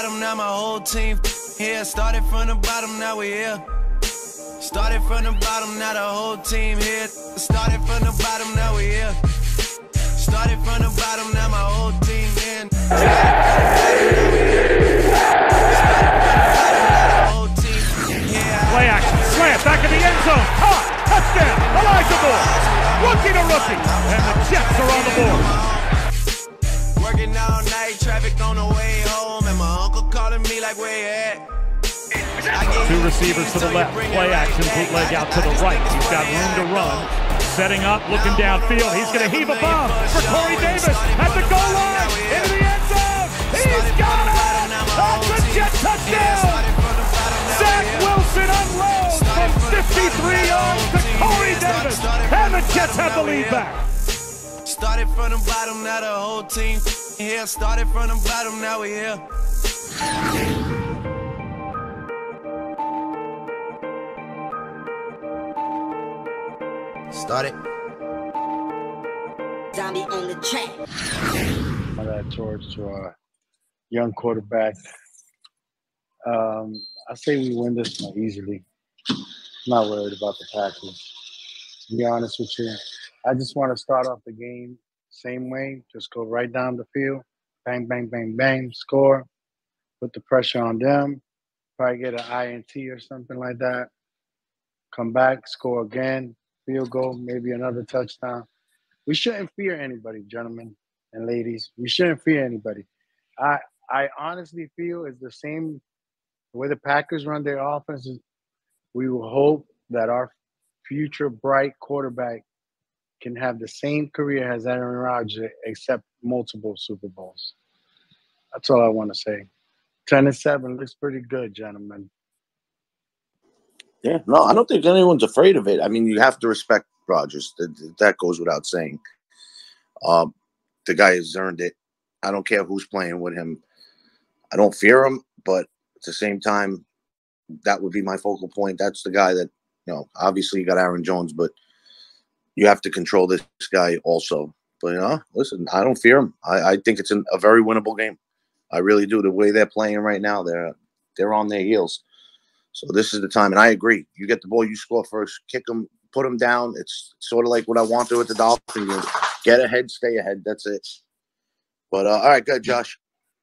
bottom, now my whole team here. Started from the bottom, now we here. Started from the bottom, now the whole team here. Started from the bottom, now we here. Started from the bottom, now my whole team in. Play action, slant, back in the end zone. Touchdown, Elijah Moore. Rookie to rookie, and the Jets are on the board. Working all night, traffic on the way home, and my uncle calling me like, where you at? Two receivers to the left, play action, bootleg out to the right. He's got room to run. Setting up, looking downfield. He's going to heave a bomb for Corey Davis at the goal line, into the end zone. He's got it! That's a Jet touchdown! Zach Wilson unloads from 53 yards to Corey Davis, and the Jets have the lead back. Started from the bottom, now the whole team here. Started from the bottom, now we here. Started. Zombie on the track. That towards young quarterback. I say we win this one easily. I'm not worried about the Packers. To be honest with you, I just want to start off the game same way. Just go right down the field, bang, bang, bang, bang, score, put the pressure on them, probably get an INT or something like that. Come back, score again, field goal, maybe another touchdown. We shouldn't fear anybody, gentlemen and ladies. We shouldn't fear anybody. I honestly feel it's the same the way the Packers run their offenses. We will hope that our future bright quarterback can have the same career as Aaron Rodgers, except multiple Super Bowls. That's all I want to say. 10-7 looks pretty good, gentlemen. Yeah, no, I don't think anyone's afraid of it. I mean, you have to respect Rodgers. That goes without saying. The guy has earned it. I don't care who's playing with him. I don't fear him, but at the same time, that would be my focal point. That's the guy that, obviously you got Aaron Jones, but you have to control this guy also. But, listen, I don't fear him. I think it's a very winnable game. I really do. The way they're playing right now, they're on their heels. So this is the time. And I agree. You get the ball, you score first, kick them, put them down. It's sort of like what I want to do with the Dolphins. Get ahead, stay ahead. That's it. But, all right, good, Josh.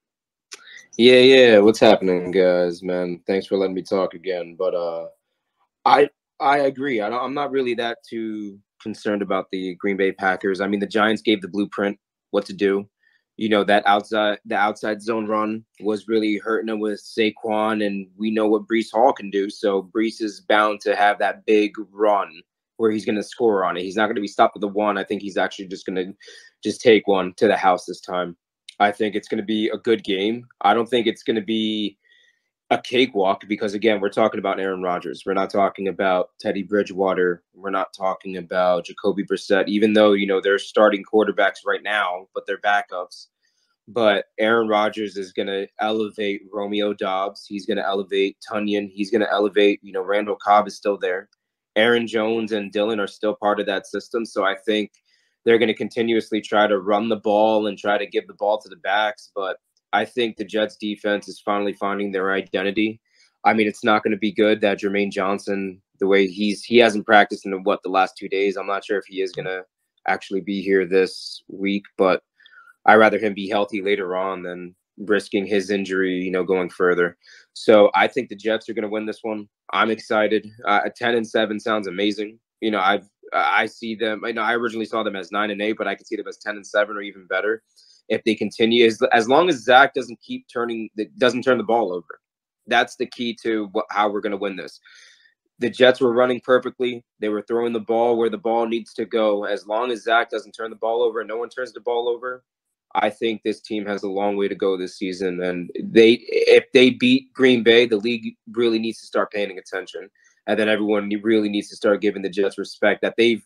Yeah. What's happening, guys, man? Thanks for letting me talk again. But I agree. I'm not really that too concerned about the Green Bay Packers. I mean, the Giants gave the blueprint what to do. That outside zone run was really hurting them with Saquon, and we know what Breece Hall can do. So Breece is bound to have that big run where he's going to score on it. He's not going to be stopped with the one. I think he's actually just going to take one to the house this time. I think it's going to be a good game. I don't think it's going to be a cakewalk because, again, we're talking about Aaron Rodgers. We're not talking about Teddy Bridgewater. We're not talking about Jacoby Brissett, even though, they're starting quarterbacks right now, but they're backups. But Aaron Rodgers is going to elevate Romeo Doubs. He's going to elevate Tunyon. He's going to elevate, Randall Cobb is still there. Aaron Jones and Dillon are still part of that system. So I think they're going to continuously try to run the ball and try to give the ball to the backs. But I think the Jets defense is finally finding their identity. I mean, it's not going to be good that Jermaine Johnson, the way he hasn't practiced in the last 2 days. I'm not sure if he is going to actually be here this week, but I'd rather him be healthy later on than risking his injury, going further. So I think the Jets are going to win this one. I'm excited. 10-7 sounds amazing. I see them. I originally saw them as 9-8, but I can see them as 10-7 or even better if they continue. As long as Zach doesn't turn the ball over. That's the key to how we're going to win this. The Jets were running perfectly. They were throwing the ball where the ball needs to go. As long as Zach doesn't turn the ball over and no one turns the ball over, I think this team has a long way to go this season. And if they beat Green Bay, the league really needs to start paying attention. And then everyone really needs to start giving the Jets respect that they've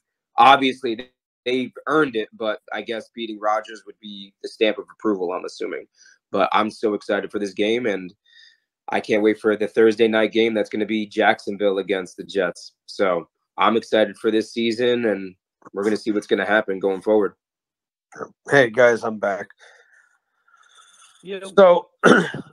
earned it. But I guess beating Rodgers would be the stamp of approval, I'm assuming. But I'm so excited for this game. And I can't wait for the Thursday night game. That's going to be Jacksonville against the Jets. So I'm excited for this season, and we're going to see what's going to happen going forward. Hey, guys, I'm back. Yeah. So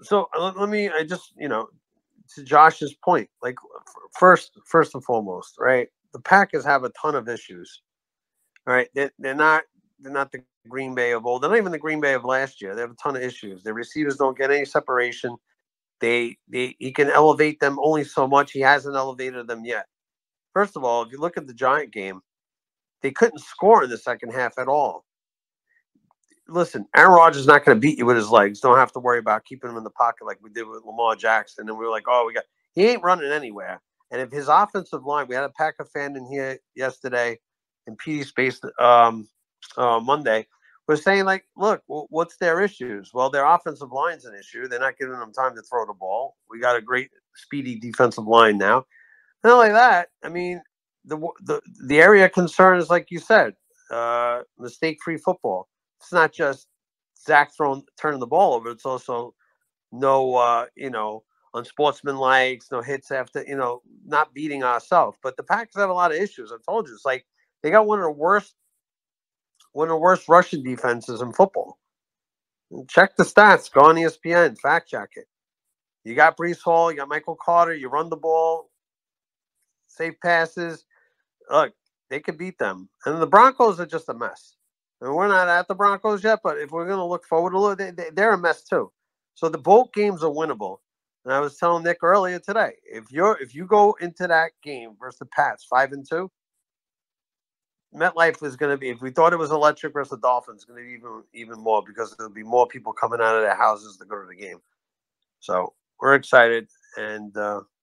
So let me. I just to Josh's point. Like first and foremost, right? The Packers have a ton of issues. All right, they're not the Green Bay of old. They're not even the Green Bay of last year. They have a ton of issues. Their receivers don't get any separation. He can elevate them only so much. He hasn't elevated them yet. First of all, if you look at the Giant game, they couldn't score in the second half at all. Listen, Aaron Rodgers is not going to beat you with his legs. Don't have to worry about keeping him in the pocket like we did with Lamar Jackson. And we were like, he ain't running anywhere. And if his offensive line, we had a Packer fan in here yesterday in PD Space Monday, was saying, like, look, what's their issues? Well, their offensive line's an issue. They're not giving them time to throw the ball. We got a great, speedy defensive line now. Not only that, I mean, the area of concern is, like you said, mistake-free football. It's not just Zach turning the ball over. It's also no, unsportsmanlike, no hits after, not beating ourselves. But the Packers have a lot of issues. I told you, it's like they got one of the worst rushing defenses in football. Check the stats. Go on ESPN. Fact check it. You got Breece Hall. You got Michael Carter. You run the ball. Safe passes. Look, they could beat them. And the Broncos are just a mess. And we're not at the Broncos yet, but if we're going to look forward a little, they're a mess too. So the both games are winnable. And I was telling Nick earlier today, if you go into that game versus the Pats 5-2, MetLife is going to be, if we thought it was electric versus the Dolphins, it's going to be even more because there'll be more people coming out of their houses to go to the game. So we're excited. And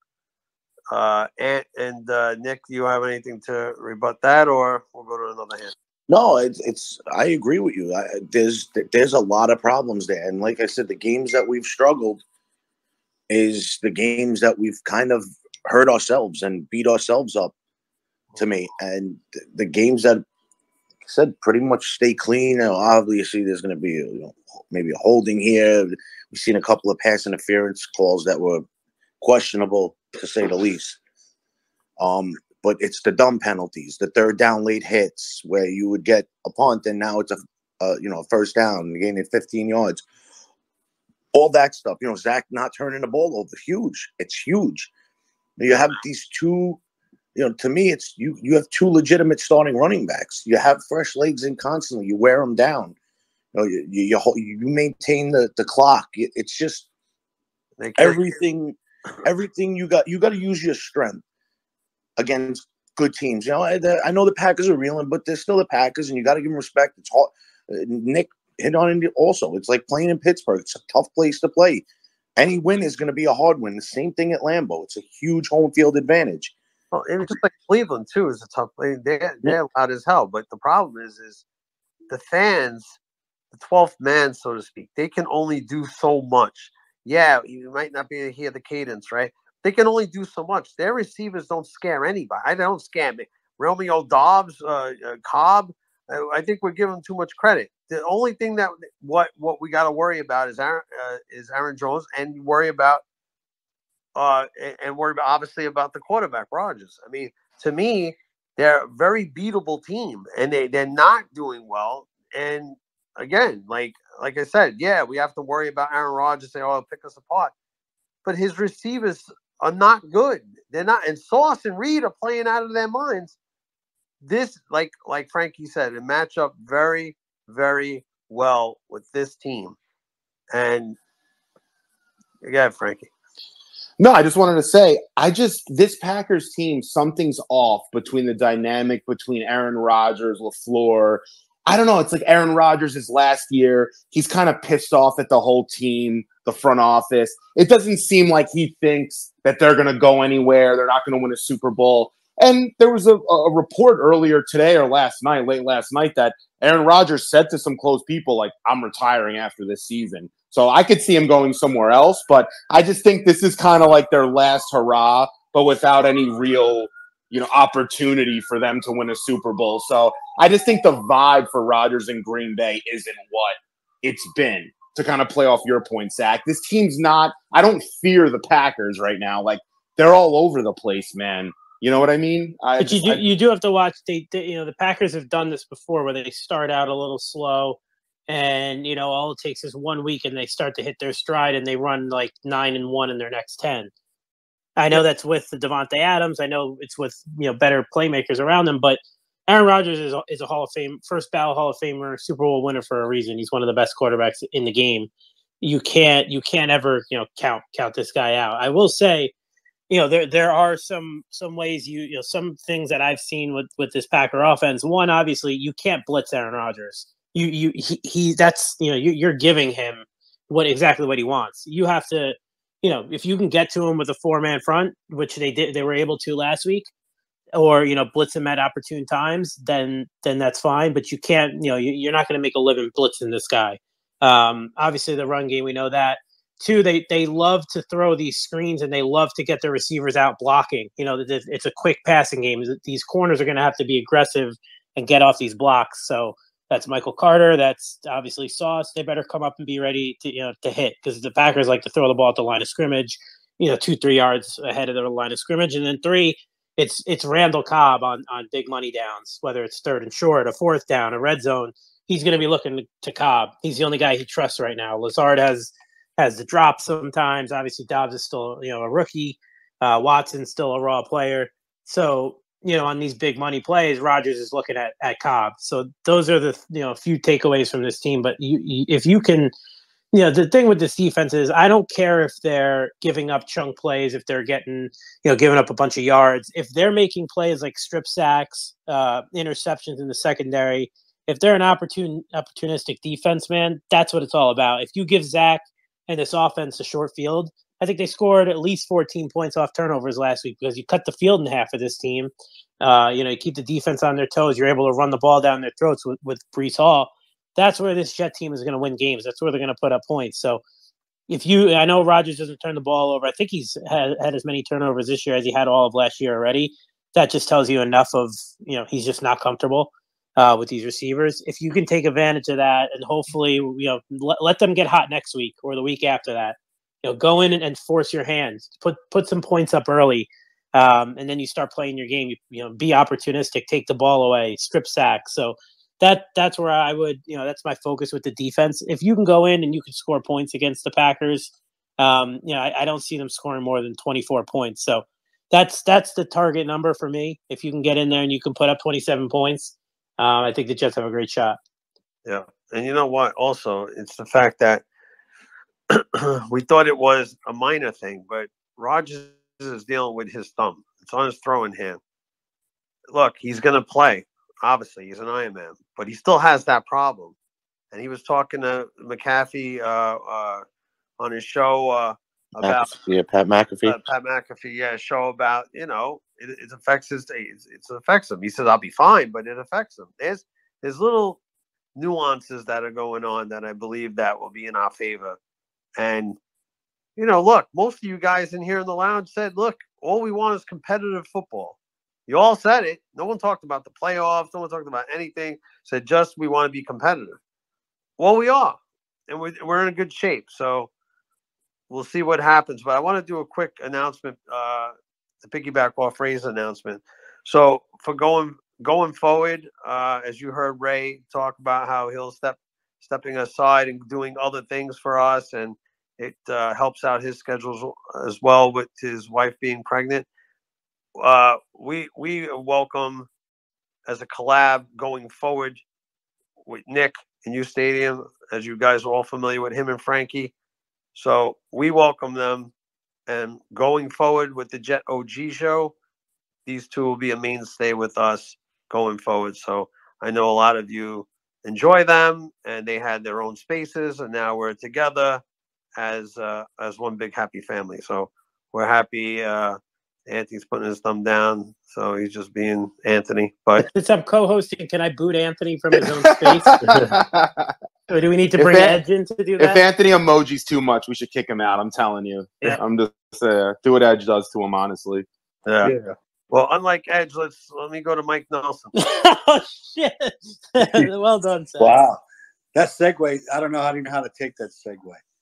Nick, do you have anything to rebut that, or we'll go to another hand? No, it's. I agree with you. There's a lot of problems there, and like I said, the games that we've struggled is the games that we've kind of hurt ourselves and beat ourselves up. To me, and the games that, like I said, pretty much stay clean. Obviously, there's going to be maybe a holding here. We've seen a couple of pass interference calls that were questionable, to say the least. But it's the dumb penalties, the third down late hits where you would get a punt and now it's a first down, gaining 15 yards. All that stuff. Zach not turning the ball over, huge. It's huge. You have these two. To me, it's you have two legitimate starting running backs. You have fresh legs in constantly. You wear them down. You maintain the clock. It's just everything. Everything you got to use your strength against good teams. I know the Packers are reeling, but they're still the Packers, and you got to give them respect. It's hard. Nick hit on it also. It's like playing in Pittsburgh. It's a tough place to play. Any win is going to be a hard win. The same thing at Lambeau. It's a huge home field advantage. Well, it was just like Cleveland too is a tough place. They're loud as hell, but the problem is the fans, the 12th man, so to speak. They can only do so much. Yeah, you might not be able to hear the cadence, right? They can only do so much. Their receivers don't scare anybody. I don't scare me. Romeo Dobbs, Cobb. I think we're giving them too much credit. The only thing that what we got to worry about is Aaron Jones, and worry about obviously about the quarterback Rodgers. I mean, to me, they're a very beatable team, and they're not doing well. And again, like I said, yeah, we have to worry about Aaron Rodgers saying, "Oh, pick us apart," but his receivers are not good. They're not, and Sauce and Reed are playing out of their minds. This, like Frankie said, it match up very, very well with this team. And again, Frankie. No, I just wanted to say, this Packers team, something's off between the dynamic between Aaron Rodgers, LaFleur. I don't know. It's like Aaron Rodgers' his last year. He's kind of pissed off at the whole team, the front office. It doesn't seem like he thinks that they're going to go anywhere. They're not going to win a Super Bowl. And there was a report earlier today or late last night, that Aaron Rodgers said to some close people, like, I'm retiring after this season. So I could see him going somewhere else. But I just think this is kind of like their last hurrah, but without any real, opportunity for them to win a Super Bowl. So I just think the vibe for Rodgers in Green Bay isn't what it's been, to kind of play off your point, Zach. This team's not – I don't fear the Packers right now. Like, they're all over the place, man. You know what I mean? But you do have to watch. The Packers have done this before, where they start out a little slow, And, you know, all it takes is 1 week and they start to hit their stride and they run like 9-1 in their next 10. I know that's with the Devontae Adams. I know it's with, you know, better playmakers around them, but Aaron Rodgers is a Hall of Fame, first ballot Hall of Famer, Super Bowl winner for a reason. He's one of the best quarterbacks in the game. You can't ever, you know, count this guy out. I will say, you know, there are some ways you know, some things that I've seen with this Packer offense. One, obviously, you can't blitz Aaron Rodgers. That's, you know, you're giving him exactly what he wants. You have to, you know, if you can get to him with a 4-man front, which they were able to last week, or, you know, blitz him at opportune times, then that's fine. But you can't, you know, you're not going to make a living blitzing this guy. Obviously, the run game, we know that. Two, they love to throw these screens and they love to get their receivers out blocking. You know, it's a quick passing game. These corners are going to have to be aggressive and get off these blocks. So that's Michael Carter. That's obviously Sauce. They better come up and be ready to, you know, to hit, because the Packers like to throw the ball at the line of scrimmage, you know, 2-3 yards ahead of the line of scrimmage. And then 3, it's Randall Cobb on big money downs, whether it's 3rd and short, a 4th down, a red zone. He's going to be looking to Cobb. He's the only guy he trusts right now. Lazard has the drop sometimes. Obviously, Dobbs is still, you know, a rookie. Watson's still a raw player. So, you know, on these big money plays, Rodgers is looking at Cobb. So those are the, you know, few takeaways from this team. But if you can, you know, the thing with this defense is I don't care if they're giving up chunk plays, if they're getting, you know, giving up a bunch of yards. If they're making plays like strip sacks, interceptions in the secondary, if they're an opportunistic defense, man, that's what it's all about. If you give Zach and this offense a short field, I think they scored at least 14 points off turnovers last week, because you cut the field in half of this team. You know, you keep the defense on their toes. You're able to run the ball down their throats with Breece Hall. That's where this Jet team is going to win games. That's where they're going to put up points. So I know Rodgers doesn't turn the ball over. I think he's had as many turnovers this year as he had all of last year already. That just tells you enough of, you know, he's just not comfortable with these receivers. If you can take advantage of that and hopefully, you know, let them get hot next week or the week after that, you know, go in and force your hands, put some points up early, and then you start playing your game. You know, be opportunistic, take the ball away, strip sack. So that's where I would, you know, that's my focus with the defense. If you can go in and you can score points against the Packers, you know, I don't see them scoring more than 24 points. So that's the target number for me. If you can get in there and you can put up 27 points, I think the Jets have a great shot. Yeah, and you know what? Also, it's the fact that we thought it was a minor thing, but Rodgers is dealing with his thumb. It's on his throwing hand. Look, he's going to play. Obviously, he's an Iron Man, but he still has that problem. And he was talking to McAfee on his show about Pat McAfee. Pat McAfee, show about, you know, it affects it affects him. He says, I'll be fine, but it affects him. There's little nuances that are going on that I believe that will be in our favor. And, you know, look, most of you guys in here in the lounge said, look, all we want is competitive football. You all said it. No one talked about the playoffs. No one talked about anything. Said just we want to be competitive. Well, we are. And we're in a good shape. So we'll see what happens. But I want to do a quick announcement to piggyback off Ray's announcement. So for going forward, as you heard Ray talk about how he'll stepping aside and doing other things for us, and it helps out his schedules as well with his wife being pregnant. We welcome as a collab going forward with Nick in U Stadium, as you guys are all familiar with him and Frankie. So we welcome them, and going forward with the Jet OG show, these two will be a mainstay with us going forward. So I know a lot of you enjoy them, and they had their own spaces, and now we're together as one big happy family. So we're happy. Anthony's putting his thumb down, so he's just being Anthony. But since I'm co-hosting, can I boot Anthony from his own space? Or do we need to bring Edge in to do that? If Anthony emojis too much, we should kick him out. I'm telling you. Yeah. I'm just do what Edge does to him, honestly. Yeah. Well, unlike Edge, let me go to Mike Nelson. Oh shit! Well done, Seth. Wow, that segue. I don't know how to take that segue.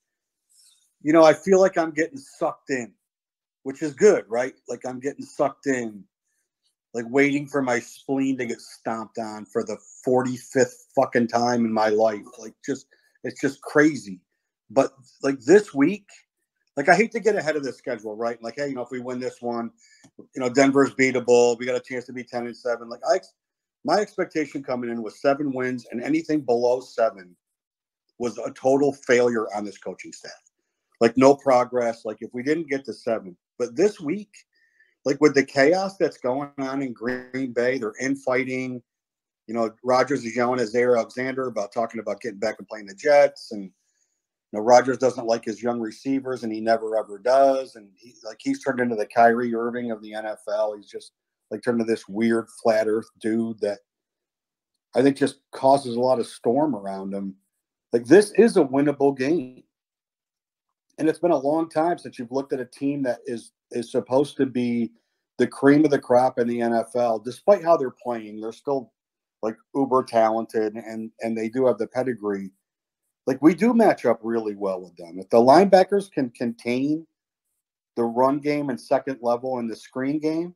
You know, I feel like I'm getting sucked in, which is good, right? Like I'm getting sucked in. like waiting for my spleen to get stomped on for the 45th fucking time in my life. Like, it's just crazy. But like this week, like I hate to get ahead of the schedule, right? Like, hey, if we win this one, Denver's beatable. We got a chance to be 10-7. Like my expectation coming in was 7 wins, and anything below 7 was a total failure on this coaching staff. Like no progress. Like if we didn't get to 7, but this week, like with the chaos that's going on in Green Bay, they're infighting. Rodgers is yelling at Zaire Alexander about talking about getting back and playing the Jets, and Rodgers doesn't like his young receivers, and he never ever does. And he's turned into the Kyrie Irving of the NFL. He's just like turned into this weird flat Earth dude that I think just causes a lot of storm around him. Like this is a winnable game, and it's been a long time since you've looked at a team that is supposed to be the cream of the crop in the NFL. Despite how they're playing, they're still like uber talented, and they do have the pedigree. Like we do match up really well with them. If the linebackers can contain the run game and second level and the screen game,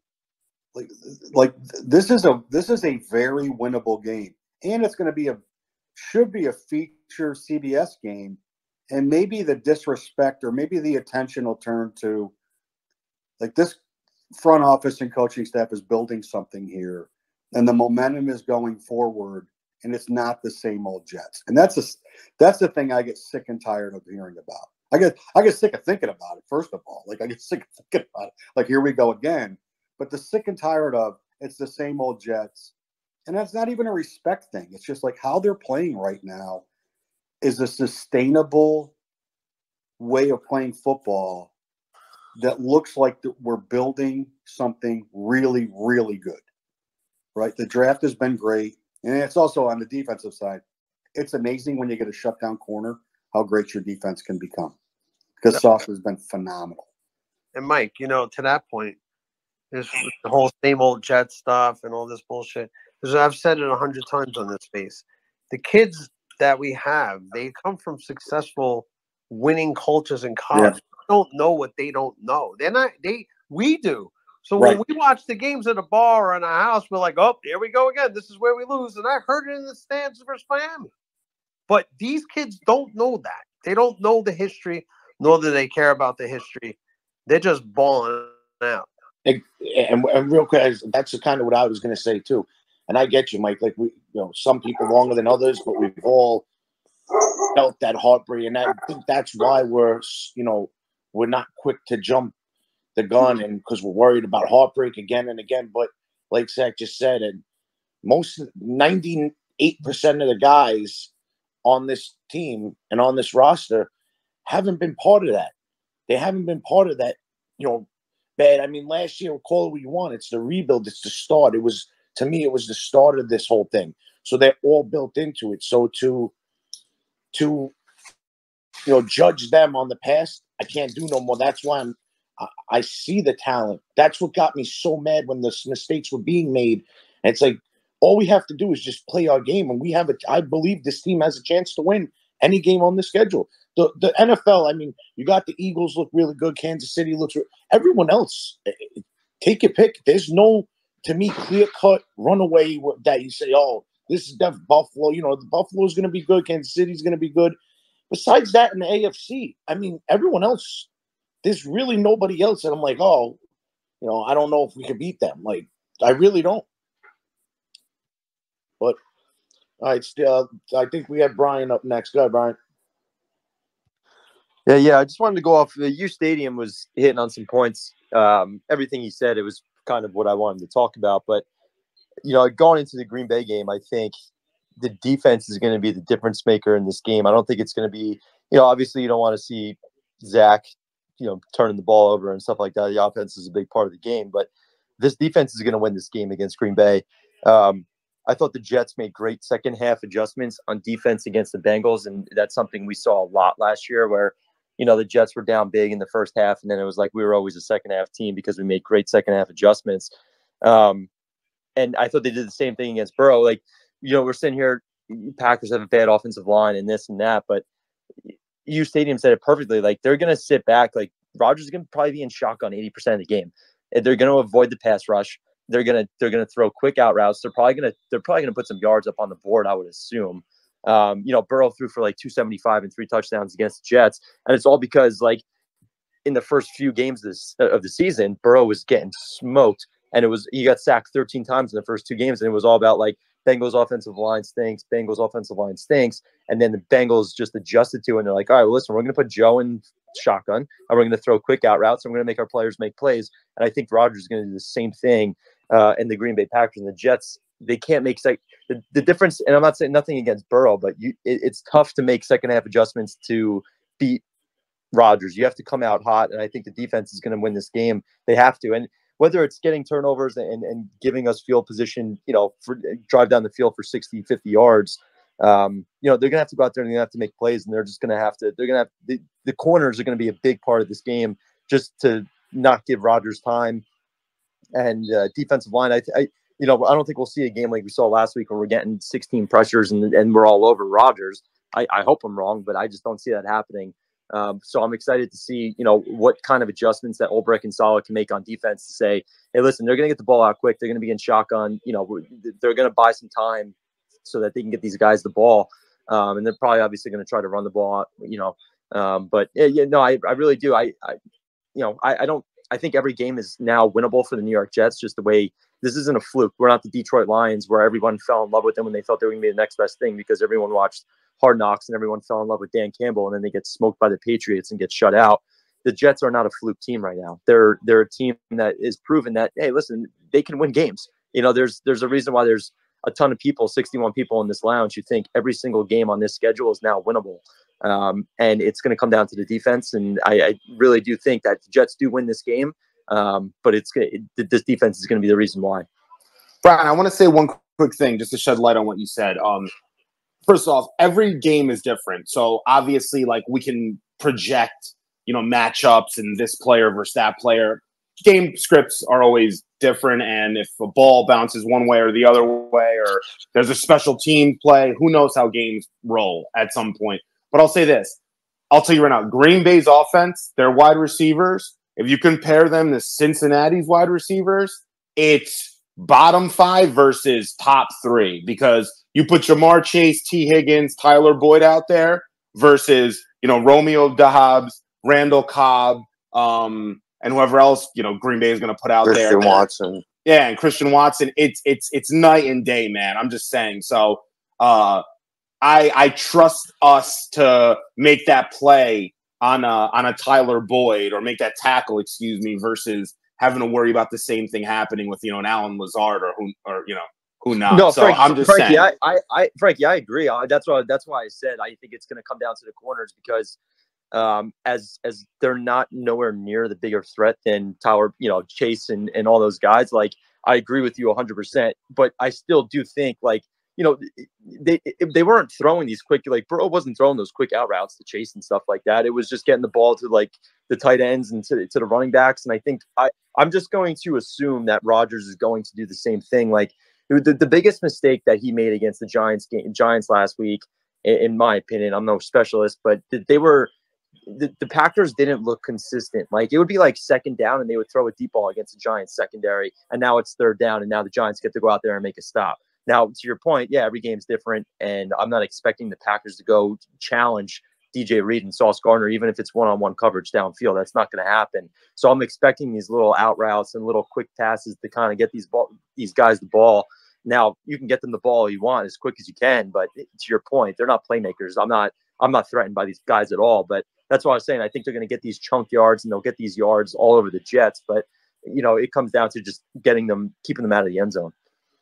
like this is a very winnable game, and it's going to should be a feature CBS game, and maybe the disrespect or maybe the attention will turn to like this front office and coaching staff is building something here, and the momentum is going forward. And it's not the same old Jets. And that's the thing I get sick and tired of hearing about. I get sick of thinking about it, first of all. Like I get sick of thinking about it. Like here we go again. But the sick and tired of it's the same old Jets. And that's not even a respect thing. It's just like how they're playing right now is a sustainable way of playing football that looks like we're building something really, really good. Right? The draft has been great. And it's also on the defensive side. It's amazing when you get a shutdown corner, how great your defense can become. Because Sauce has been phenomenal. And Mike, to that point, there's the whole same old Jet stuff and all this bullshit. I've said it 100 times on this space. The kids that we have, they come from successful winning cultures in college. Yeah. They don't know what they don't know. We do. So when we watch the games at a bar or in a house, we're like, oh, here we go again. This is where we lose. And I heard it in the stands versus Miami. But these kids don't know that. They don't know the history, nor do they care about the history. They're just balling out. And real quick, that's kind of what I was going to say, too. And I get you, Mike. Like, some people longer than others, but we've all felt that heartbreak. And I think that's why we're not quick to jump the gun, and because we're worried about heartbreak again and again. But like Zach just said, and 98% of the guys on this team and on this roster haven't been part of that. They haven't been part of that, bad. I mean, last year, call it what you want. It's the rebuild. It's the start. To me, it was the start of this whole thing. So they're all built into it. So to judge them on the past, I can't do no more. That's why I see the talent. That's what got me so mad when the mistakes were being made. And it's like, all we have to do is just play our game. And I believe this team has a chance to win any game on the schedule. The NFL, I mean, you got the Eagles look really good. Kansas City looks everyone else. Take your pick. There's no, to me, clear-cut runaway that you say, oh, this is definitely Buffalo. The Buffalo is going to be good. Kansas City is going to be good. Besides that in the AFC, I mean, everyone else, there's really nobody else that I'm like, oh, I don't know if we can beat them. Like, I really don't. But, all right, I think we have Brian up next. Go ahead, Brian. Yeah. I just wanted to go off. U Stadium was hitting on some points. Everything he said, it was kind of what I wanted to talk about. But, going into the Green Bay game, I think the defense is going to be the difference maker in this game. I don't think it's going to be, obviously you don't want to see Zach, turning the ball over and stuff like that. The offense is a big part of the game, but this defense is going to win this game against Green Bay. I thought the Jets made great second half adjustments on defense against the Bengals, and that's something we saw a lot last year where, the Jets were down big in the first half, and then it was like we were always a second half team because we made great second half adjustments. And I thought they did the same thing against Burrow. Like, we're sitting here, Packers have a bad offensive line and this and that, but U Stadium said it perfectly. Like, they're going to sit back. Like, Rodgers is going to probably be in shotgun 80% of the game. They're going to avoid the pass rush. they're gonna throw quick out routes. They're probably gonna put some yards up on the board, I would assume. Burrow threw for like 275 and 3 touchdowns against the Jets, and it's all because like in the first few games of the season, Burrow was getting smoked, and he got sacked 13 times in the first 2 games, and it was all about like Bengals offensive line stinks, and then the Bengals just adjusted to it, and they're like, all right, well, listen, we're going to put Joe in shotgun, and we're going to throw quick out routes, and we're going to make our players make plays, and I think Rodgers is going to do the same thing in the Green Bay Packers. And the Jets, they can't make the difference, and I'm not saying nothing against Burrow, but it's tough to make second half adjustments to beat Rodgers. You have to come out hot, and I think the defense is going to win this game. They have to, and whether it's getting turnovers and giving us field position, for drive down the field for 60, 50 yards, they're going to have to go out there and they're going to have to make plays, and they're just going to have to. They're going to have the corners are going to be a big part of this game, just to not give Rodgers time. And defensive line, I don't think we'll see a game like we saw last week where we're getting 16 pressures and we're all over Rodgers. I hope I'm wrong, but I just don't see that happening. So I'm excited to see, what kind of adjustments that Ulbrich and Saleh can make on defense to say, hey, listen, they're going to get the ball out quick. They're going to be in shotgun. They're going to buy some time so that they can get these guys the ball. And they're probably obviously going to try to run the ball out, but I really do. I think every game is now winnable for the New York Jets, just the way this isn't a fluke. We're not the Detroit Lions where everyone fell in love with them when they thought they were going to be the next best thing because everyone watched Hard Knocks and everyone fell in love with Dan Campbell, and then they get smoked by the Patriots and get shut out. The Jets are not a fluke team right now. They're a team that is proven that, hey, listen, they can win games. There's a reason why there's a ton of people, 61 people in this lounge who think every single game on this schedule is now winnable. And it's going to come down to the defense. And I really do think that the Jets do win this game. But this defense is going to be the reason why. Brian, I want to say one quick thing just to shed light on what you said. First off, every game is different. So obviously, like, we can project, matchups and this player versus that player. Game scripts are always different. And if a ball bounces one way or the other way, or there's a special team play, who knows how games roll at some point. But I'll say this. I'll tell you right now, Green Bay's offense, their wide receivers, if you compare them to Cincinnati's wide receivers, it's bottom 5 versus top 3, because you put Jamar Chase, T. Higgins, Tyler Boyd out there versus, Romeo Doubs, Randall Cobb, and whoever else, Green Bay is going to put out there. Christian Watson. Yeah, and Christian Watson. It's night and day, man. I'm just saying. So I trust us to make that play on a Tyler Boyd, or make that tackle, versus having to worry about the same thing happening with an Allen Lazard or who knows. No, so I'm just Frankie, saying. Frankie, I agree. That's why I said I think it's going to come down to the corners, because as they're not nowhere near the bigger threat than Tyler, Chase and all those guys. Like, I agree with you 100%, but I still do think they weren't throwing these quick, like Burrow wasn't throwing those quick out routes to Chase and stuff like that. It was just getting the ball to like the tight ends and to the running backs. And I think I'm just going to assume that Rodgers is going to do the same thing. Like, the biggest mistake that he made against the Giants last week, in my opinion, I'm no specialist, but the Packers didn't look consistent. Like, it would be like second down and they would throw a deep ball against the Giants secondary, and now it's third down, and now the Giants get to go out there and make a stop. Now, to your point, yeah, every game's different, and I'm not expecting the Packers to go challenge DJ Reed and Sauce Gardner, even if it's one-on-one coverage downfield. That's not going to happen. So I'm expecting these little out routes and little quick passes to kind of get these guys the ball. Now, you can get them the ball you want as quick as you can, but to your point, they're not playmakers. I'm not threatened by these guys at all, but that's what I was saying. I think they're going to get these chunk yards, and they'll get these yards all over the Jets, but it comes down to just keeping them out of the end zone.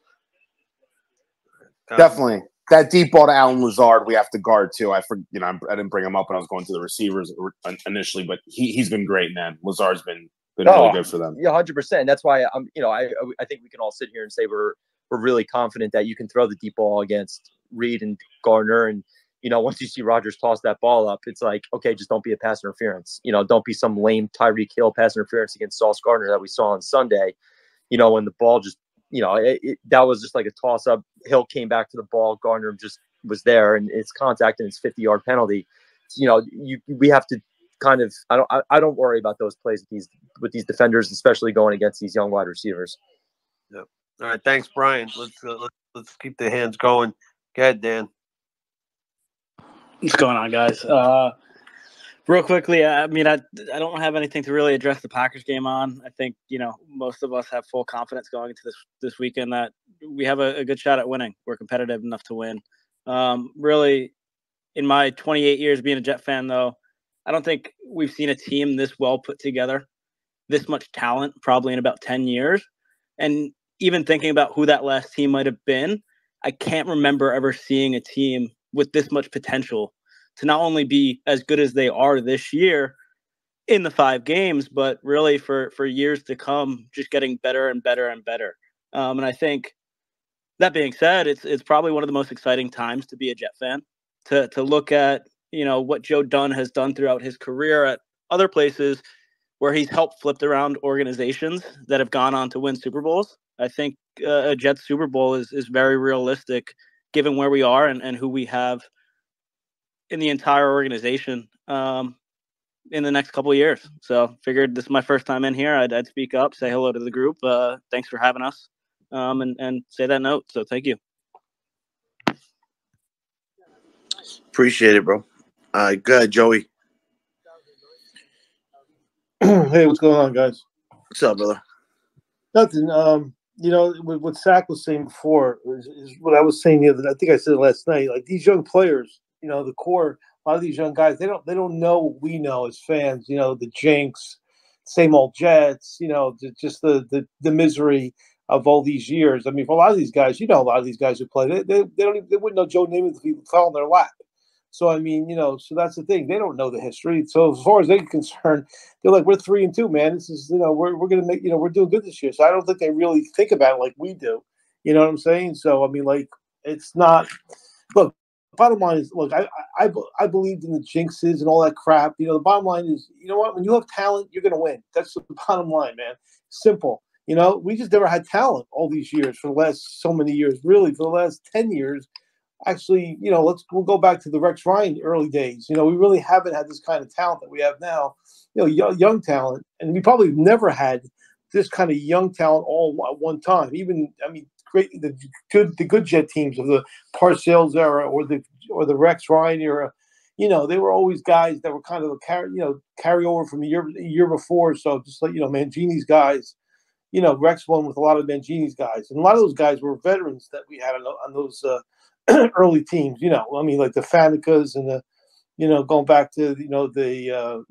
Definitely. That deep ball to Allen Lazard, we have to guard too. I didn't bring him up when I was going through the receivers initially, but he's been great, man. Lazard's been really good for them. Yeah, 100%. That's why I think we can all sit here and say we're really confident that you can throw the deep ball against Reed and Gardner. And once you see Rodgers toss that ball up, it's like, okay, just don't be a pass interference. Don't be some lame Tyreek Hill pass interference against Sauce Gardner that we saw on Sunday. When the ball just that was just like a toss up. Hill came back to the ball. Gardner just was there, and it's contact, and it's 50-yard penalty. We have to kind of. I don't worry about those plays with these defenders, especially going against these young wide receivers. Yep. All right. Thanks, Brian. Let's keep the hands going. Go ahead, Dan. What's going on, guys? Real quickly, I mean, I don't have anything to really address the Packers game on. I think, most of us have full confidence going into this weekend that we have a good shot at winning. We're competitive enough to win. Really, in my 28 years being a Jet fan, though, I don't think we've seen a team this well put together, this much talent, probably in about 10 years. And even thinking about who that last team might have been, I can't remember ever seeing a team with this much potential to not only be as good as they are this year in the 5 games, but really for years to come, just getting better and better and better. And I think that being said, it's probably one of the most exciting times to be a Jet fan, to look at, what Joe Dunn has done throughout his career at other places where he's helped flipped around organizations that have gone on to win Super Bowls. I think a Jets Super Bowl is very realistic given where we are and who we have in the entire organization in the next couple of years. So figured this is my first time in here. I'd speak up, say hello to the group. Thanks for having us and say that note. So thank you. Appreciate it, bro. Go ahead, Joey. Hey, what's going on, guys? What's up, brother? Nothing. What Zach was saying before is what I was saying the other. I think I said it last night. Like these young players, the core. A lot of these young guys, they don't know what we know as fans. The jinx, same old Jets. Just the misery of all these years. I mean, for a lot of these guys, a lot of these guys who play, they wouldn't know Joe Namath if he fell in their lap. So I mean, so that's the thing. They don't know the history. So as far as they're concerned, they're like, we're 3-2, man. This is, we're gonna make, we're doing good this year. So I don't think they really think about it like we do. You know what I'm saying? So I mean, like, it's not. Look, bottom line is, look, I believed in the jinxes and all that crap. The bottom line is, you know what? When you have talent, you're gonna win. That's the bottom line, man. Simple. We just never had talent all these years for the last so many years. Really, for the last 10 years. Actually, we'll go back to the Rex Ryan early days. We really haven't had this kind of talent that we have now. Young talent, and we probably never had this kind of young talent all at one time. Even, I mean, the good Jet teams of the Parcells era or the Rex Ryan era. They were always guys that were kind of carry over from the year before. So just like Mangini's guys. Rex won with a lot of Mangini's guys, and a lot of those guys were veterans that we had on those. Early teams, I mean, like the Fanecas and the, going back to, the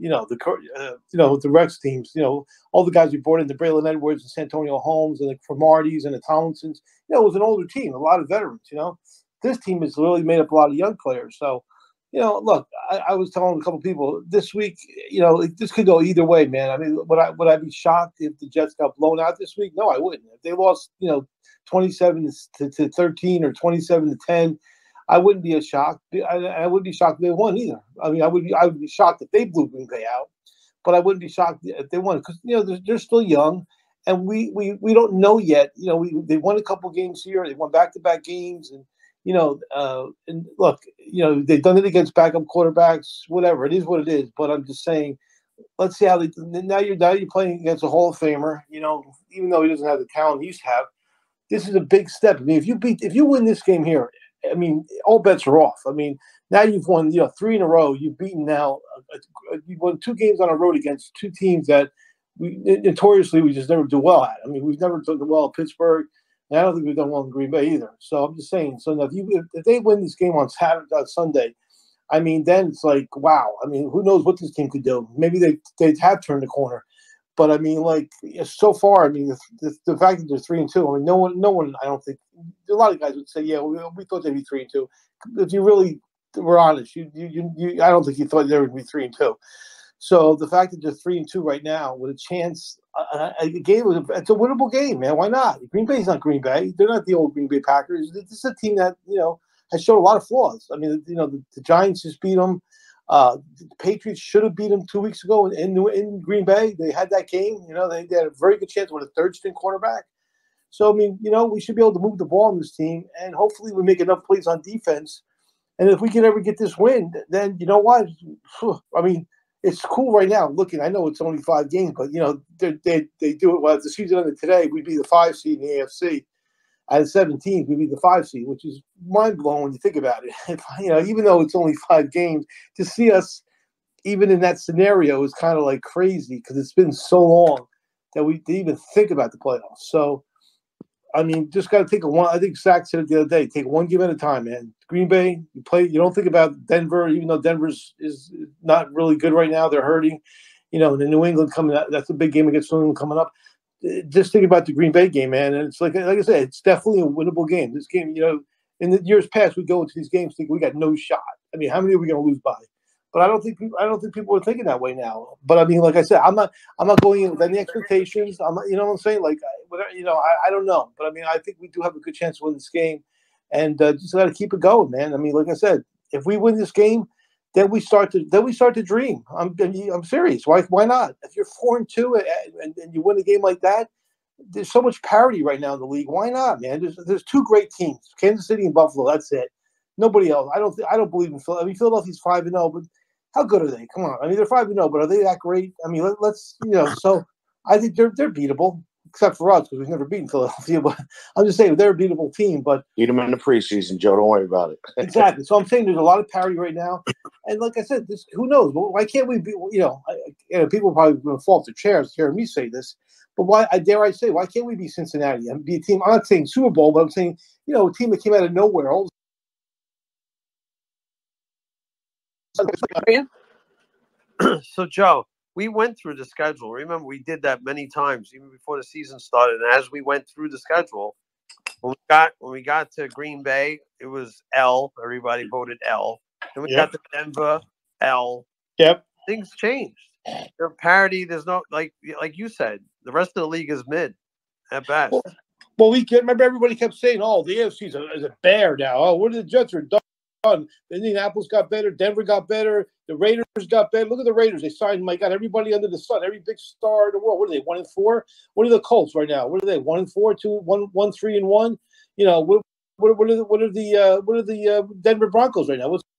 Rex teams, all the guys we brought in, the Braylon Edwards and Santonio Holmes and the Cromarties and the Tomlinsons, it was an older team, a lot of veterans, This team is really made up a lot of young players. So, look, I was telling a couple people this week, this could go either way, man. I mean, would I be shocked if the Jets got blown out this week? No, I wouldn't. If they lost, 27 to 13 or 27 to 10, I wouldn't be as shocked. I wouldn't be shocked if they won either. I mean, I would be shocked if they blew Green Bay out, but I wouldn't be shocked if they won because they're still young, and we don't know yet. They won a couple games here. They won back-to-back games, and and look, they've done it against backup quarterbacks. Whatever, it is what it is. But I'm just saying, let's see how they. Now you're playing against a Hall of Famer. Even though he doesn't have the talent he used to have. This is a big step. I mean, if you win this game here, I mean, all bets are off. I mean, now you've won, 3 in a row. You've beaten now. You've won 2 games on a road against 2 teams that we just never do well at. I mean, we've never done well at Pittsburgh, and I don't think we've done well in Green Bay either. So I'm just saying. So now if they win this game on Sunday, I mean, then it's like, wow. I mean, who knows what this team could do? Maybe they have turned the corner. But I mean, like so far, I mean, the fact that they're 3-2. I mean, no one. I don't think a lot of guys would say, yeah, we thought they'd be 3-2. If you really were honest, I don't think you thought they would be 3-2. So the fact that they're 3-2 right now with a chance, it's a winnable game, man. Why not? Green Bay's not Green Bay. They're not the old Green Bay Packers. This is a team that has shown a lot of flaws. I mean, the Giants just beat them. The Patriots should have beat them 2 weeks ago in Green Bay. They had that game. They had a very good chance with a third-string quarterback. So, I mean, we should be able to move the ball on this team, and hopefully we make enough plays on defense. And if we can ever get this win, then you know what? I mean, it's cool right now. Looking, I know it's only 5 games, but you know they do it. Well, if the season ended today, we'd be the 5 seed in the AFC. At 17, we'd be the 5 seed, which is mind blowing when you think about it. You know, even though it's only 5 games, to see us even in that scenario is kind of like crazy because it's been so long that we didn't even think about the playoffs. So, I mean, just got to take one. I think Zach said it the other day. Take one game at a time, man. Green Bay, you play. You don't think about Denver, even though Denver's is not really good right now. They're hurting. You know, and the New England coming out. That's a big game against New England coming up. Just think about the Green Bay game, man. And it's like I said, it's definitely a winnable game. This game, you know, in the years past, we go into these games thinking we got no shot. I mean, how many are we going to lose by? But I don't think people are thinking that way now. But I mean, like I said, I'm not going in with any expectations. I'm not, you know what I'm saying? Like, you know, I don't know. But I mean, I think we do have a good chance to win this game, and just got to keep it going, man. I mean, like I said, if we win this game, then we start to dream. I'm serious. Why not? If you're 4-2 and you win a game like that, there's so much parity right now in the league. Why not, man? There's 2 great teams, Kansas City and Buffalo. That's it. Nobody else. I don't believe in Philadelphia. I mean, Philadelphia's 5-0, but how good are they? Come on. I mean, they're 5-0, but are they that great? I mean, let's you know. So I think they're beatable, except for us because we've never beaten Philadelphia. But I'm just saying they're a beatable team. But beat them in the preseason, Joe. Don't worry about it. Exactly. So I'm saying there's a lot of parity right now, and like I said, who knows? Why can't we be? You know, people probably going to fall off their chairs hearing me say this. But why can't we be Cincinnati and be a team? I'm not saying Super Bowl, but I'm saying, you know, a team that came out of nowhere. So, Joe, we went through the schedule. Remember, we did that many times, even before the season started. And as we went through the schedule, when we got to Green Bay, it was L. Everybody voted L. Then we got to Denver, L. Yep. Things changed. There's parity. There's no like you said. The rest of the league is mid at best. Well, remember everybody kept saying, "Oh, the AFC is a bear now." Oh, what are the Jets are done? Indianapolis got better. Denver got better. The Raiders got better. Look at the Raiders. They signed, my God, everybody under the sun, every big star in the world. What are they, 1-4? What are the Colts right now? What are they, 1-4, 1-3-1? You know, what are the Denver Broncos right now? What's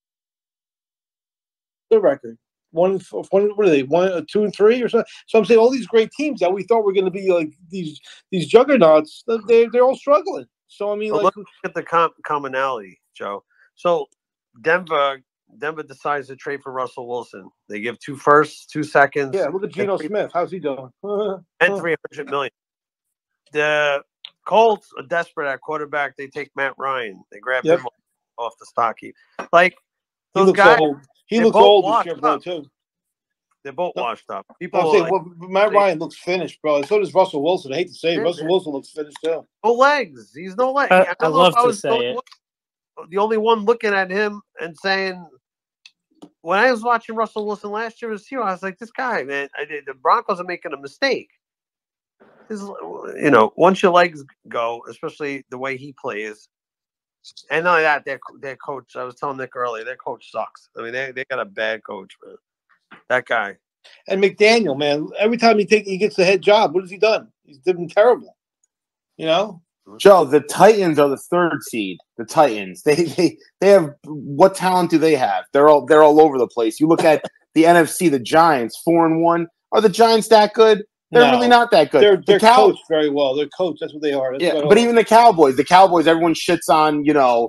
their record? What are they? 2-3 or something? So I'm saying all these great teams that we thought were going to be like these juggernauts, they're all struggling. So I mean, let's look at the commonality, Joe. So Denver decides to trade for Russell Wilson. They give 2 firsts, 2 seconds. Yeah, look at Geno Smith. How's he doing? And $300 million. The Colts are desperate at quarterback. They take Matt Ryan. They grab him off the stock heap. Like those guys. He looks old this year, bro, too. They're both washed up. Matt Ryan looks finished, bro. So does Russell Wilson. I hate to say it. Russell Wilson looks finished, too. No legs. He's no legs. I love to say it. The only one looking at him and saying, when I was watching Russell Wilson last year I was like, this guy, man, the Broncos are making a mistake. You know, once your legs go, especially the way he plays, and not only that, their coach, I was telling Nick earlier, their coach sucks. I mean, they got a bad coach, man. That guy. And McDaniel, man, every time he gets the head job, what has he done? He's been terrible. You know? Joe, the Titans are the 3rd seed. The Titans, they have, what talent do they have? They're all over the place. You look at the NFC, the Giants, 4-1. Are the Giants that good? They're really not that good. They're coached very well. They're coached. That's what they are. But even the Cowboys, everyone shits on,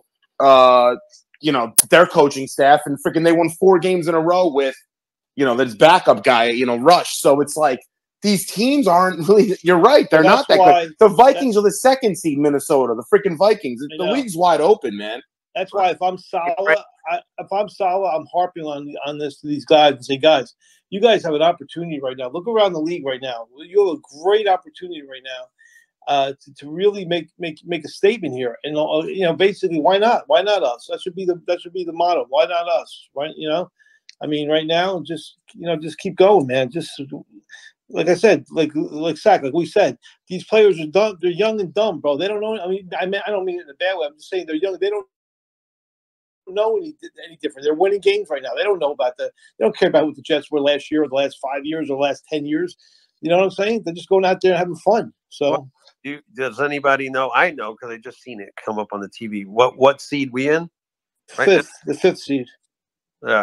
their coaching staff, and freaking they won 4 games in a row with, this backup guy, Rush. So it's like, these teams aren't really. You're right. They're not that good. The Vikings are the 2nd seed. Minnesota, the freaking Vikings. The league's wide open, man. That's why if I'm Saleh, I'm harping on this to these guys and say, guys, you guys have an opportunity right now. Look around the league right now. You have a great opportunity right now to really make a statement here. And basically, why not? Why not us? That should be the motto. Why not us? Right? I mean, right now, just keep going, man. Just. Like I said, like Zach, like we said, these players are dumb. They're young and dumb, bro. They don't know. I don't mean it in a bad way. I'm just saying they're young. They don't know any different. They're winning games right now. They don't know about they don't care about what the Jets were last year or the last 5 years or the last 10 years. You know what I'm saying? They're just going out there and having fun. So, does anybody know? I know because I just seen it come up on the TV. What seed we in? Right? The 5th seed. Yeah.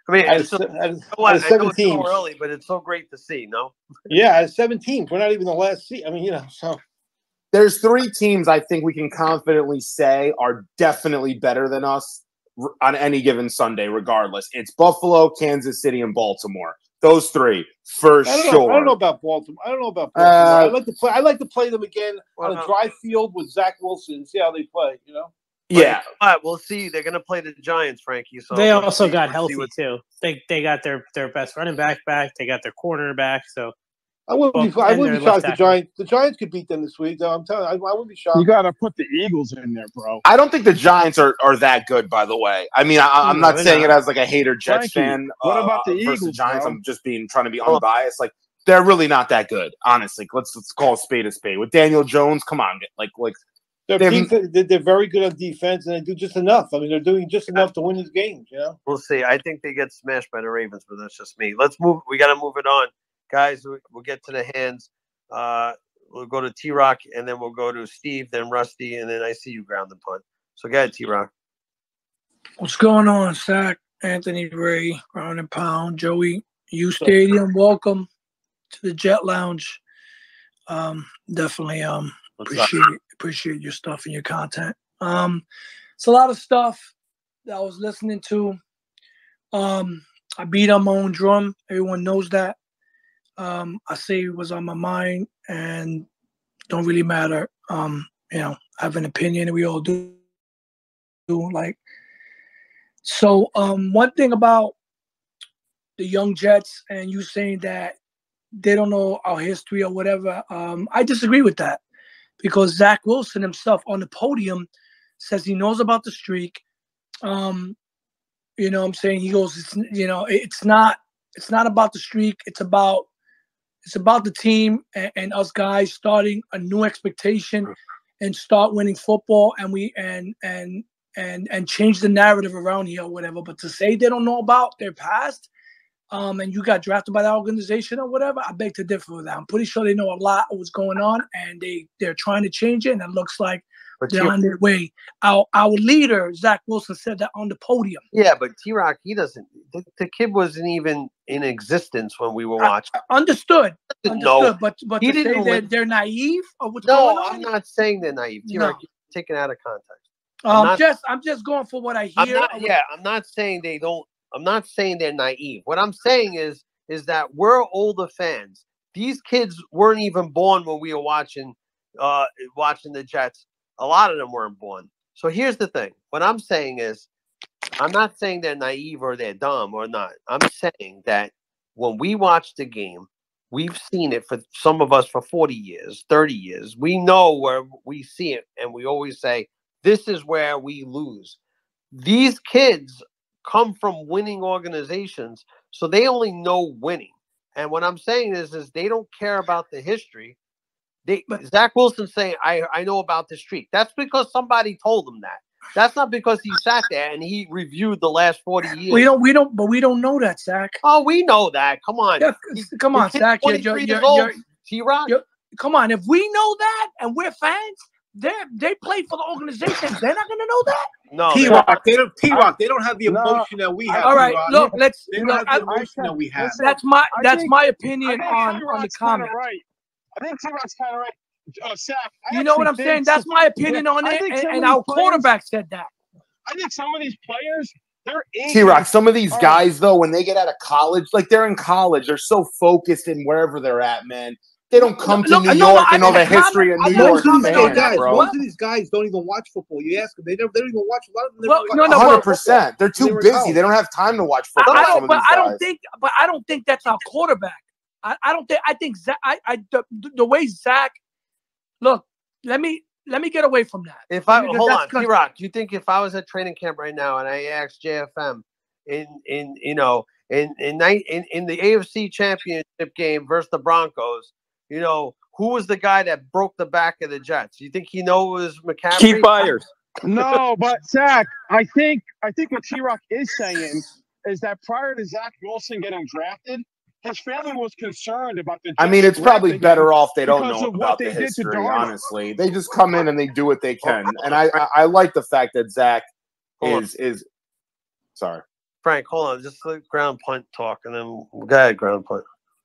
I mean, At it's so, a- at a- I at a know it's 17. so early, but it's so great to see. No, Yeah, at 17, we're not even the last seed. I mean, so There's 3 teams I think we can confidently say are definitely better than us on any given Sunday, regardless. It's Buffalo, Kansas City, and Baltimore. Those 3 for sure. I don't know about Baltimore. I like to play. I like to play them again on a dry field with Zach Wilson and see how they play. Yeah. But we'll see. They're going to play the Giants, Frankie. So They we'll also see- got we'll healthy see what- too. They got their best running back back. They got their corner back. So I wouldn't be and shocked their if left the tackle. Giants. The Giants could beat them this week. Though I'm telling you, I wouldn't be shocked. You got to put the Eagles in there, bro. I don't think the Giants are that good, by the way. I mean, I'm No, not they're saying not. it as like a hater Jets Frankie, fan. what about the versus Eagles, Giants? bro? I'm just trying to be unbiased. Like, they're really not that good, honestly. Let's call a spade a spade. With Daniel Jones, come on, They're very good on defense, and they do just enough. I mean, they're doing just enough to win these games. We'll see. I think they get smashed by the Ravens, but that's just me. Let's move. We got to move it on, guys. We'll get to the hands. We'll go to T-Rock, and then we'll go to Steve, then Rusty, and then I see you ground and punt. So go ahead, T-Rock. What's going on, Zach, Anthony Ray, Ground and Pound, Joey, U Stadium? Welcome to the Jet Lounge. Definitely appreciate your stuff and your content. It's a lot of stuff that I was listening to. I beat on my own drum. Everyone knows that. I say it was on my mind and don't really matter. I have an opinion, and we all do. So one thing about the young Jets and you saying that they don't know our history or whatever, I disagree with that, because Zach Wilson himself on the podium says he knows about the streak. You know what I'm saying? He goes, it's not about the streak. It's about the team and us guys starting a new expectation and start winning football, and change the narrative around here or whatever. But to say they don't know about their past, and you got drafted by that organization or whatever, I beg to differ with that. I'm pretty sure they know a lot of what's going on, and they're trying to change it, and it looks like they're on their way. Our leader, Zach Wilson, said that on the podium. Yeah, but T-Rock, he doesn't. The kid wasn't even in existence when we were watching. Understood. No, but he to didn't say live- they're naive or what's going on? I'm not saying they're naive. T-Rock, you're taken out of context. I'm just going for what I hear. I'm not saying they don't. I'm not saying they're naive. What I'm saying is that we're older fans. These kids weren't even born when we were watching the Jets. A lot of them weren't born. So here's the thing. What I'm saying is, I'm not saying they're naive or they're dumb or not. I'm saying that when we watch the game, we've seen it for some of us for 40 years, 30 years. We know where we see it, and we always say, this is where we lose. These kids come from winning organizations, so they only know winning. And what I'm saying is they don't care about the history. Zach Wilson saying, I know about the streak. That's because somebody told him that. That's not because he sat there and he reviewed the last 40 years. We don't know that, Zach. Oh, we know that. Come on. Yeah, come on, Zach. You're T-Rock. Come on. If we know that and we're fans, they play for the organization. They're not going to know that. No, T-Rock. They don't have the emotion that we have. All right, T-Rock. look. They don't have the emotion that we have. That's my opinion on the comment. Right. I think T-Rock's kind of right. Zach, You know what I'm saying? That's my opinion on it, and our quarterback said that. I think some of these players, they're T-Rock, some of these guys, though, when they get out of college, like they're in college, they're so focused in wherever they're at, man. They don't come to New York and know the history of New York. Most of these guys don't even watch football. You ask them, they don't even watch a lot of them. 100%. They're too busy. They don't have time to watch football. I don't think that's our quarterback. I think the way Zach. Look, let me get away from that. Hold on, T-Rock, do you think if I was at training camp right now and I asked JFM in the AFC Championship game versus the Broncos, who was the guy that broke the back of the Jets? You think he knows it was McCaffrey? Keith Byers. No, but Zach, I think what T-Rock is saying is that prior to Zach Wilson getting drafted, his family was concerned about the Jets. I mean, it's probably better off they don't know because of about what the they did to history, Darnold. honestly. They just come in and they do what they can. And I like the fact that Zach is sorry. Frank, hold on. Just let ground punt talk, and then go ahead, ground punt.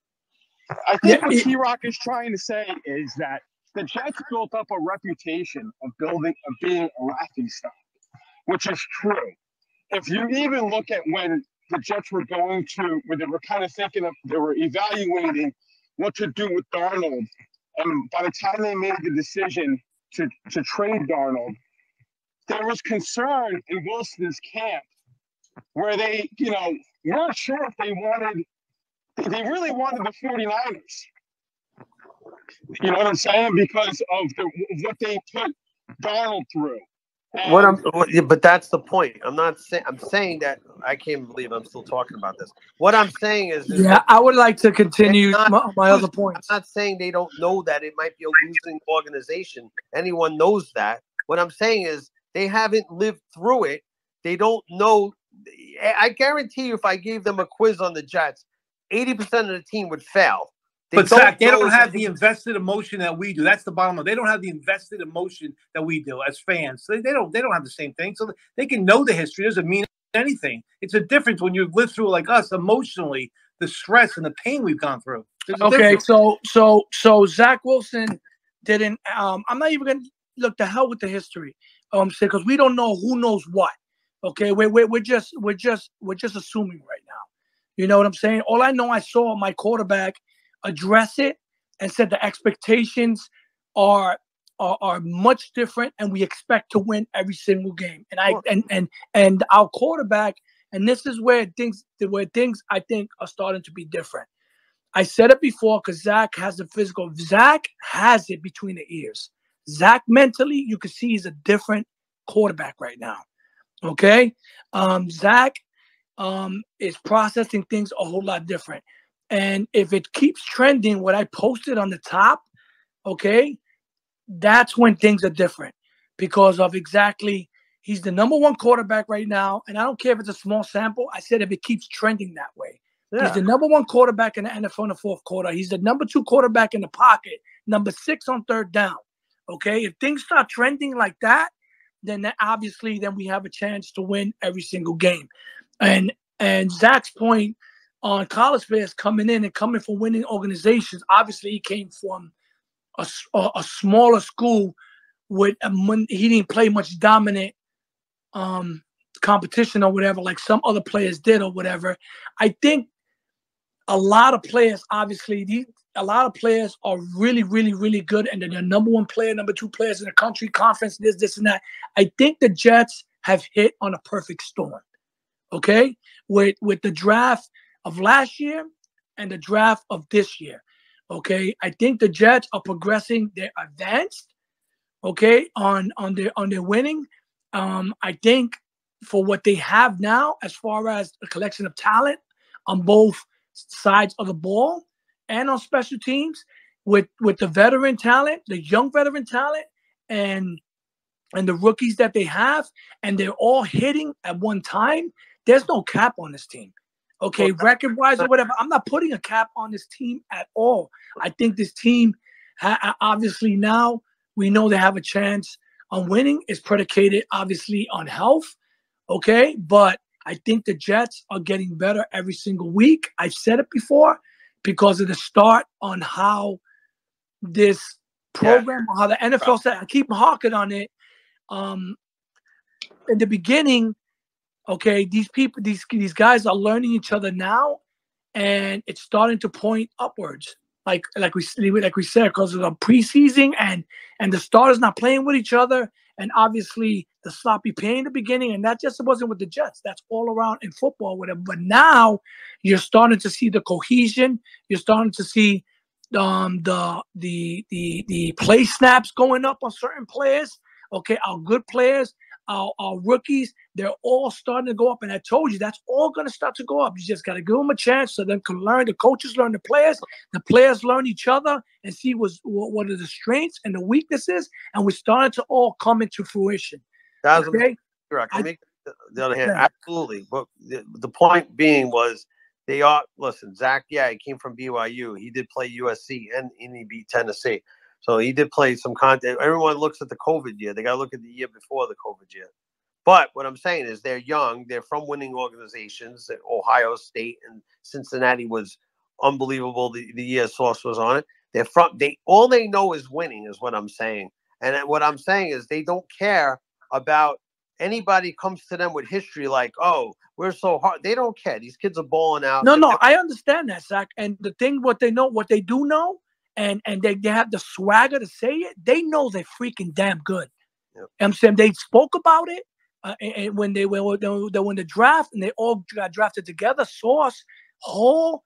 I think what T-Rock is trying to say is that the Jets built up a reputation of being a laughing stock, which is true. If you even look at when the Jets were when they were kind of they were evaluating what to do with Darnold, and by the time they made the decision to trade Darnold, there was concern in Wilson's camp where they, weren't sure if they really wanted the 49ers. You know what I'm saying? Because of what they put Darnold through. But that's the point. I'm saying that I can't believe I'm still talking about this. What I'm saying is I would like to continue my other points. I'm not saying they don't know that it might be a losing organization. Anyone knows that. What I'm saying is they haven't lived through it. They don't know. I guarantee you, if I gave them a quiz on the Jets, 80% of the team would fail. But Zach, they don't have the invested emotion that we do. That's the bottom line. They don't have the invested emotion that we do as fans. They don't have the same thing. So they can know the history. It doesn't mean anything. It's a difference when you've lived through, like us, emotionally, the stress and the pain we've gone through. Okay, so Zach Wilson didn't. I'm not even gonna look the hell with the history. Because we don't know who knows what. Okay, we're just assuming right now. You know what I'm saying? All I know, I saw my quarterback address it and said the expectations are much different, and we expect to win every single game. And our quarterback, and this is where things I think are starting to be different. I said it before because Zach has the physical. Zach has it between the ears. Zach mentally, you can see he's a different quarterback right now. Okay, Zach is processing things a whole lot different. And if it keeps trending, what I posted on the top, okay, that's when things are different because of exactly he's the number one quarterback right now. And I don't care if it's a small sample. I said if it keeps trending that way. Yeah. He's the number one quarterback in the NFL in the fourth quarter. He's the number two quarterback in the pocket, number 6 on third down. Okay, if things start trending like that, then obviously we have a chance to win every single game. And Zach's point on college players coming from winning organizations. Obviously, he came from a smaller school with he didn't play much dominant competition or whatever, like some other players did or whatever. I think a lot of players, obviously, a lot of players are really, really, really good, and they're the number one player, number two players in the country, conference, this, and that. I think the Jets have hit on a perfect storm. Okay, with the draft of last year and the draft of this year. Okay, I think the Jets are progressing. They're advanced. Okay, on their winning. I think for what they have now, as far as a collection of talent on both sides of the ball and on special teams, with the veteran talent, the young veteran talent, and the rookies that they have, and they're all hitting at one time. There's no cap on this team. Okay, record-wise or whatever. I'm not putting a cap on this team at all. I think this team, obviously now, we know they have a chance on winning. It's predicated, obviously, on health. Okay, but I think the Jets are getting better every single week. I've said it before because of the start on how this program, how the NFL said, I keep harking on it. In the beginning, okay, these people, these guys are learning each other now, and it's starting to point upwards. Like we said, because of the preseason and the starters not playing with each other, and obviously the sloppy play in the beginning, and that just wasn't with the Jets. That's all around in football, whatever. But now you're starting to see the cohesion. You're starting to see the play snaps going up on certain players. Okay, our good players, our rookies, they're all starting to go up. And I told you, that's all going to start to go up. You just got to give them a chance so they can learn. The coaches learn the players learn each other and see what are the strengths and the weaknesses. And we're starting to all come into fruition. That's correct. The other hand, absolutely. But the point being was they are, listen, Zach, he came from BYU. He did play USC and he beat Tennessee. So he did play some content. Everyone looks at the COVID year. They got to look at the year before the COVID year. But what I'm saying is they're young. They're from winning organizations. Ohio State and Cincinnati was unbelievable. The year Sauce was on it. They're from. All they know is winning, is what I'm saying. And what I'm saying is they don't care about anybody comes to them with history like, oh, we're so hard. They don't care. These kids are balling out. No, I understand that, Zach. And the thing, what they do know, and they have the swagger to say it. They know they're freaking damn good. Yep. I'm saying they spoke about it. And when they were in the draft, and they all got drafted together, Sauce, Hall,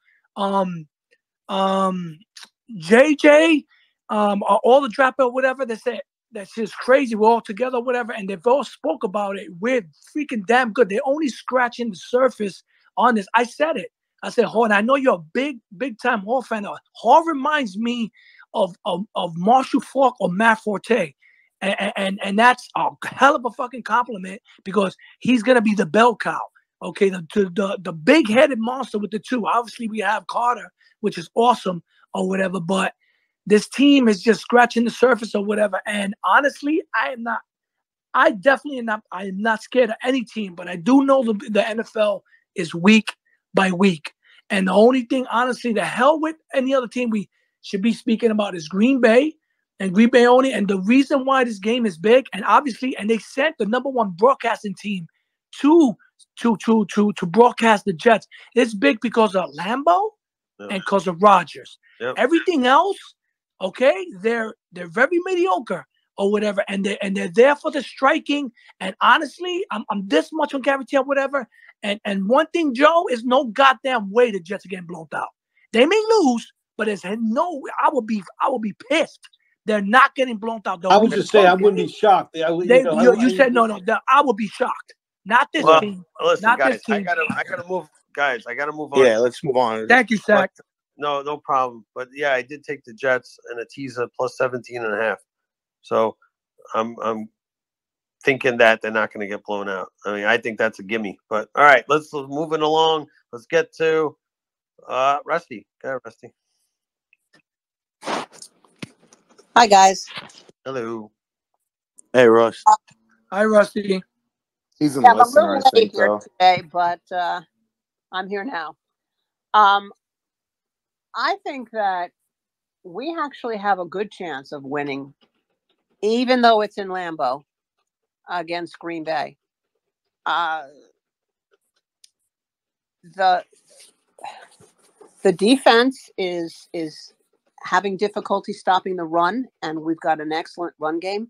JJ, all the draft or whatever, they said that's just crazy. We're all together, whatever, and they've all spoke about it. We're freaking damn good. They're only scratching the surface on this. I said it. I said, Hall, and I know you're a big time Hall fan. Hall reminds me of Marshall Faulk or Matt Forte. And that's a hell of a fucking compliment, because he's gonna be the bell cow. Okay, the big-headed monster with the two. Obviously, we have Carter, which is awesome or whatever, but this team is just scratching the surface or whatever. And honestly, I am not scared of any team, but I do know the NFL is week by week. And the only thing, honestly, the hell with any other team we should be speaking about is Green Bay. And Green Bay only, and the reason why this game is big, and obviously, and they sent the #1 broadcasting team to broadcast the Jets. It's big because of Lambeau and because of Rodgers. Yep. Everything else, okay, they're very mediocre or whatever, and they're there for the striking. And honestly, I'm this much on guarantee or whatever. And one thing, Joe, is no goddamn way the Jets are getting blown out. They may lose, but there's no. I will be pissed. They're not getting blown out. I would just say I wouldn't be shocked. You said no. I would be shocked. Not this team. Listen, not guys, this team. I gotta move. Guys, I gotta move on. Yeah, let's move on. Thank you, Zach. No problem. But yeah, I did take the Jets and a teaser plus 17.5. So I'm thinking that they're not going to get blown out. I mean, I think that's a gimme. But all right, let's moving along. Let's get to Rusty. Go ahead, Rusty. Hi, guys. Hello. Hey, Russ. Hi, Rusty. He's a I'm a listener, little I think, late here though. today, but I'm here now. I think that we actually have a good chance of winning, even though it's in Lambeau against Green Bay. The defense is having difficulty stopping the run, and we've got an excellent run game.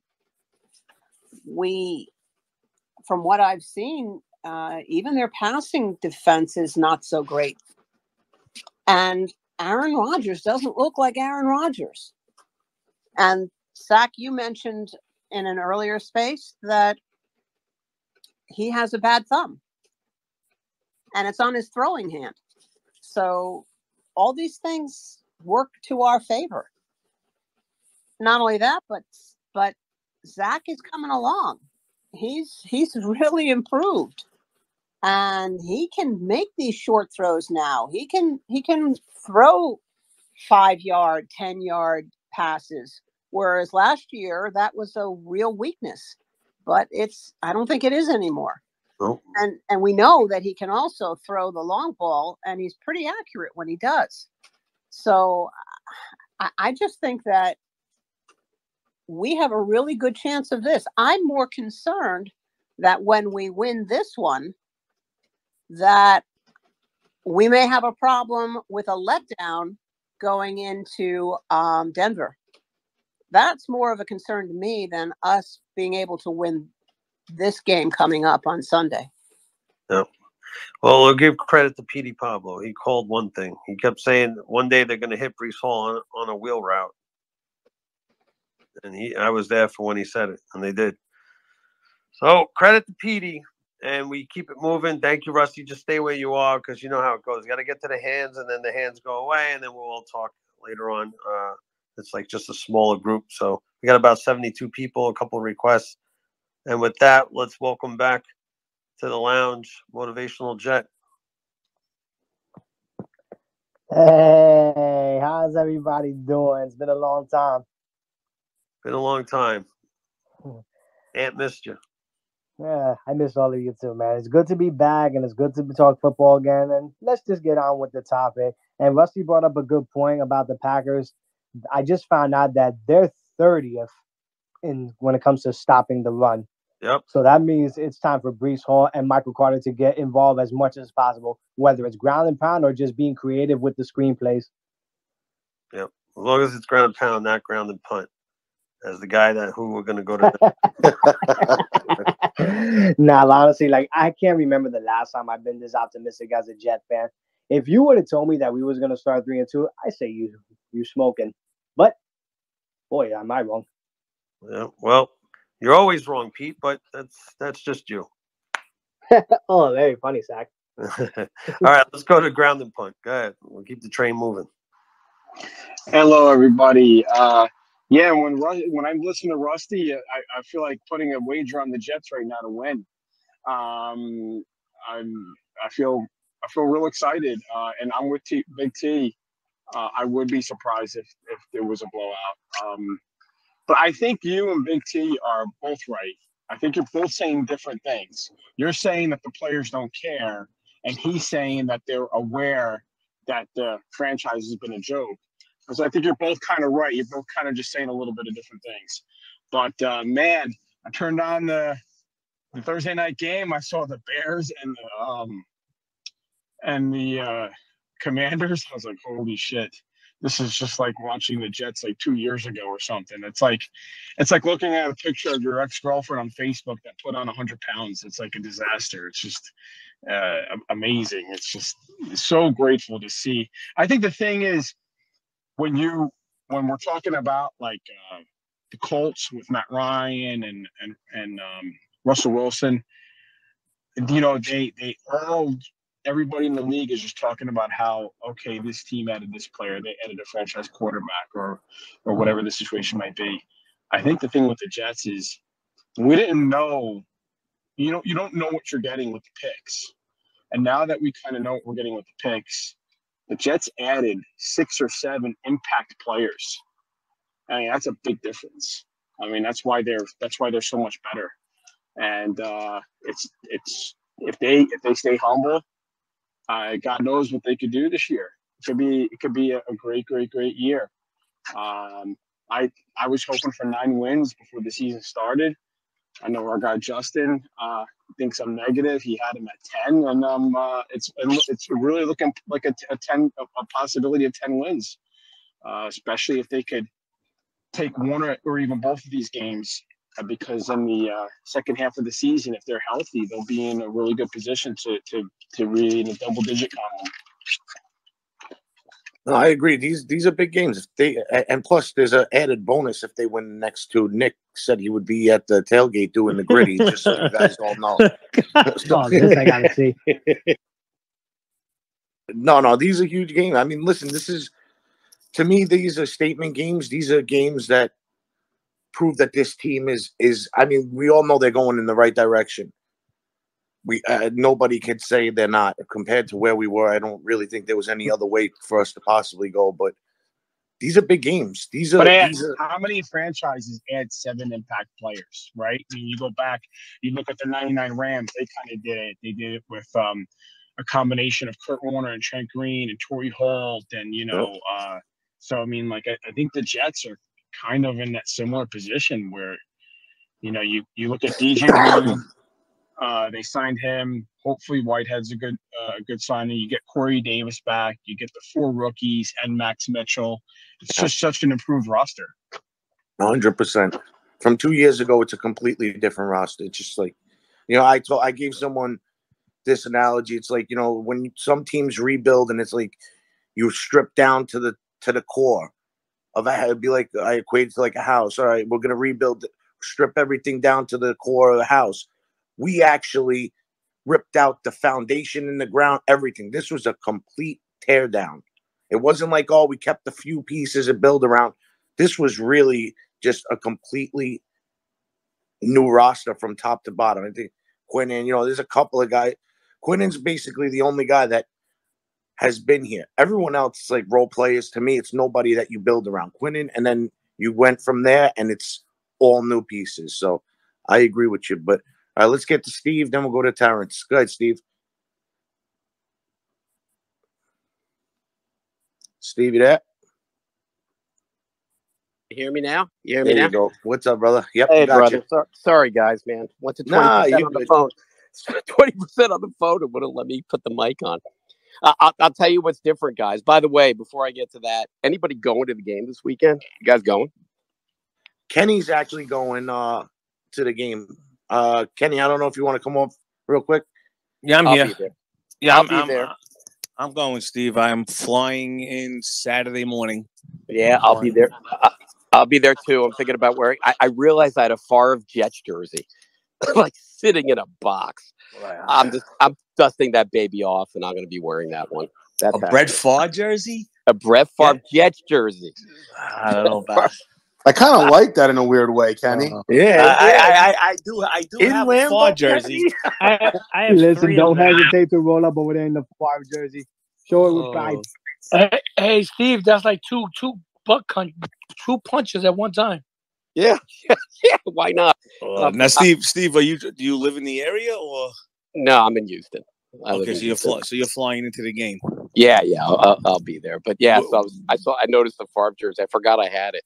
From what I've seen, even their passing defense is not so great. And Aaron Rodgers doesn't look like Aaron Rodgers. And Zach, you mentioned in an earlier space that he has a bad thumb, and it's on his throwing hand. So all these things work to our favor. Not only that, but Zach is coming along. He's really improved, and he can make these short throws now. He can throw 5-yard, 10-yard passes, whereas last year that was a real weakness. But I don't think it is anymore. Nope. And we know that he can also throw the long ball, and he's pretty accurate when he does. So I just think that we have a really good chance of this. I'm more concerned that when we win this one, that we may have a problem with a letdown going into Denver. That's more of a concern to me than us being able to win this game coming up on Sunday. No. Well, we'll give credit to Petey Pablo. He called one thing. He kept saying one day they're going to hit Breece Hall on a wheel route. And I was there for when he said it, and they did. So credit to Petey, and we keep it moving. Thank you, Rusty. Just stay where you are, because you know how it goes. You got to get to the hands, and then the hands go away, and then we'll all talk later on. It's like just a smaller group. So we got about 72 people, a couple of requests. And with that, let's welcome back to the lounge, Motivational Jet. Hey, how's everybody doing? It's been a long time. Been a long time. Aunt missed you. Yeah, I miss all of you too, man. It's good to be back and it's good to talk football again. And let's just get on with the topic. And Rusty brought up a good point about the Packers. I just found out that they're 30th in when it comes to stopping the run. Yep. So that means it's time for Breece Hall and Michael Carter to get involved as much as possible, whether it's ground and pound or just being creative with the screenplays. Yep. As long as it's ground and pound, not ground and punt. As the guy who we're going to go to. Nah, honestly, like I can't remember the last time I've been this optimistic as a Jet fan. If you would have told me that we was going to start 3-2, I say you smoking. But boy, am I wrong. Yeah, well, you're always wrong, Pete, but that's just you. Oh, very funny, Zach. All right, let's go to ground and punt. Go ahead. We'll keep the train moving. Hello, everybody. Yeah, when I'm listening to Rusty, I feel like putting a wager on the Jets right now to win. I feel real excited, and I'm with Big T. I would be surprised if there was a blowout. But I think you and Big T are both right. I think you're both saying different things. You're saying that the players don't care, and he's saying that they're aware that the franchise has been a joke. So I think you're both kind of right. You're both kind of just saying a little bit of different things. But, man, I turned on the Thursday night game. I saw the Bears and the Commanders. I was like, holy shit. This is just like watching the Jets like 2 years ago or something. It's like looking at a picture of your ex-girlfriend on Facebook that put on 100 pounds. It's like a disaster. It's just amazing. It's just so grateful to see. I think the thing is, when we're talking about like the Colts with Matt Ryan and Russell Wilson, you know, everybody in the league is just talking about how, okay, this team added this player, they added a franchise quarterback or whatever the situation might be. I think the thing with the Jets is we didn't know, you don't know what you're getting with the picks. And now that we kind of know what we're getting with the picks, the Jets added 6 or 7 impact players. I mean, that's a big difference. I mean, that's why they're so much better. And it's if they stay humble, God knows what they could do this year. It could be a great year. I was hoping for 9 wins before the season started. I know our guy Justin thinks I'm negative. He had him at 10, and it's really looking like a possibility of 10 wins, especially if they could take one or even both of these games. Because in the second half of the season, if they're healthy, they'll be in a really good position to really in a double-digit column. No, I agree. These are big games. And plus, there's an added bonus if they win the next 2. Nick said he would be at the tailgate doing the gritty, just so you guys all know. Oh, this I gotta see. No, these are huge games. I mean, listen, to me, these are statement games. These are games that prove that this team is. I mean, we all know they're going in the right direction. Nobody could say they're not compared to where we were. I don't really think there was any other way for us to possibly go. But these are big games. How many franchises add 7 impact players? Right? I mean, you go back, you look at the '99 Rams. They kind of did it. They did it with a combination of Kurt Warner and Trent Green and Torrey Holt, and so I mean, like I think the Jets are kind of in that similar position where, you look at DJ Reed. They signed him. Hopefully, Whitehead's a good signing. You get Corey Davis back. You get the 4 rookies and Max Mitchell. It's just such an improved roster. 100%. From 2 years ago, it's a completely different roster. It's just like, I gave someone this analogy. It's like, when some teams rebuild and it's like you strip down to the core of it'd be like I equate it to like a house. All right, we're gonna rebuild, strip everything down to the core of the house. We actually ripped out the foundation in the ground, everything. This was a complete tear down. It wasn't like, we kept a few pieces and build around. This was really just a completely new roster from top to bottom. I think Quinnen, there's a couple of guys. Quinnen's basically the only guy that has been here. Everyone else is like role players. To me, it's nobody that you build around. Quinnen, and then you went from there, and it's all new pieces. So I agree with you. But All right, let's get to Steve, then we'll go to Terrence. Go ahead, Steve. Steve, you there? You hear me now? You hear me There now? you go. What's up, brother? Yep, Hey, got brother. you. Sorry, guys, man. Went to 20% Nah, you're on the good. phone. 20% on the phone and wouldn't let me put the mic on. I'll tell you what's different, guys. By the way, before I get to that, anybody going to the game this weekend? You guys going? Kenny's actually going to the game. Kenny, I don't know if you want to come up real quick. Yeah, I'm I'll here. be there. Yeah, I'll be there. I'm going, Steve. I'm flying in Saturday morning. Yeah, I'll be there. I'll be there too. I'm thinking about wearing. I realized I had a Favre Jets jersey, like sitting in a box. I'm dusting that baby off, and I'm going to be wearing that one. That's A Brett Favre jersey? A Brett Favre Jets jersey. I don't know about. I kind of like that in a weird way, Kenny. I do In have Lambeau, a Favre jersey. I have Listen, three don't of them. hesitate to roll up over there in the Favre jersey. Show it with pride. Hey, Steve, that's like two punches at one time. Yeah, yeah. Why not? Now, Steve, do you live in the area or? No, I'm in Houston. Okay, so you're flying into the game. Yeah, I'll be there. But yeah, so I noticed the Favre jersey. I forgot I had it.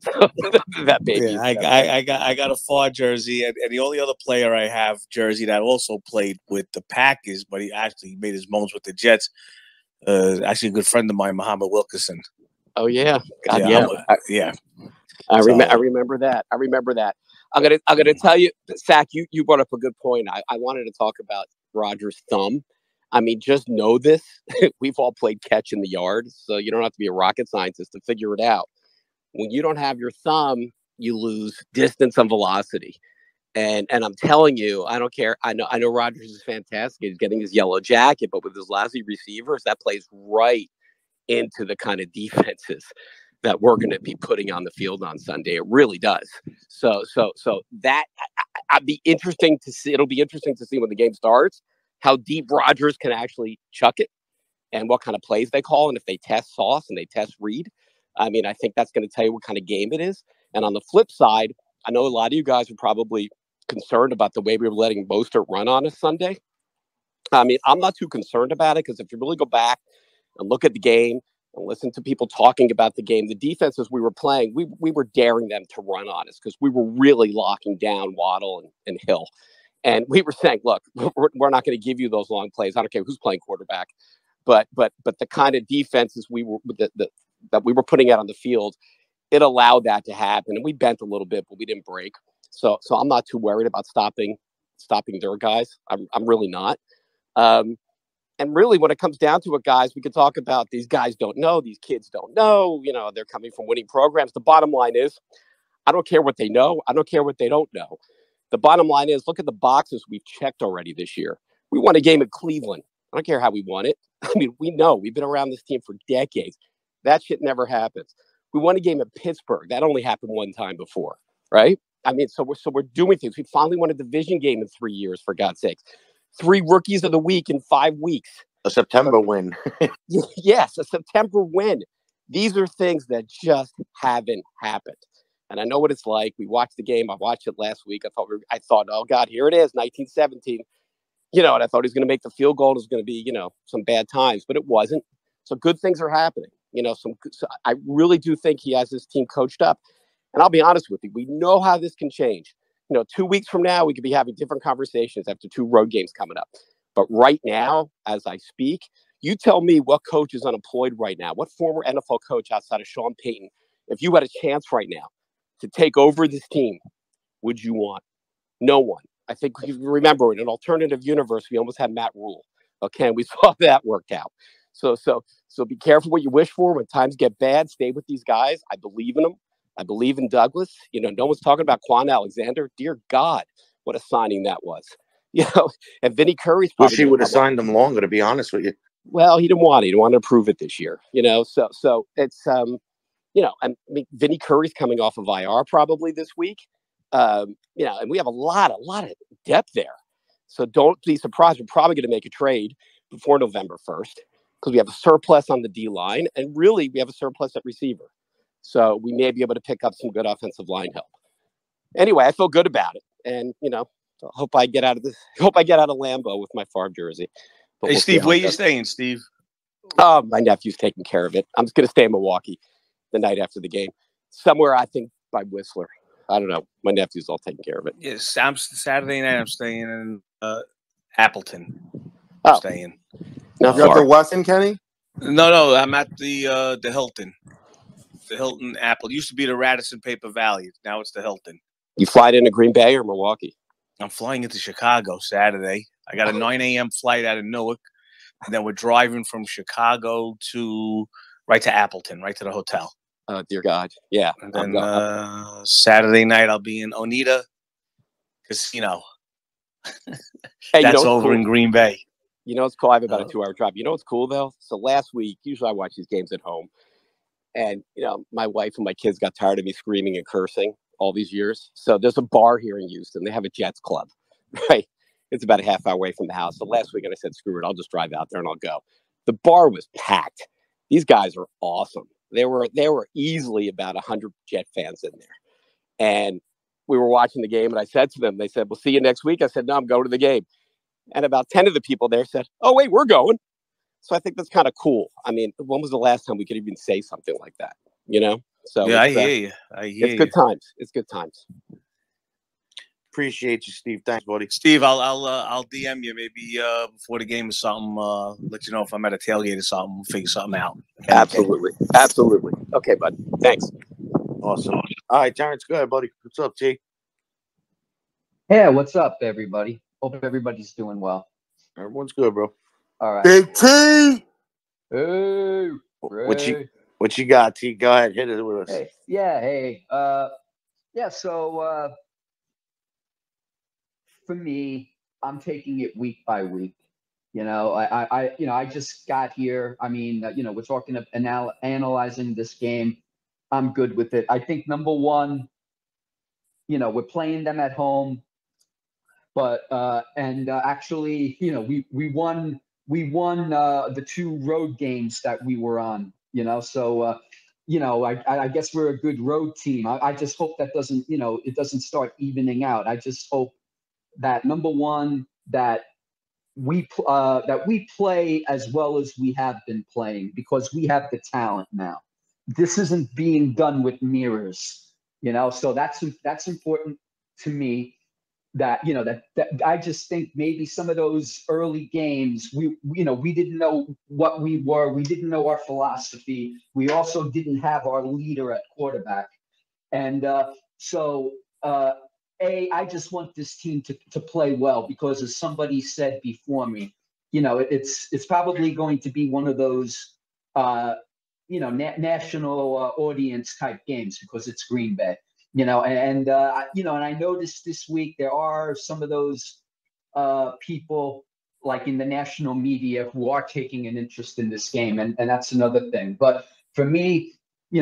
That baby. Yeah, I got a Favre jersey, and the only other player I have jersey that also played with the Packers, but he actually made his bones with the Jets. Actually, a good friend of mine, Muhammad Wilkerson. Oh yeah, God, yeah. I remember that. I remember that. I'm gonna tell you, Sack. You brought up a good point. I wanted to talk about Rodgers' thumb. I mean, just know this. We've all played catch in the yard, so you don't have to be a rocket scientist to figure it out. When you don't have your thumb, you lose distance and velocity. And I'm telling you, I don't care. I know Rodgers is fantastic. He's getting his yellow jacket, but with his lousy receivers, that plays right into the kind of defenses that we're going to be putting on the field on Sunday. It really does. So that I'd be interesting to see. It'll be interesting to see when the game starts how deep Rodgers can actually chuck it and what kind of plays they call, and if they test Sauce and they test Reed. I mean, I think that's going to tell you what kind of game it is. And on the flip side, I know a lot of you guys are probably concerned about the way we were letting Mostert run on us Sunday. I mean, I'm not too concerned about it because if you really go back and look at the game and listen to people talking about the game, the defenses we were playing, we were daring them to run on us because we were really locking down Waddle and Hill. And we were saying, look, we're not going to give you those long plays. I don't care who's playing quarterback. But the kind of defenses that we were putting out on the field, it allowed that to happen. And we bent a little bit, but we didn't break. So I'm not too worried about stopping their guys. I'm really not. And really, when it comes down to it, guys, we could talk about these guys don't know, these kids don't know. You know, they're coming from winning programs. The bottom line is, I don't care what they know. I don't care what they don't know. The bottom line is, look at the boxes we've checked already this year. We won a game in Cleveland. I don't care how we won it. I mean, we know we've been around this team for decades. That shit never happens. We won a game at Pittsburgh. That only happened one time before, right? I mean, so we're doing things. We finally won a division game in 3 years, for God's sakes. 3 rookies of the week in 5 weeks. A September win. Yes, a September win. These are things that just haven't happened. And I know what it's like. We watched the game. I watched it last week. I thought, oh God, here it is, 1917. You know, and I thought he was going to make the field goal. It was going to be, you know, some bad times, but it wasn't. So good things are happening. You know, so I really do think he has his team coached up. And I'll be honest with you, we know how this can change. You know, 2 weeks from now, we could be having different conversations after 2 road games coming up. But right now, as I speak, you tell me what coach is unemployed right now. What former NFL coach outside of Sean Payton, if you had a chance right now to take over this team, would you want? No one. I think you remember in an alternative universe, we almost had Matt Rule. Okay, and we saw that worked out. So be careful what you wish for. When times get bad, stay with these guys. I believe in them. I believe in Douglas. You know, no one's talking about Quan Alexander. Dear God, what a signing that was. You know, and Vinny Curry's probably. Wish he would have signed them longer, to be honest with you. Well, he didn't want it. He didn't want to prove it this year. You know, so it's you know, I mean, Vinny Curry's coming off of IR probably this week. You know, and we have a lot of depth there. So don't be surprised. We're probably going to make a trade before November 1st because we have a surplus on the D line, and really we have a surplus at receiver. So we may be able to pick up some good offensive line help. Anyway, I feel good about it, and you know, Hope I get out of Lambeau with my farm jersey. But Hey, we'll see Steve, how where it you goes. staying, Steve? Oh, my nephew's taking care of it. I'm just going to stay in Milwaukee the night after the game. Somewhere, I think, by Whistler. I don't know. My nephew's all taking care of it. Yes, Saturday night. I'm staying in Appleton. I'm staying. Not You're at the far. Westin, Kenny? No, I'm at the Hilton. The Hilton Apple. It used to be the Radisson Paper Valley. Now it's the Hilton. You fly into Green Bay or Milwaukee? I'm flying into Chicago Saturday. I got a 9 a.m. flight out of Newark, and then we're driving from Chicago right to Appleton, right to the hotel. Oh, dear God. Yeah. And then Saturday night, I'll be in Oneida Casino. Hey, That's what's over cool? in Green Bay. You know what's cool? I have about a 2-hour drive. You know what's cool, though? So last week, usually I watch these games at home. And, my wife and my kids got tired of me screaming and cursing all these years. So there's a bar here in Houston. They have a Jets club, right? It's about a half hour away from the house. So last weekend I said, screw it. I'll just drive out there and I'll go. The bar was packed. These guys are awesome. There were easily about 100 Jet fans in there. And we were watching the game and I said to them, they said, we'll see you next week. I said, no, I'm going to the game. And about 10 of the people there said, oh, wait, we're going. So I think that's kind of cool. I mean, when was the last time we could even say something like that? So Yeah, I hear you. It's good times. It's good times. Appreciate you, Steve. Thanks, buddy. Steve, I'll DM you maybe before the game or something. Let you know if I'm at a tailgate or something. We'll figure something out. Okay? Absolutely. Okay, bud. Thanks. Awesome. All right, Terrence, go ahead, buddy. What's up, T? Hey, what's up, everybody? Hope everybody's doing well. Everyone's good, bro. All right. Big T. Hey, What you got, T? Go ahead, hit it with us. Hey, yeah, hey, yeah. So for me, I'm taking it week by week. I just got here. I mean, we're talking of analyzing this game. I'm good with it. I think number one, we're playing them at home, but actually, we won the 2 road games that we were on. So I guess we're a good road team. I just hope that doesn't it doesn't start evening out. I just hope that number one that we play as well as we have been playing, because we have the talent now. This isn't being done with mirrors, so that's important to me. That that I just think maybe some of those early games we didn't know what we were. We didn't know our philosophy. We also didn't have our leader at quarterback. And I just want this team to play well, because as somebody said before me, it's probably going to be one of those national audience type games, because it's Green Bay. And I noticed this week there are some of those people like in the national media who are taking an interest in this game, and that's another thing. But for me,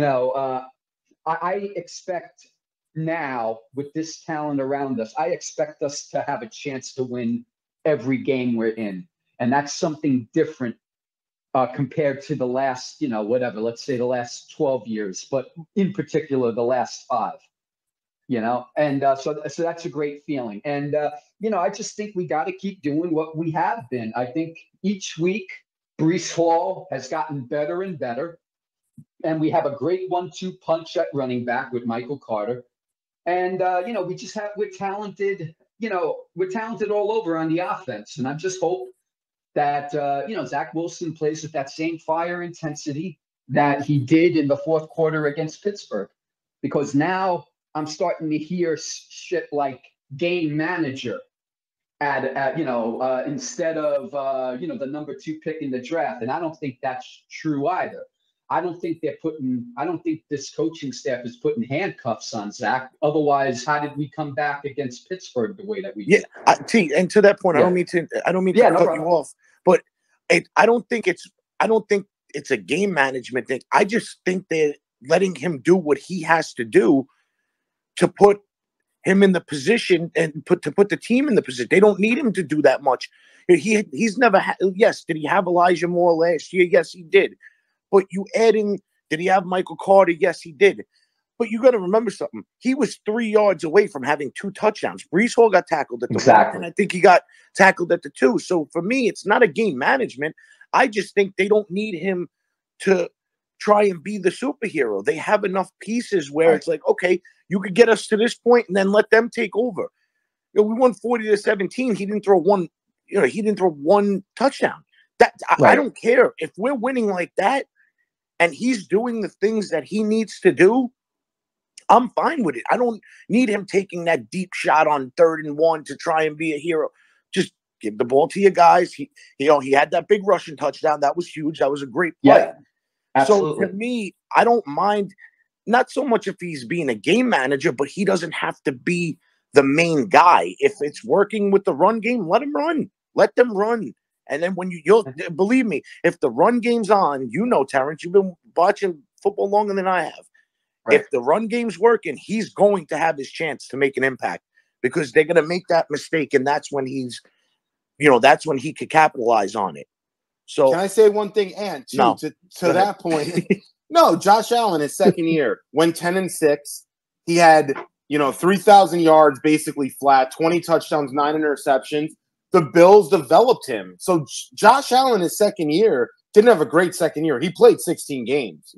I expect now, with this talent around us, I expect us to have a chance to win every game we're in, and that's something different compared to the last, let's say the last 12 years, but in particular the last 5. And so that's a great feeling. And, I just think we got to keep doing what we have been. I think each week, Breece Hall has gotten better and better. And we have a great 1-2 punch at running back with Michael Carter. And, we're talented, we're talented all over on the offense. And I just hope that, Zach Wilson plays with that same fire intensity that he did in the fourth quarter against Pittsburgh. Because now I'm starting to hear shit like game manager instead of, the number 2 pick in the draft. And I don't think that's true either. I don't think this coaching staff is putting handcuffs on Zach. Otherwise, how did we come back against Pittsburgh the way that we did? Yeah, T, and to that point, Yeah. I don't mean to Yeah, no cut problem. you off, but I don't think it's a game management thing. I just think they're letting him do what he has to do to put him in the position and to put the team in the position. They don't need him to do that much. He's never yes, did he have Elijah Moore last year? Yes, he did. But did he have Michael Carter? Yes, he did. But you got to remember something. He was 3 yards away from having 2 touchdowns. Breece Hall got tackled at the 1, and I think he got tackled at the 2. So for me, it's not a game management. I just think they don't need him to try and be the superhero. They have enough pieces where it's like, okay, you could get us to this point and then let them take over. You know, we won 40-17. He didn't throw one. You know, he didn't throw 1 touchdown. I don't care if we're winning like that, and he's doing the things that he needs to do. I'm fine with it. I don't need him taking that deep shot on 3rd and 1 to try and be a hero. Just give the ball to your guys. He had that big rushing touchdown. That was huge. That was a great play. Yeah, absolutely. So to me, I don't mind, not so much if he's being a game manager, but he doesn't have to be the main guy. If it's working with the run game, let him run. Let them run. And then when you'll believe me, if the run game's on, Terrence, you've been watching football longer than I have. Right. If the run game's working, he's going to have his chance to make an impact because they're going to make that mistake. And that's when that's when he could capitalize on it. So can I say one thing, Ant, too, no. to that point? No, Josh Allen, his second year, went 10-6. He had, 3,000 yards basically flat, 20 touchdowns, 9 interceptions. The Bills developed him. So Josh Allen, his second year, didn't have a great second year. He played 16 games,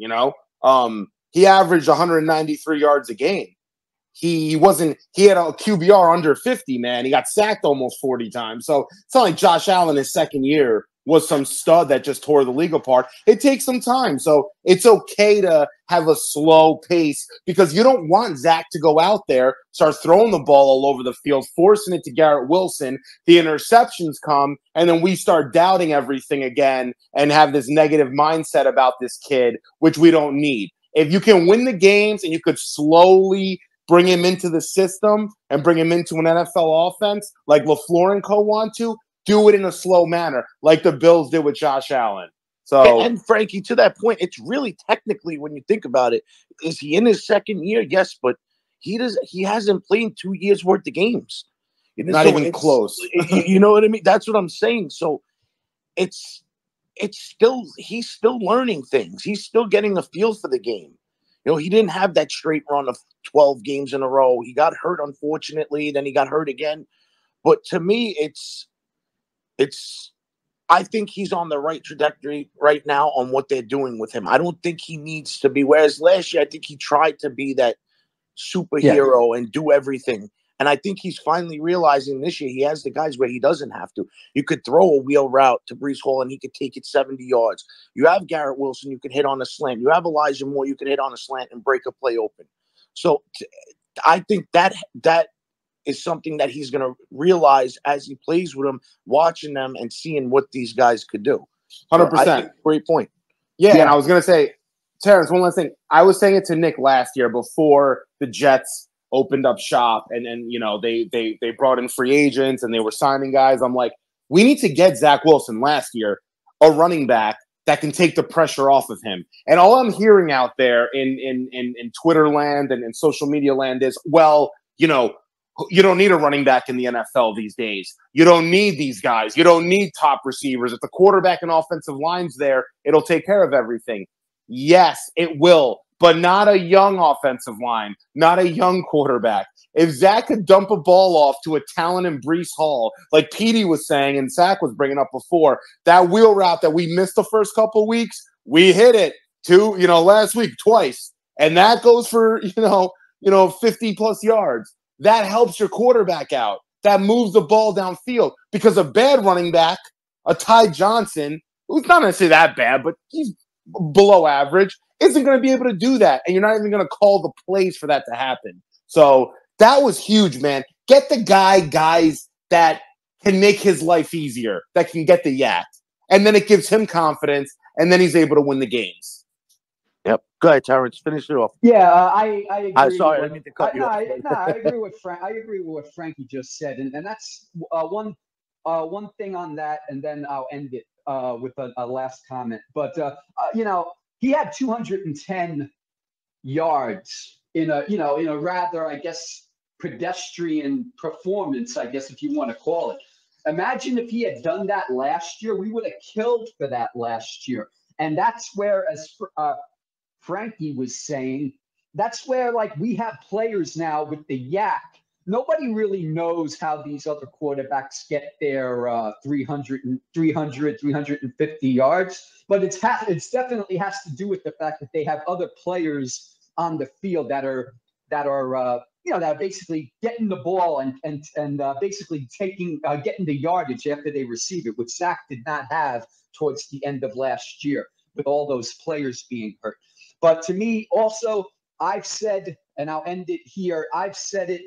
He averaged 193 yards a game. He had a QBR under 50, man. He got sacked almost 40 times. So it's not like Josh Allen, his second year, was some stud that just tore the league apart. It takes some time. So it's okay to have a slow pace because you don't want Zach to go out there, start throwing the ball all over the field, forcing it to Garrett Wilson. The interceptions come, and then we start doubting everything again and have this negative mindset about this kid, which we don't need. If you can win the games and you could slowly bring him into the system and bring him into an NFL offense like LaFleur and co want to, do it in a slow manner like the Bills did with Josh Allen. So and Frankie, to that point, it's really technically, when you think about it, is he in his second year? Yes, but he hasn't played 2 years worth of games. Not even close. You know what I mean? That's what I'm saying. So he's still learning things. He's still getting a feel for the game. He didn't have that straight run of 12 games in a row. He got hurt, unfortunately. Then he got hurt again. But to me, I think he's on the right trajectory right now on what they're doing with him. I don't think he needs to be. Whereas last year, I think he tried to be that superhero and do everything. And I think he's finally realizing this year he has the guys where he doesn't have to. You could throw a wheel route to Breece Hall and he could take it 70 yards. You have Garrett Wilson, you can hit on a slant. You have Elijah Moore, you can hit on a slant and break a play open. So I think that is something that he's going to realize as he plays with them, watching them and seeing what these guys could do. 100%. Great point. Yeah, and I was going to say, Terrence, one last thing. I was saying it to Nick last year before the Jets opened up shop and they brought in free agents and they were signing guys. I'm like, we need to get Zach Wilson last year, a running back that can take the pressure off of him. And all I'm hearing out there in Twitter land and in social media land is, well, you don't need a running back in the NFL these days. You don't need these guys. You don't need top receivers. If the quarterback and offensive line's there, it'll take care of everything. Yes, it will, but not a young offensive line, not a young quarterback. If Zach could dump a ball off to a talented Breece Hall, like Petey was saying and Zach was bringing up before, that wheel route that we missed the first couple weeks, we hit it last week twice. And that goes for, 50 plus yards. That helps your quarterback out. That moves the ball downfield because a bad running back, a Ty Johnson, who's not necessarily that bad, but he's below average, isn't going to be able to do that. And you're not even going to call the plays for that to happen. So that was huge, man. Get the guys that can make his life easier, that can get the yak. And then it gives him confidence, and then he's able to win the games. Yep. Go ahead, Terrence. Finish it off. Yeah, I agree. Sorry, I didn't mean to cut you off. I agree with I agree with what Frankie just said, and that's one thing on that, and then I'll end it with a last comment. But he had 210 yards in a rather, I guess, pedestrian performance, I guess, if you want to call it. Imagine if he had done that last year. We would have killed for that last year, and that's where, as Frankie was saying, that's where like we have players now with the yak. Nobody really knows how these other quarterbacks get their 300, 350 yards, but it's definitely has to do with the fact that they have other players on the field that are that are basically getting the ball and basically getting the yardage after they receive it, which Zach did not have towards the end of last year with all those players being hurt. But to me, also, I've said, and I'll end it here, I've said it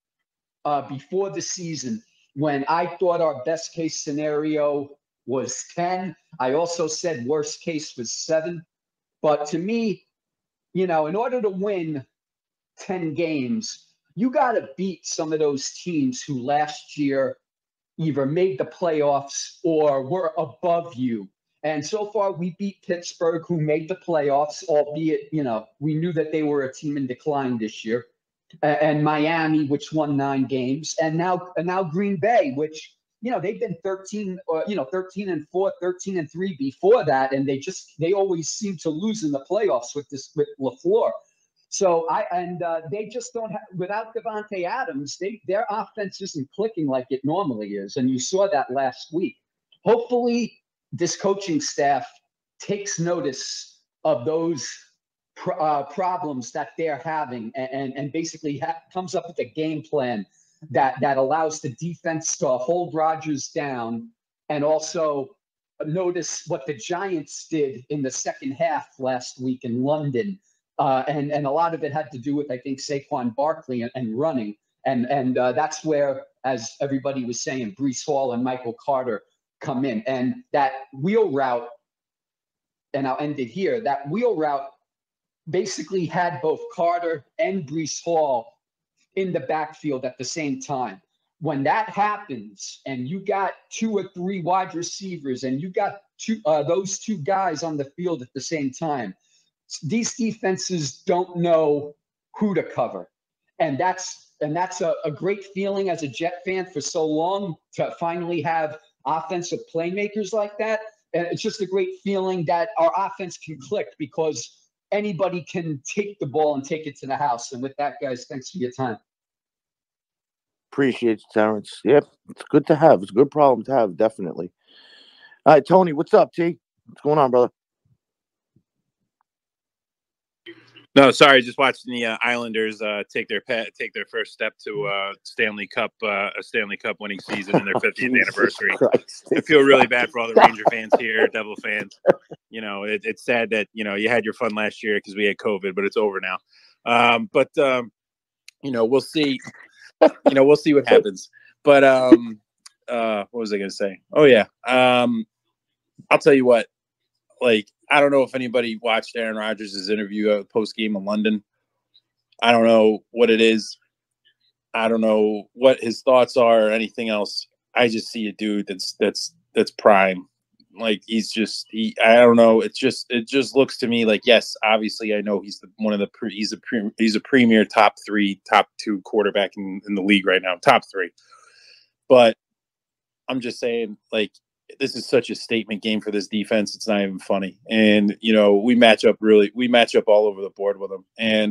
before the season when I thought our best case scenario was 10. I also said worst case was 7. But to me, in order to win 10 games, you got to beat some of those teams who last year either made the playoffs or were above you. And so far, we beat Pittsburgh, who made the playoffs, albeit, we knew that they were a team in decline this year. And Miami, which won 9 games. And now Green Bay, which, they've been 13 and 4, 13 and 3 before that. And they always seem to lose in the playoffs with LaFleur. So they just don't have, without Davante Adams, their offense isn't clicking like it normally is. And you saw that last week. Hopefully this coaching staff takes notice of those problems that they're having and basically comes up with a game plan that allows the defense to hold Rodgers down, and also notice what the Giants did in the second half last week in London. And a lot of it had to do with, I think, Saquon Barkley and running. And that's where, as everybody was saying, Breece Hall and Michael Carter come in. And that wheel route, and I'll end it here, that wheel route basically had both Carter and Breece Hall in the backfield at the same time. When that happens and you got 2 or 3 wide receivers and you got those 2 guys on the field at the same time, these defenses don't know who to cover. And that's a great feeling as a Jet fan for so long, to finally have offensive playmakers like that. And it's just a great feeling that our offense can click, because anybody can take the ball and take it to the house. And with that, guys, thanks for your time. Appreciate you, Terrence. Yep, it's good to have. It's a good problem to have, definitely. All right, Tony, what's up, T? What's going on, brother? No, sorry, just watching the Islanders take their first step to a Stanley Cup winning season in their 50th anniversary. Christ. I feel really bad for all the Ranger fans here, Devil fans. It's sad that you had your fun last year because we had COVID, but it's over now. But we'll see. We'll see what happens. But what was I going to say? Oh yeah, I'll tell you what. I don't know if anybody watched Aaron Rodgers' interview post-game in London. I don't know what it is. I don't know what his thoughts are or anything else. I just see a dude that's prime. I don't know. It just looks to me like, yes, obviously I know he's he's a premier top 2 quarterback in the league right now, top 3. But I'm just saying, this is such a statement game for this defense. It's not even funny. And, we match up all over the board with them. And,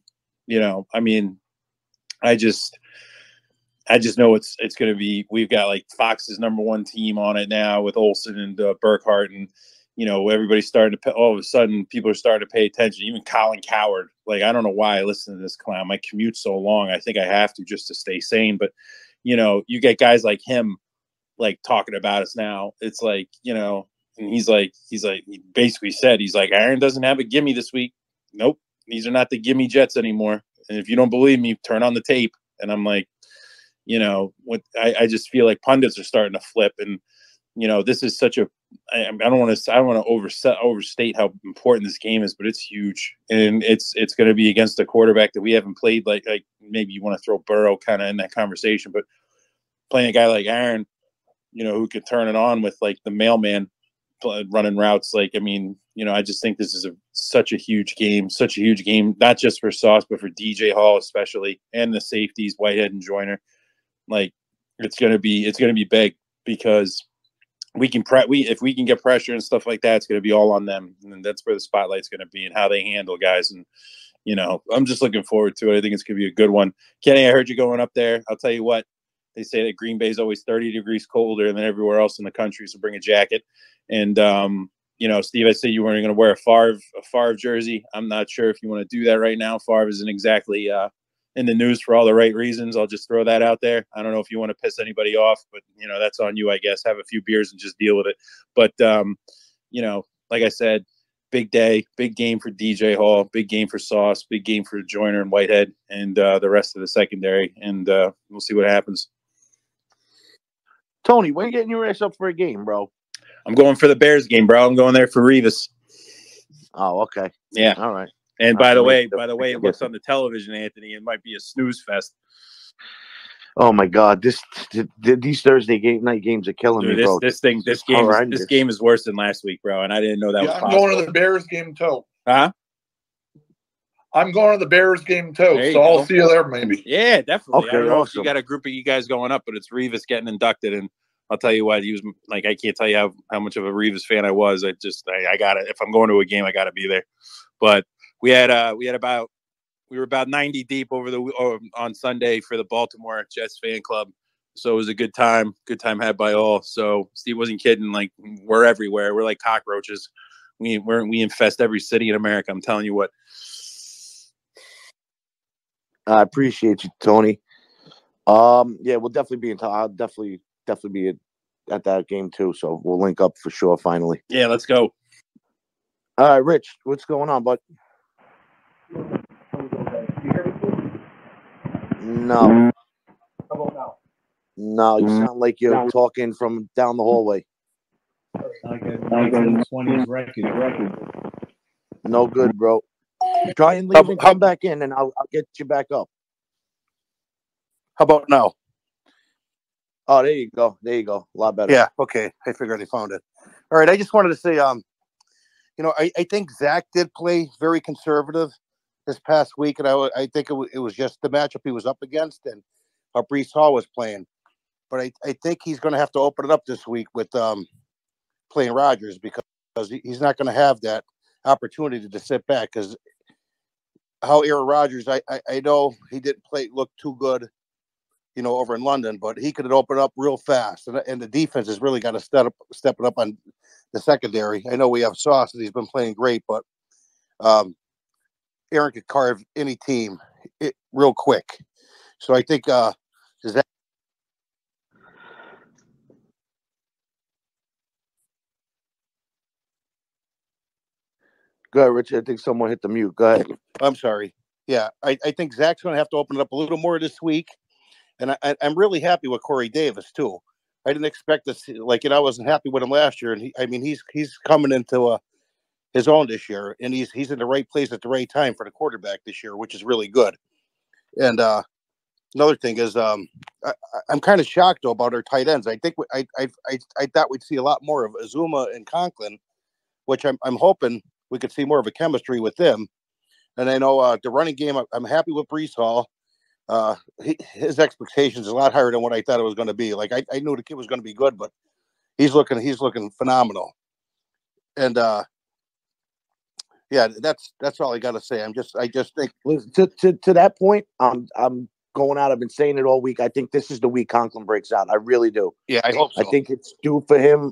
I just know it's going to be, we've got Fox's #1 team on it now with Olsen and Burkhardt, and, everybody's starting to all of a sudden people are starting to pay attention. Even Colin Cowherd. I don't know why I listen to this clown. My commute's so long. I think I have to just to stay sane. But, you get guys like him, talking about us now. It's and he basically said, Aaron doesn't have a gimme this week. Nope. These are not the gimme Jets anymore. And if you don't believe me, turn on the tape. And I'm I just feel like pundits are starting to flip. And, this is such a, I don't want to overstate how important this game is, but it's huge. And it's going to be against a quarterback that we haven't played. Maybe you want to throw Burrow kind of in that conversation, but playing a guy like Aaron, who could turn it on with the mailman running routes. I just think this is such a huge game, not just for Sauce, but for DJ Hall, especially, and the safeties, Whitehead and Joyner. It's going to be big, because if we can get pressure and stuff like that, it's going to be all on them. And that's where the spotlight's going to be, and how they handle guys. And, you know, I'm just looking forward to it. I think it's going to be a good one. Kenny, I heard you going up there. I'll tell you what, they say that Green Bay is always 30 degrees colder than everywhere else in the country, so bring a jacket. And, you know, Steve, I said you weren't going to wear a Favre jersey. I'm not sure if you want to do that right now. Favre isn't exactly in the news for all the right reasons. I'll just throw that out there. I don't know if you want to piss anybody off, but, you know, that's on you, I guess. Have a few beers and just deal with it. But, you know, like I said, big day, big game for DJ Hall, big game for Sauce, big game for Joyner and Whitehead, and the rest of the secondary. And we'll see what happens. Tony, when are you getting your ass up for a game, bro? I'm going for the Bears game, bro. I'm going there for Revis. Oh, okay. Yeah. All right. And by the way, it looks on the television, Anthony, it might be a snooze fest. Oh my God, these Thursday night games are killing me, bro. This game is worse than last week, bro, and I didn't know that was possible. I'm going to the Bears game too. Huh? I'm going to the Bears game too, so I'll see you there, maybe. Yeah, definitely. Okay, I don't know if awesome. you got a group of you guys going up, but it's Revis getting inducted, and I'll tell you what, he was like, I can't tell you how much of a Revis fan I was. I got it. If I'm going to a game, I got to be there. But we were about 90 deep on Sunday for the Baltimore Jets fan club. So it was a good time had by all. So Steve wasn't kidding. Like, we're everywhere. We're like cockroaches. We infest every city in America. I'm telling you what. I appreciate you, Tony. Yeah, we'll definitely be in touch. I'll definitely be at that game too. So we'll link up for sure. Finally. Yeah, let's go. All right, Rich, what's going on, bud? No. No, you sound like you're talking from down the hallway. No good, bro. Try and leave and come back in, and I'll get you back up. How about now? Oh, there you go. There you go. A lot better. Yeah. Okay. I figured I found it. All right. I just wanted to say, you know, I think Zach did play very conservative this past week, and I think it was just the matchup he was up against and how Breece Hall was playing. But I think he's going to have to open it up this week with playing Rodgers, because he's not going to have that opportunity to sit back. Because how Aaron Rodgers, I know he didn't look too good, you know, over in London, but he could open up real fast, and the defense has really got to step it up on the secondary. I know we have Sauce, and he's been playing great, but Aaron could carve any team real quick. So I think does that. Go ahead, Richard. I think someone hit the mute. Go ahead. I'm sorry. Yeah, I think Zach's going to have to open it up a little more this week. And I'm really happy with Corey Davis, too. I didn't expect to see, like, you know, I wasn't happy with him last year. And he's coming into his own this year. And he's in the right place at the right time for the quarterback this year, which is really good. And another thing is I'm kind of shocked, though, about our tight ends. I think I thought we'd see a lot more of Azuma and Conklin, which I'm hoping we could see more of a chemistry with them. And I know the running game, I'm happy with Breece Hall. His expectations is a lot higher than what I thought it was going to be. Like, I knew the kid was going to be good, but he's looking phenomenal. And yeah, that's all I got to say. I just think to that point, I'm going out. I've been saying it all week. I think this is the week Conklin breaks out. I really do. Yeah, I hope so. I think it's due for him.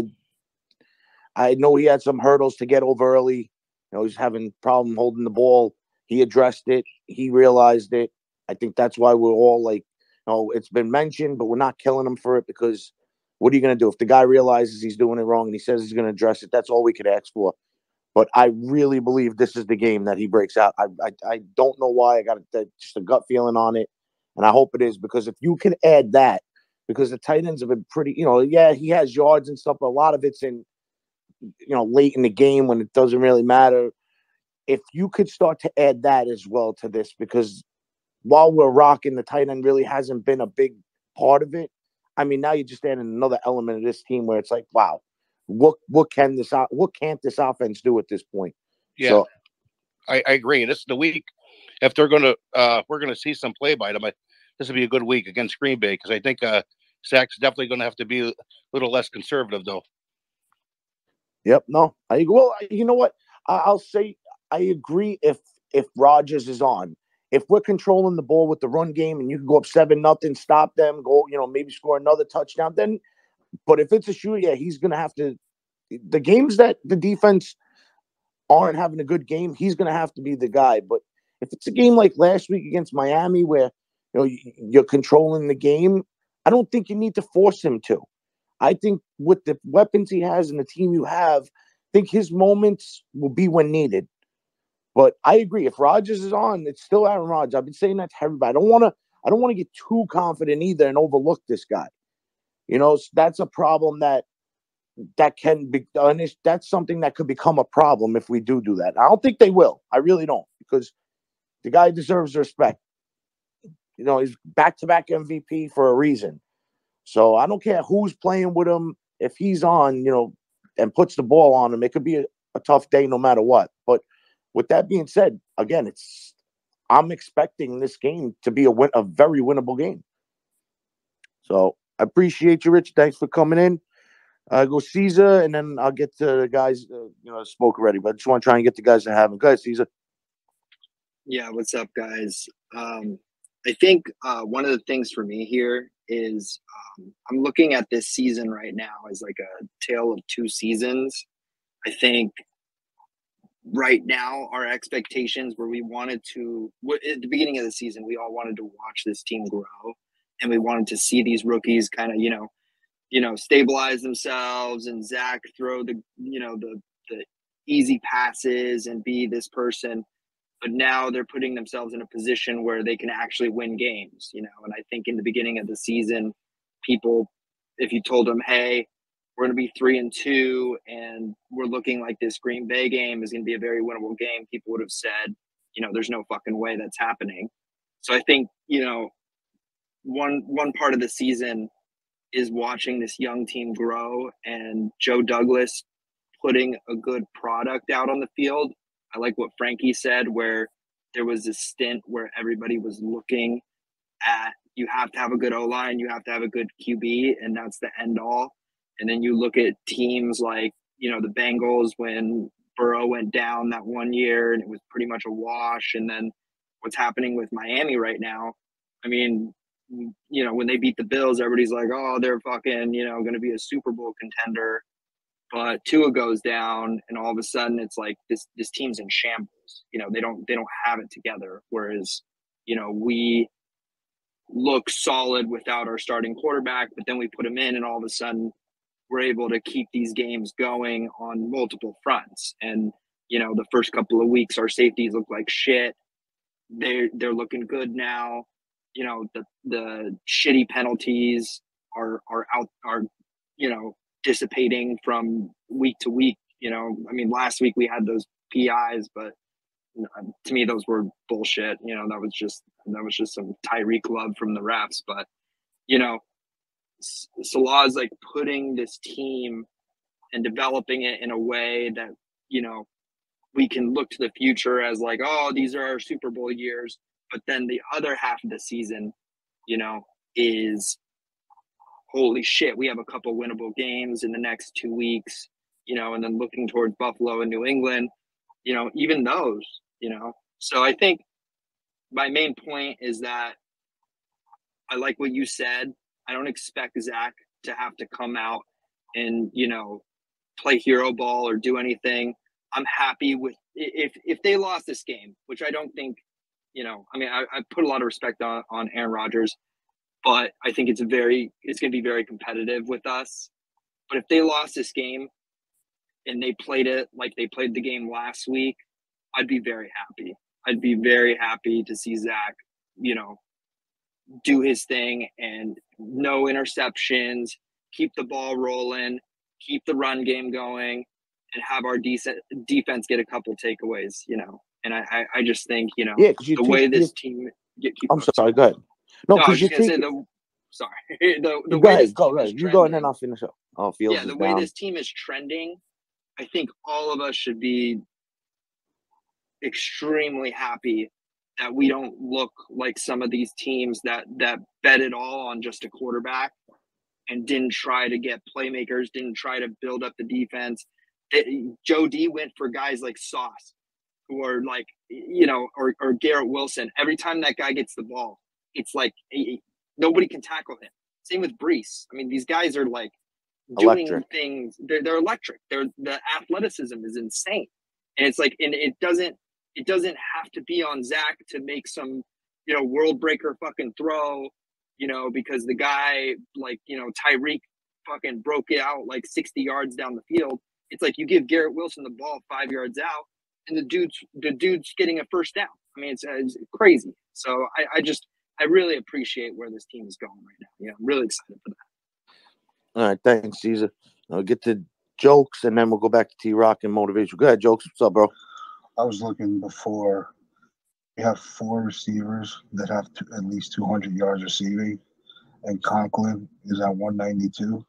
I know he had some hurdles to get over early. You know, he's having problem holding the ball. He addressed it. He realized it. I think that's why we're all like, you know, it's been mentioned, but we're not killing him for it, because what are you going to do? If the guy realizes he's doing it wrong and he says he's going to address it, that's all we could ask for. But I really believe this is the game that he breaks out. I don't know why. I got just a gut feeling on it, and I hope it is, because if you can add that, because the tight ends have been pretty, you know, yeah, he has yards and stuff, but a lot of it's in, you know, late in the game when it doesn't really matter. If you could start to add that as well to this, because while we're rocking, the tight end really hasn't been a big part of it. I mean, now you're just adding another element of this team where it's like, wow, what can't this offense do at this point? Yeah, so, I agree. This is the week. If they're going to, we're going to see some play by them. This will be a good week against Green Bay, because I think Zach's definitely going to have to be a little less conservative, though. Yep. No, well, you know what? I'll say I agree if if Rodgers is on. If we're controlling the ball with the run game and you can go up 7-0, stop them, go, maybe score another touchdown, then. But if it's a shooter, yeah, he's going to have to. The games that the defense aren't having a good game, he's going to have to be the guy. But if it's a game like last week against Miami where you're controlling the game, I don't think you need to force him to. I think with the weapons he has and the team you have, I think his moments will be when needed. But I agree. If Rodgers is on, it's still Aaron Rodgers. I've been saying that to everybody. I don't want to get too confident either and overlook this guy. That's a problem that can be done. That's something that could become a problem if we do that. I don't think they will. I really don't, because the guy deserves respect. He's back-to-back MVP for a reason. So I don't care who's playing with him. If he's on, and puts the ball on him, it could be a tough day no matter what. But with that being said, again, I'm expecting this game to be a very winnable game. So I appreciate you, Rich. Thanks for coming in. Go Caesar, and then I'll get to the guys, spoke already, but I just want to try and get the guys that haven't. Go ahead, Caesar. Yeah, what's up, guys? I think one of the things for me here is I'm looking at this season right now as like a tale of two seasons. I think right now our expectations where we wanted to, at the beginning of the season, we all wanted to watch this team grow, and we wanted to see these rookies kind of, stabilize themselves, and Zach throw the easy passes and be this person. But now they're putting themselves in a position where they can actually win games, and I think in the beginning of the season, people, if you told them, hey, we're going to be 3-2 and we're looking like this Green Bay game is going to be a very winnable game, people would have said, there's no fucking way that's happening. So I think, one part of the season is watching this young team grow and Joe Douglas putting a good product out on the field. I like what Frankie said, where there was a stint where everybody was looking at, you have to have a good O-line, you have to have a good QB, and that's the end all. And then you look at teams like, the Bengals when Burrow went down that one year and it was pretty much a wash. And then what's happening with Miami right now. I mean, when they beat the Bills, everybody's like, oh, they're fucking, going to be a Super Bowl contender. But Tua goes down, and all of a sudden it's like this team's in shambles. They don't have it together. Whereas, we look solid without our starting quarterback, but then we put him in, and all of a sudden we're able to keep these games going on multiple fronts. And the first couple of weeks, our safeties look like shit. They're looking good now. The shitty penalties are dissipating from week to week. Last week we had those PIs, but to me those were bullshit. That was just some Tyreek love from the refs. But Salah is like putting this team and developing it in a way that we can look to the future as like, oh, these are our Super Bowl years. But then the other half of the season, is holy shit, we have a couple winnable games in the next 2 weeks, and then looking towards Buffalo and New England, even those, So I think my main point is that I like what you said. I don't expect Zach to have to come out and, play hero ball or do anything. I'm happy with if they lost this game, which I don't think, I put a lot of respect on Aaron Rodgers, but I think it's going to be very competitive with us. But if they lost this game and they played it like they played the game last week, I'd be very happy. I'd be very happy to see Zach, do his thing and no interceptions, keep the ball rolling, keep the run game going, and have our defense get a couple takeaways, And I just think, the way this team. I'm sorry. Go ahead. No, because you're taking. The go way ahead. Go ahead. You go and then I'll finish up. The way this team is trending, I think all of us should be extremely happy that we don't look like some of these teams that bet it all on just a quarterback and didn't try to get playmakers, didn't try to build up the defense. Joe D went for guys like Sauce. who are like, or Garrett Wilson. Every time that guy gets the ball, it's like nobody can tackle him. Same with Brees. I mean, these guys are like doing Electric. things. They're electric. The athleticism is insane, and it's like, and it doesn't have to be on Zach to make some world breaker fucking throw, because the guy like Tyreek fucking broke it out like 60 yards down the field. It's like you give Garrett Wilson the ball 5 yards out, and the dude's getting a first down. I mean, it's crazy. So I really appreciate where this team is going right now. Yeah, I'm really excited for that. All right, thanks, Caesar. I'll get to jokes, and then we'll go back to T-Rock and motivation. Go ahead, jokes. What's up, bro? I was looking before. We have 4 receivers that have at least 200 yards receiving, and Conklin is at 192.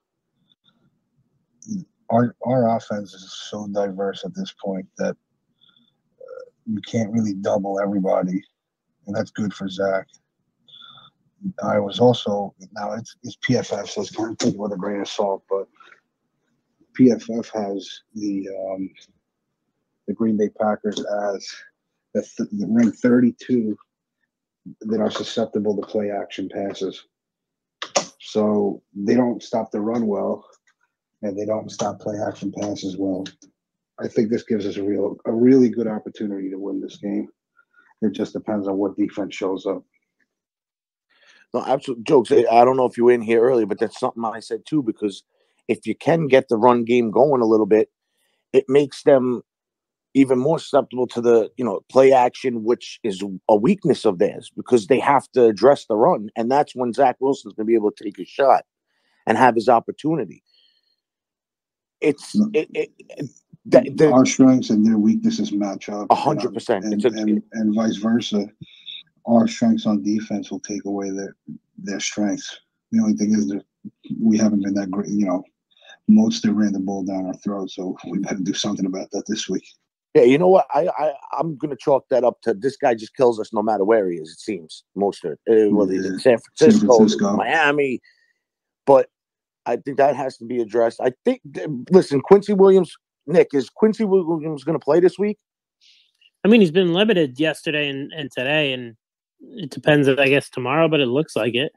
Our offense is so diverse at this point that you can't really double everybody, and that's good for Zach. I was also, now it's PFF, so it's kind of take it with a grain of salt, but PFF has the Green Bay Packers as the rank 32 that are susceptible to play action passes. So they don't stop the run well, and they don't stop play action passes well. I think this gives us a really good opportunity to win this game. It just depends on what defense shows up. No, absolute jokes. I don't know if you were in here earlier, but that's something I said too, because if you can get the run game going a little bit, it makes them even more susceptible to the play action, which is a weakness of theirs, because they have to address the run, and that's when Zach Wilson's going to be able to take a shot and have his opportunity. Our strengths and their weaknesses match up 100%, and vice versa. Our strengths on defense will take away their strengths. The only thing is that we haven't been that great. Mostert ran the ball down our throat, so we got to do something about that this week. Yeah, you know what? I'm going to chalk that up to this guy just kills us no matter where he is, it seems. Mostert, whether he's in San Francisco, Miami. But I think that has to be addressed. I think, listen, Quincy Williams, Nick, is Quincy Williams going to play this week? I mean, he's been limited yesterday and today, and it depends, I guess, tomorrow, but it looks like it.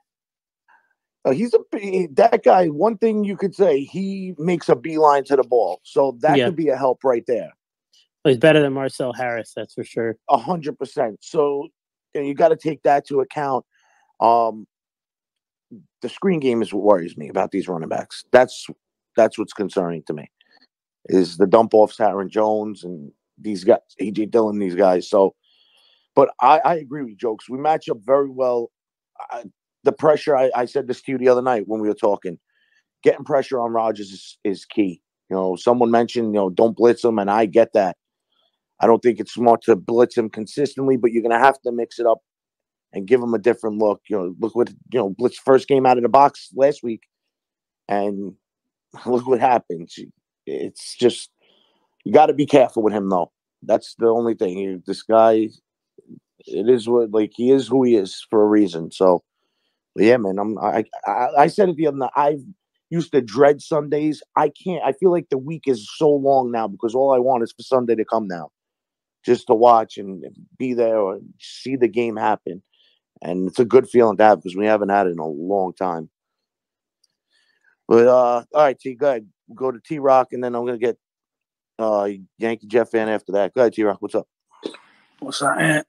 That guy, one thing you could say, he makes a beeline to the ball. So that could be a help right there. Well, he's better than Marcel Harris, that's for sure. 100%. So you got to take that to account. The screen game is what worries me about these running backs. That's what's concerning to me, is the dump offs, Aaron Jones and these guys, A.J. Dillon, these guys. So, but I agree with you, jokes. We match up very well. The pressure, I said this to you the other night when we were talking, getting pressure on Rodgers is key. Someone mentioned, don't blitz him, and I get that. I don't think it's smart to blitz him consistently, but you're going to have to mix it up and give him a different look. Look what, Blitz first game out of the box last week, and look what happens. It's just, you got to be careful with him, though. That's the only thing. This guy, it is he is who he is for a reason. So, but yeah, man, I said it the other night. I've used to dread Sundays. I can't. I feel like the week is so long now because all I want is for Sunday to come now, just to watch and be there or see the game happen. And it's a good feeling to have because we haven't had it in a long time. But all right, T, go ahead. Go to T-Rock, and then I'm going to get Yankee Jeff fan after that. Go ahead, T-Rock. What's up? What's up, Ant?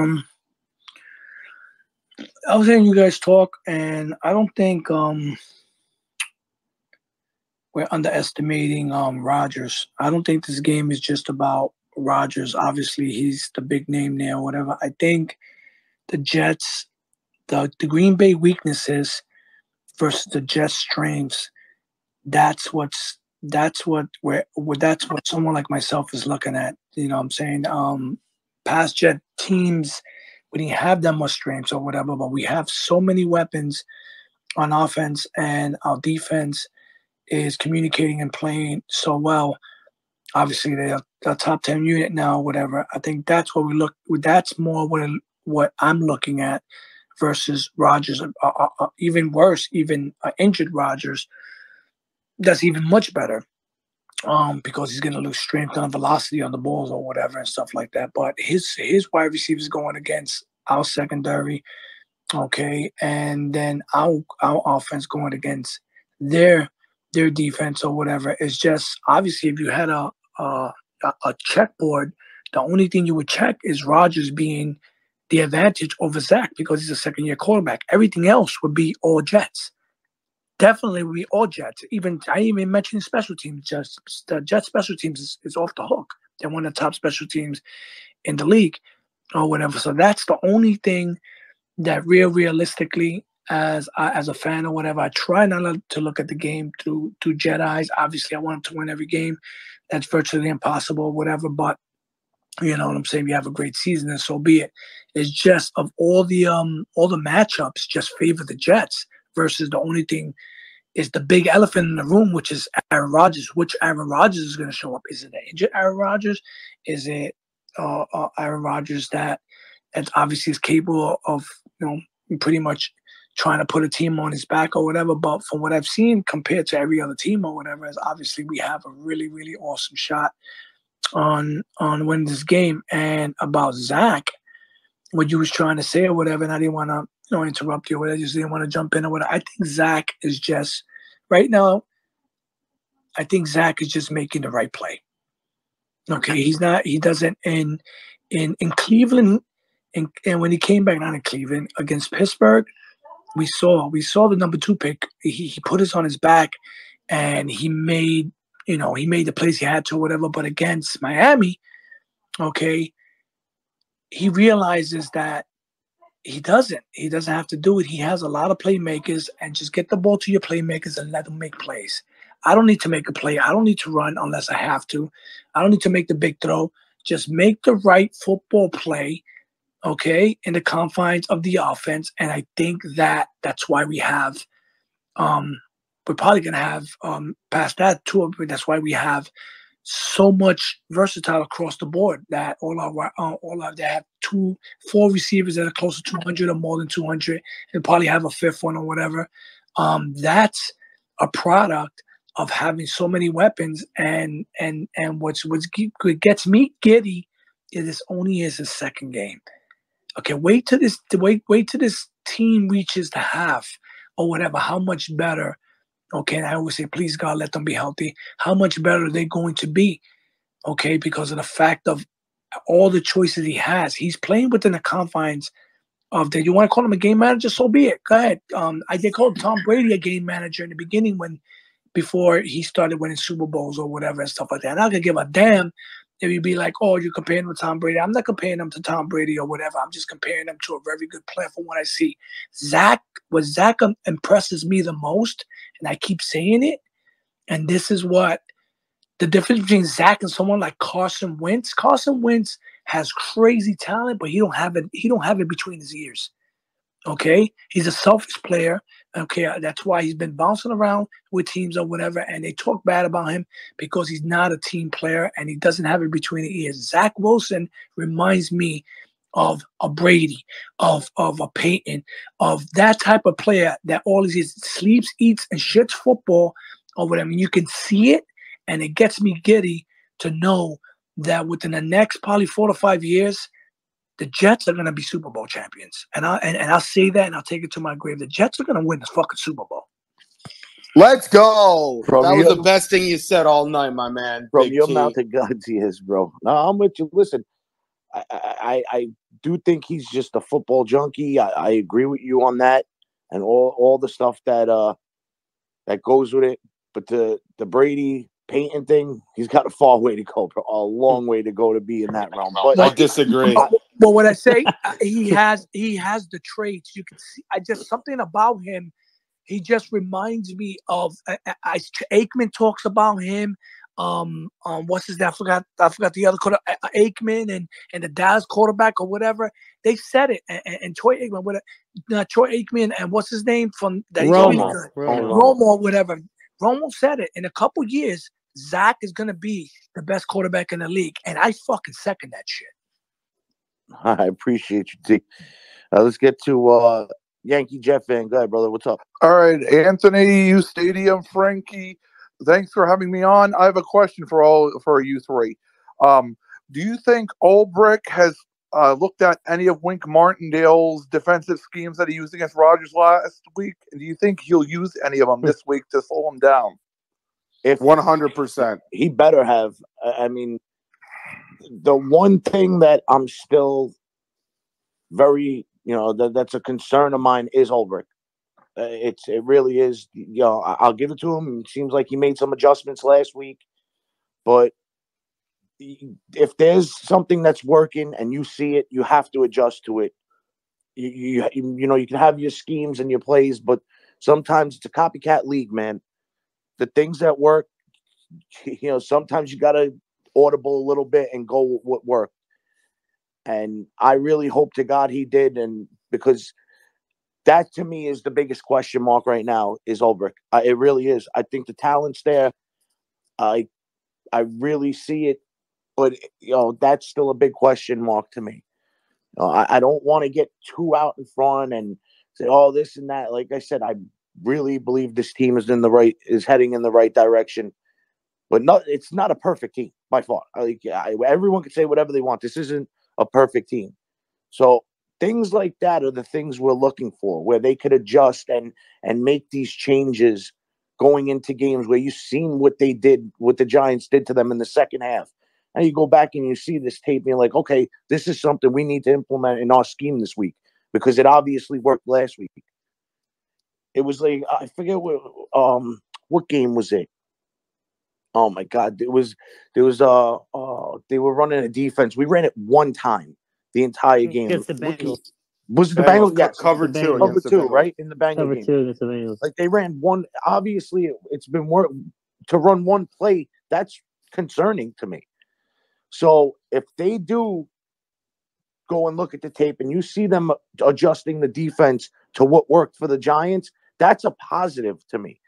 I was hearing you guys talk, and I don't think we're underestimating Rodgers. I don't think this game is just about Rodgers. Obviously, he's the big name there or whatever. I think the Jets, the Green Bay weaknesses versus the Jets' strengths, that's what someone like myself is looking at. You know what I'm saying? Past Jet teams, we didn't have that much strengths or whatever, but we have so many weapons on offense, and our defense is communicating and playing so well. Obviously, they're a top 10 unit now, whatever. I think that's what we look. That's more what I'm looking at versus Rodgers. Even worse, even injured Rodgers. That's even much better. because he's going to lose strength and velocity on the balls or whatever and stuff like that. But his wide receivers going against our secondary, okay, and then our offense going against their defense or whatever. It's just obviously if you had a checkboard, the only thing you would check is Rodgers being the advantage over Zach because he's a second-year quarterback. Everything else would be all Jets. Definitely would be all Jets. I even mentioned special teams. Just the Jets special teams is off the hook. They're one of the top special teams in the league or whatever. So that's the only thing that realistically, as a fan or whatever, I try not to look at the game through Jet eyes. Obviously, I want them to win every game. That's virtually impossible or whatever. But you know what I'm saying? We have a great season, and so be it. It's just of all the matchups, just favor the Jets versus the only thing is the big elephant in the room, which is Aaron Rodgers. Which Aaron Rodgers is going to show up? Is it an injured Aaron Rodgers? Is it Aaron Rodgers that obviously is capable of pretty much trying to put a team on his back or whatever? But from what I've seen, compared to every other team or whatever, is obviously we have a really, really awesome shot on winning this game. And about Zach, what you was trying to say or whatever, and I didn't want to interrupt you or whatever, I just didn't want to jump in or whatever. I think Zach is just right now. I think Zach is just making the right play. Okay, he's not. He doesn't in Cleveland, and when he came back, not in Cleveland, against Pittsburgh, we saw the number 2 pick. He put us on his back, and he made the plays he had to or whatever. But against Miami, okay, he realizes that he doesn't have to do it. He has a lot of playmakers, and just get the ball to your playmakers and let them make plays. I don't need to make a play. I don't need to run unless I have to. I don't need to make the big throw. Just make the right football play, okay, in the confines of the offense. And I think that's why we have we're probably going to have past that too. That's why we have so much versatile across the board that they have 4 receivers that are close to 200 or more than 200, and probably have a 5th one or whatever. That's a product of having so many weapons, and what gets me giddy is this only is his second game. Okay, wait till this team reaches the half or whatever. How much better? Okay, and I always say, please God, let them be healthy. How much better are they going to be? Okay, because of the fact of all the choices he has. He's playing within the confines of that. You want to call him a game manager? So be it. Go ahead. I did call Tom Brady a game manager in the beginning before he started winning Super Bowls or whatever and stuff like that. And I could give a damn if you'd be like, oh, you're comparing him to Tom Brady. I'm not comparing him to Tom Brady or whatever. I'm just comparing him to a very good player from what I see. Zach impresses me the most, and I keep saying it, and this is what the difference between Zach and someone like Carson Wentz. Carson Wentz has crazy talent, but he don't have it between his ears. Okay, he's a selfish player. Okay, that's why he's been bouncing around with teams or whatever, and they talk bad about him because he's not a team player and he doesn't have it between the ears. Zach Wilson reminds me of a Brady, of a Peyton, of that type of player that all he sleeps, eats, and shits football or whatever. I mean, you can see it, and it gets me giddy to know that within the next probably 4 to 5 years, the Jets are going to be Super Bowl champions. And I'll say that, and I'll take it to my grave. The Jets are going to win the fucking Super Bowl. Let's go. From that was your- the best thing you said all night, my man. From Big your T. mouth to God's ears, bro. No, I'm with you. Listen, I do think he's just a football junkie. I agree with you on that, and all the stuff that goes with it. But the Brady Peyton thing, he's got a far way to go, bro. A long way to go to be in that realm. But I disagree. But what I say, he has the traits. You can see. Something about him. He just reminds me of. Aikman talks about him. What's his name? I forgot the other quarter. Aikman and the Dallas quarterback or whatever. They said it. And Troy Aikman, Troy Aikman, and what's his name from that? Romo, whatever. Romo said it. In a couple years, Zach is gonna be the best quarterback in the league, and I fucking second that shit. I appreciate you, T. Let's get to Yankee Jet fan. Go ahead, brother. What's up? All right, Anthony, U Stadium, Frankie, Thanks for having me on. I have a question for you three. Do you think Ulbrich has looked at any of Wink Martindale's defensive schemes that he used against Rodgers last week? And do you think he'll use any of them this week to slow him down? If 100%, he better have. I mean, the one thing that I'm still very, that's a concern of mine is Ulbrich. It really is. I'll give it to him. It seems like he made some adjustments last week, but if there's something that's working and you see it, you have to adjust to it. You can have your schemes and your plays, but sometimes it's a copycat league, man. The things that work, sometimes you got to audible a little bit and go with what worked. And I really hope to God he did, and because that to me is the biggest question mark right now is Ulbrich. It really is. I think the talent's there. I really see it, but that's still a big question mark to me. I don't want to get too out in front and say, oh, this and that. Like I said, I really believe this team is heading in the right direction. But it's not a perfect team by far. Everyone can say whatever they want. This isn't a perfect team. So things like that are the things we're looking for, where they could adjust and make these changes going into games where you've seen what they did, what the Giants did to them in the second half. And you go back and you see this tape and you're like, okay, this is something we need to implement in our scheme this week because it obviously worked last week. It was like, I forget what game was it? Oh my God. They were running a defense. We ran it one time the entire game. Against the Bengals. Was it the Bengals? Yes. Covered two. Cover two, right? In the Bengals Cover game. 2 against the Bengals. Like they ran one. Obviously, it's been work to run one play. That's concerning to me. So if they do go and look at the tape and you see them adjusting the defense to what worked for the Giants, that's a positive to me.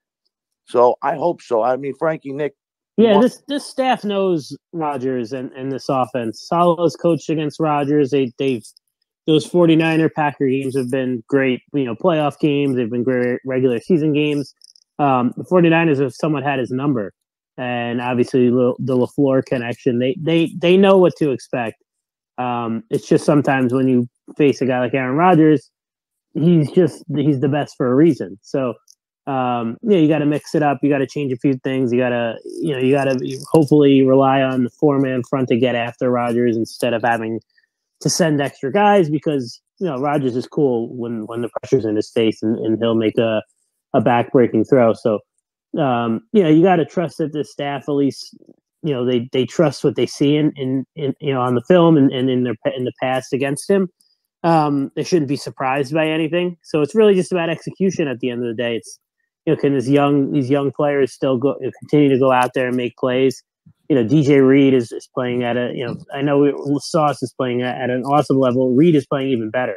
So I hope so. I mean, Frankie, Nick. Yeah, this staff knows Rodgers and this offense. Saleh's coached against Rodgers. Those 49er Packer games have been great, playoff games. They've been great regular season games. The 49ers have somewhat had his number. And obviously the LaFleur connection, they know what to expect. It's just sometimes when you face a guy like Aaron Rodgers, he's the best for a reason. So you got to mix it up. You got to change a few things. You got to hopefully rely on the 4-man front to get after Rodgers instead of having to send extra guys because Rodgers is cool when the pressure's in his face and he'll make a back-breaking throw. So. You got to trust that the staff, at least, they trust what they see in on the film and in the past against him. They shouldn't be surprised by anything. So it's really just about execution at the end of the day. It's can these young players still continue to go out there and make plays? DJ Reed is playing at I know Sauce is playing at an awesome level. Reed is playing even better.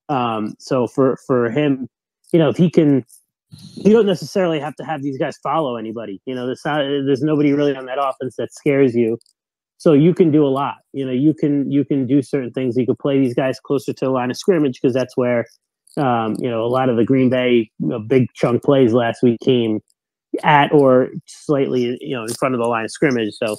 So for him, if he can. You don't necessarily have to have these guys follow anybody. There's nobody really on that offense that scares you. So you can do a lot. You can do certain things. You can play these guys closer to the line of scrimmage because that's where, a lot of the Green Bay big chunk plays last week came at or slightly, in front of the line of scrimmage. So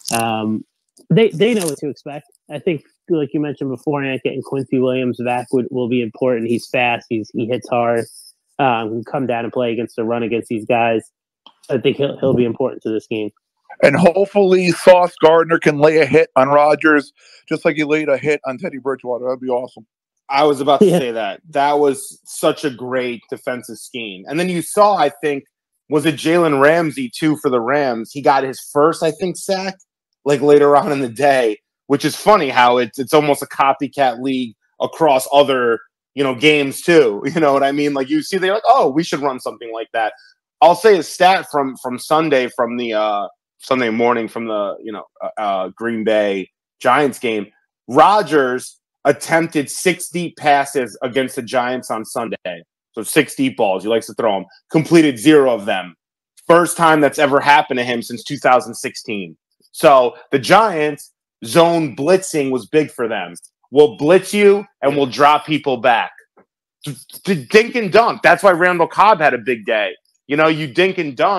they know what to expect. I think, like you mentioned before, getting Quincy Williams back will be important. He's fast. He hits hard. Come down and play against the run against these guys. I think he'll be important to this game. And hopefully Sauce Gardner can lay a hit on Rodgers just like he laid a hit on Teddy Bridgewater. That'd be awesome. I was about to say that. That was such a great defensive scheme. And then you saw, I think, was it Jalen Ramsey, too, for the Rams? He got his first, I think, sack, like later on in the day, which is funny how it's almost a copycat league across other games too. You know what I mean? Like you see, they're like, oh, we should run something like that. I'll say a stat from Sunday, from the Sunday morning from the Green Bay Giants game. Rodgers attempted 6 deep passes against the Giants on Sunday. So 6 deep balls. He likes to throw them. Completed 0 of them. First time that's ever happened to him since 2016. So the Giants zone blitzing was big for them. We'll blitz you and we'll drop people back. Dink and dunk. That's why Randall Cobb had a big day. You dink and dunk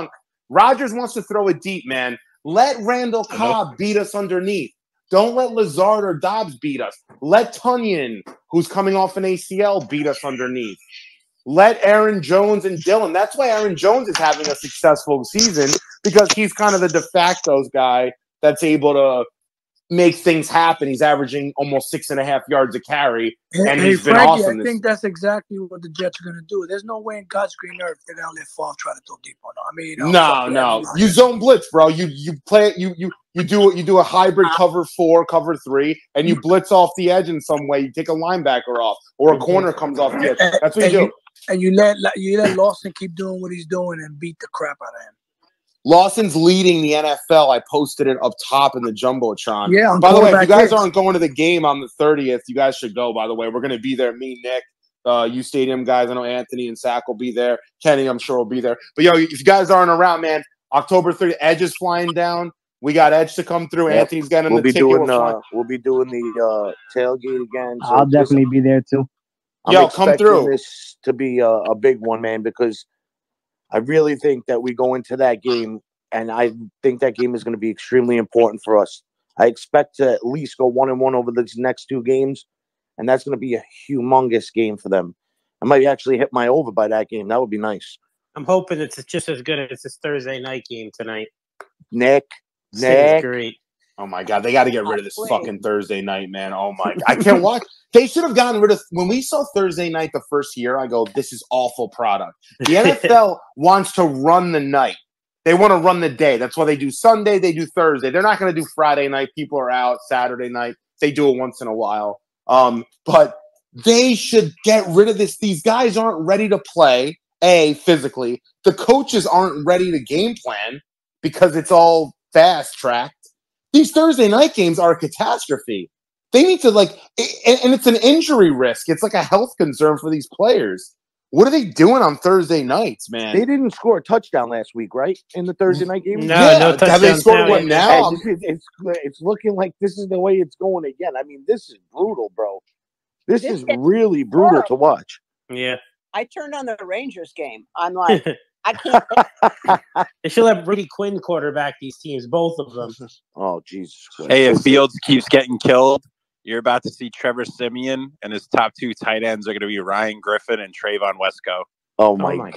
Rodgers wants to throw it deep, man. Let Randall Cobb beat us underneath. Don't let Lazard or Dobbs beat us. Let Tunyon, who's coming off an ACL, beat us underneath. Let Aaron Jones and Dillon. That's why Aaron Jones is having a successful season, because he's kind of the de facto guy that's able to make things happen. He's averaging almost 6.5 yards a carry, and Hey, he's been Frankie, awesome. I think that's exactly what the Jets are going to do. There's no way in God's green earth they're going to let Favre try to throw deep on them. I mean, No. You zone blitz, bro. You play it. You do a hybrid cover 4, cover 3, and you blitz off the edge in some way. You take a linebacker off, or a corner comes off the edge. That's what you do. And you let Lawson keep doing what he's doing and beat the crap out of him. Lawson's leading the NFL. I posted it up top in the Jumbotron. Yeah, on by the way, if you quarterback guys hits. aren't going to the game on the 30th, you guys should go, by the way. We're going to be there. Me, Nick, U Stadium guys. I know Anthony and Zach will be there. Kenny, I'm sure, will be there. But, if you guys aren't around, man, October 30th, Edge is flying down. We got Edge to come through. Yep. Anthony's getting We'll the be ticket. doing We'll the tailgate again. So I'll definitely be there too. I'm come expecting through. this to be a big one, man, because I really think that we go into that game, and I think that game is going to be extremely important for us. I expect to at least go 1-1 over these next 2 games, and that's going to be a humongous game for them. I might actually hit my over by that game. That would be nice. I'm hoping it's just as good as this Thursday night game tonight. Nick. City's great. Oh my God, they got to get rid of this fucking Thursday night, man. Oh my, I can't watch. They should have gotten rid of. When we saw Thursday night the first year, I go, this is awful product. The NFL wants to run the night. They want to run the day. That's why they do Sunday, they do Thursday. They're not going to do Friday night. People are out Saturday night. They do it once in a while. But they should get rid of this. These guys aren't ready to play, physically. The coaches aren't ready to game plan because it's all fast-tracked. These Thursday night games are a catastrophe. They need to, and it's an injury risk. It's like a health concern for these players. What are they doing on Thursday nights, man? They didn't score a touchdown last week, right? In the Thursday night game? No touchdowns. Have they scored one now? It's looking like this is the way it's going again. I mean, this is brutal, bro. This is really brutal to watch. Yeah. I turned on the Rangers game. I'm like, I can't. They should have Brady Quinn quarterback these teams, both of them. Oh, Jesus Christ. Hey, if Fields keeps getting killed, you're about to see Trevor Siemian, and his top 2 tight ends are going to be Ryan Griffin and Trayvon Wesco. Oh my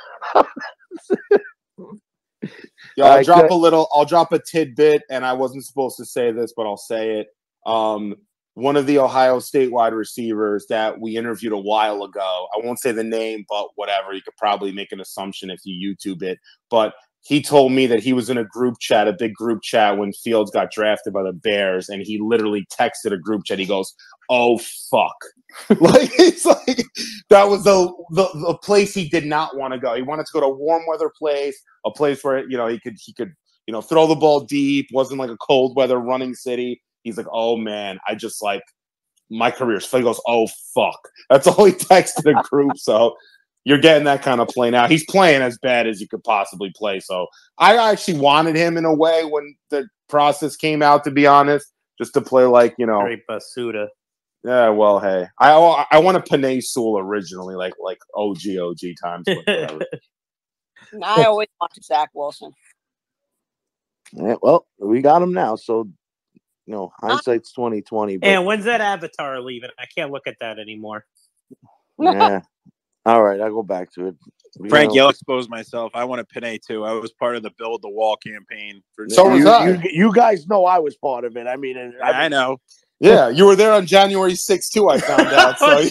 Yeah, I'll drop a tidbit, and I wasn't supposed to say this, but I'll say it. One of the Ohio State wide receivers that we interviewed a while ago, I won't say the name, but whatever, you could probably make an assumption if you YouTube it. But he told me that he was in a big group chat when Fields got drafted by the Bears, and he literally texted a group chat. He goes, "Oh fuck!" It's like that was the place he did not want to go. He wanted to go to a warm weather place, a place where he could throw the ball deep. Wasn't like a cold weather running city. He's like, "Oh man, I just my career's." He goes, "Oh fuck!" That's all he texted a group. So you're getting that kind of play now. He's playing as bad as you could possibly play. So I actually wanted him in a way when the process came out, to be honest, just to play Very Basuda. Yeah, well, hey, I want a Penei Sewell originally, like OG times. But whatever. I always wanted Zach Wilson. Yeah, well, we got him now, so hindsight's 2020. But And when's that Avatar leaving? I can't look at that anymore. yeah. All right, I'll go back to it. Frankie, I'll expose myself. I want a Penei too. I was part of the Build the Wall campaign. You guys know I was part of it. I mean, I know. Yeah, you were there on January 6th too. I found out. So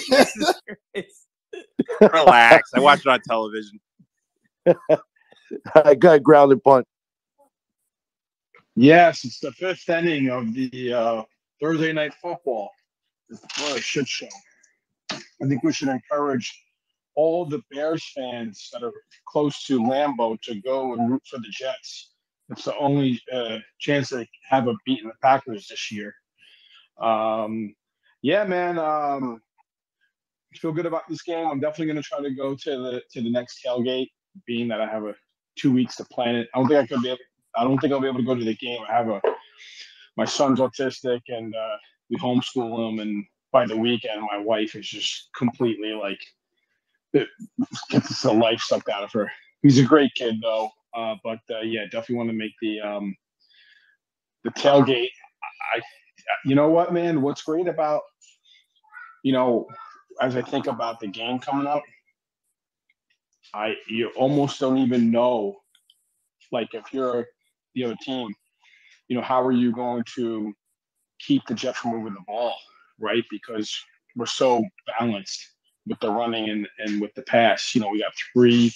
relax. I watched it on television. I got grounded punt. Yes, it's the 5th inning of the Thursday night football. What a shit show. I think we should encourage all the Bears fans that are close to Lambeau to go and root for the Jets. It's the only chance they have of beating the Packers this year. Yeah, man. I feel good about this game. I'm definitely going to try to go to the next tailgate, being that I have 2 weeks to plan it. I don't think I'll be able to go to the game. I have my son's autistic, and we homeschool him, and by the weekend, my wife is just completely gets the life sucked out of her. He's a great kid, though. But yeah, definitely want to make the tailgate. You know what, man? What's great about, as I think about the game coming up, you almost don't even know, like if you're the other team, how are you going to keep the Jets from moving the ball, right? Because we're so balanced with the running and with the pass. We got three.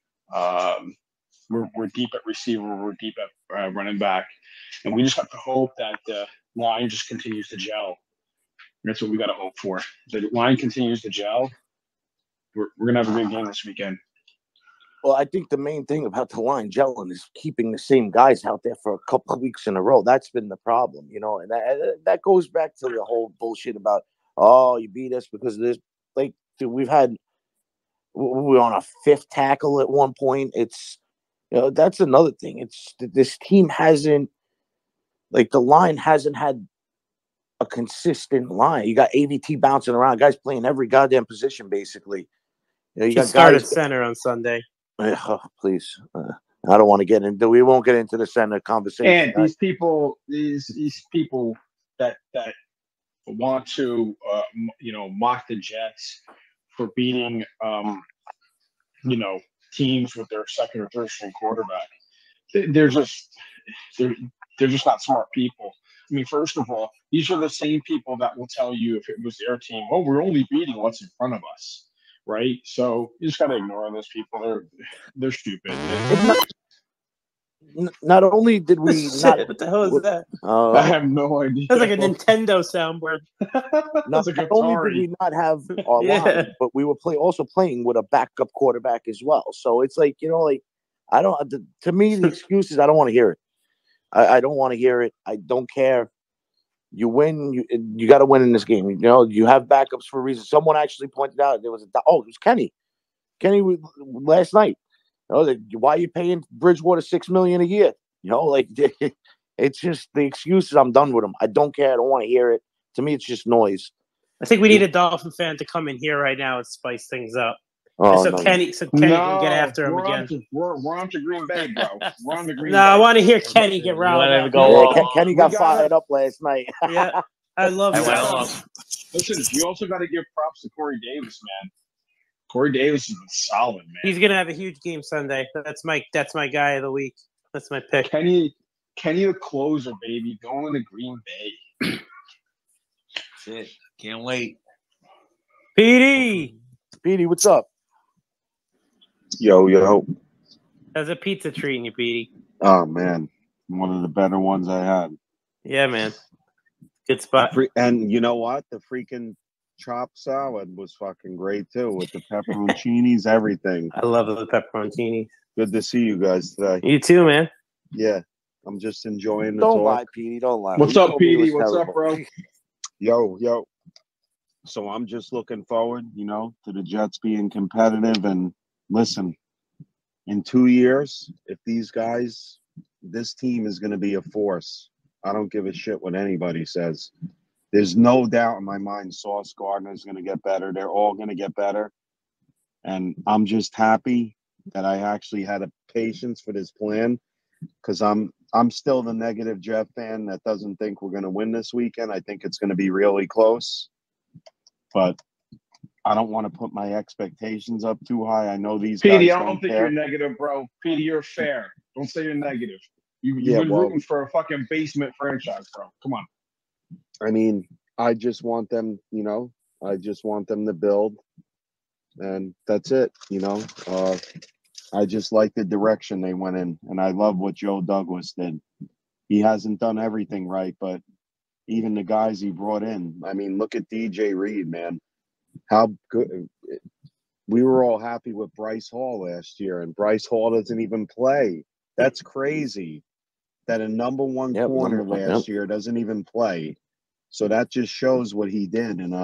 We're deep at receiver. We're deep at running back, and we just have to hope that the line just continues to gel. That's what we got to hope for. The line continues to gel. We're gonna have a good game this weekend. Well, I think the main thing about the line gelling is keeping the same guys out there for a couple of weeks in a row. That's been the problem, and that goes back to the whole bullshit about, oh, you beat us because of this. Like, dude, we were on a fifth tackle at one point. It's, that's another thing. It's this team hasn't, like, the line hasn't had a consistent line. You got AVT bouncing around, guys playing every goddamn position basically. You got start guys at center on Sunday. Oh, please. I don't want to get into. We won't get into the center conversation. And these people that want to mock the Jets for beating teams with their second or third string quarterback. They're just not smart people. I mean, first of all, these are the same people that will tell you if it was their team, oh, we're only beating what's in front of us. Right, so you just gotta ignore those people. They're stupid. Not only did we not, what the hell is that? I have no idea. That's like a Nintendo soundboard. Not only did we not have our line, but we were also playing with a backup quarterback as well. So it's like, I don't. To me, the excuses, I don't want to hear it. I don't want to hear it. I don't care. You win. You got to win in this game. You have backups for a reason. Someone actually pointed out it was Kenny. Kenny last night. Why are you paying Bridgewater $6 million a year? It's just the excuses. I'm done with them. I don't care. I don't want to hear it. To me, it's just noise. I think we need a Dolphin fan to come in here right now and spice things up. Oh, so Kenny can get after him again. We're on to Green Bay, bro. We're on to Green Bay. No, I want to hear Kenny get riled up. Kenny got fired up last night. Yeah, I love that. Listen, you also got to give props to Corey Davis, man. Corey Davis is solid, man. He's gonna have a huge game Sunday. That's my guy of the week. That's my pick. Kenny the closer, baby, going to Green Bay. That's it. Can't wait. Petey, what's up? Yo. How's a pizza treating you, Petey? Oh, man. One of the better ones I had. Yeah, man. Good spot. And you know what? The freaking chopped salad was fucking great, too, with the pepperoncinis, everything. I love the pepperoncinis. Good to see you guys today. You too, man. Yeah. I'm just enjoying the Don't talk. lie, Petey. Don't lie. What's up, Petey? What's up, bro? Yo. So I'm just looking forward, to the Jets being competitive. And listen, in 2 years, if these guys, this team is going to be a force. I don't give a shit what anybody says. There's no doubt in my mind Sauce Gardner is going to get better. They're all going to get better. And I'm just happy that I actually had a patience for this plan, because I'm still the negative Jeff fan that doesn't think we're going to win this weekend. I think it's going to be really close. But I don't want to put my expectations up too high. I know these Petey, guys I don't think care. you're negative, bro. Petey, you're fair. Don't say you're negative. You've been rooting for a fucking basement franchise, bro. Come on. I mean, I just want them, I just want them to build. And that's it, I just like the direction they went in. And I love what Joe Douglas did. He hasn't done everything right, but even the guys he brought in, I mean, look at DJ Reed, man. How good. We were all happy with Bryce Hall last year, and Bryce Hall doesn't even play. That's crazy that a number one corner last year doesn't even play. So that just shows what he did. And,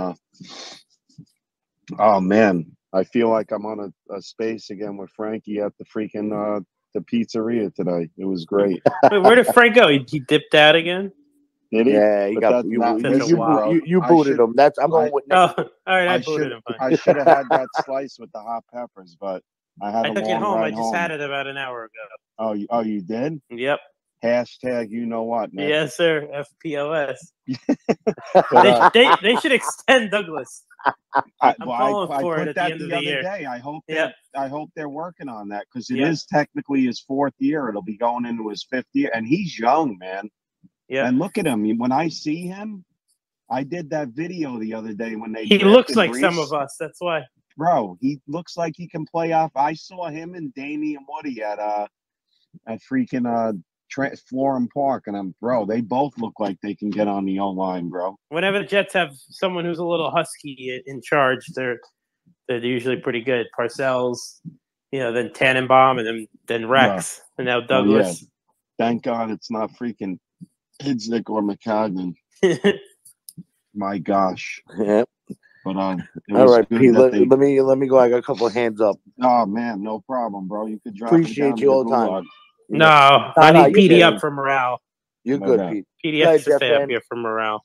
oh, man, I feel like I'm on a space again with Frankie at the freaking the pizzeria today. It was great. Wait, where did Frank go? He dipped out again? Did he? Yeah, But that's not- you booted him. I'm going with Nick. Oh, all right, I booted him. I should have had that slice with the hot peppers, but I had I a took it long home. I ride just had home. it about an hour ago. Oh, you did? Yep. Hashtag you know what, Nick. Yes, sir. FPOS. But They should extend Douglas. I'm calling I for it put at the that end of the the other year. day. I hope Yep. they're working on that because it Yep. is technically his 4th year. It'll be going into his 5th year, and he's young, man. Yeah. And look at him. When I see him, I did that video the other day when they He looks drafted like some Brees. of us. That's why. Bro, he looks like he can play off. I saw him and Damian Woody at freaking Florham Park, and they both look like they can get on the O-line, bro. Whenever the Jets have someone who's a little husky in charge, they're usually pretty good. Parcells, then Tannenbaum, and then Rex, and now Douglas. Well, yeah. Thank God it's not freaking Hidsnick or McCagnon. My gosh. Yeah. But All was right, good Pete. that they. Let me go. I got a couple of hands up. Oh man, no problem, bro. You could drop it down Appreciate to you the all the time. gulag. No, I need you're PD good. up for morale. You're good, Okay. Pete. PD Go has ahead, to Jeff stay up fan. here for morale.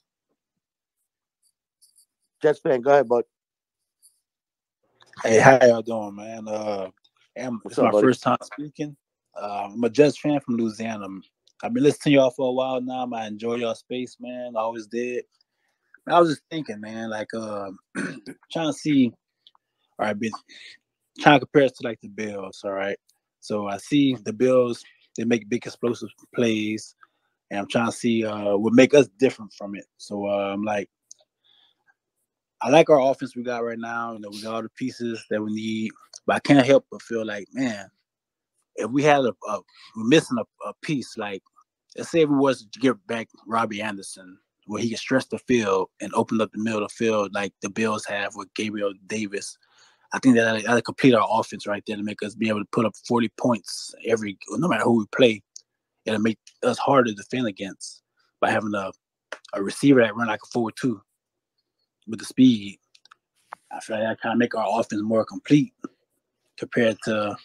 Jets fan, go ahead, bud. Hey, how y'all doing, man? What's It's my up, buddy? first time speaking. I'm a Jets fan from Louisiana. I've been listening to y'all for a while now. I enjoy y'all space, man. I always did. I was just thinking, man, like trying to see. All right, trying to compare it to like the Bills. All right, so I see the Bills. They make big explosive plays, and I'm trying to see what make us different from it. So I'm like, I like our offense we got right now. We got all the pieces that we need, but I can't help but feel like, man, if we had we're missing a piece, like let's say if we was to get back Robbie Anderson, where he can stretch the field and open up the middle of the field like the Bills have with Gabriel Davis. I think that'll complete our offense right there to make us be able to put up 40 points no matter who we play. It'll make us harder to defend against by having a receiver that run like a 4-2 with the speed. I feel like that kind of make our offense more complete compared to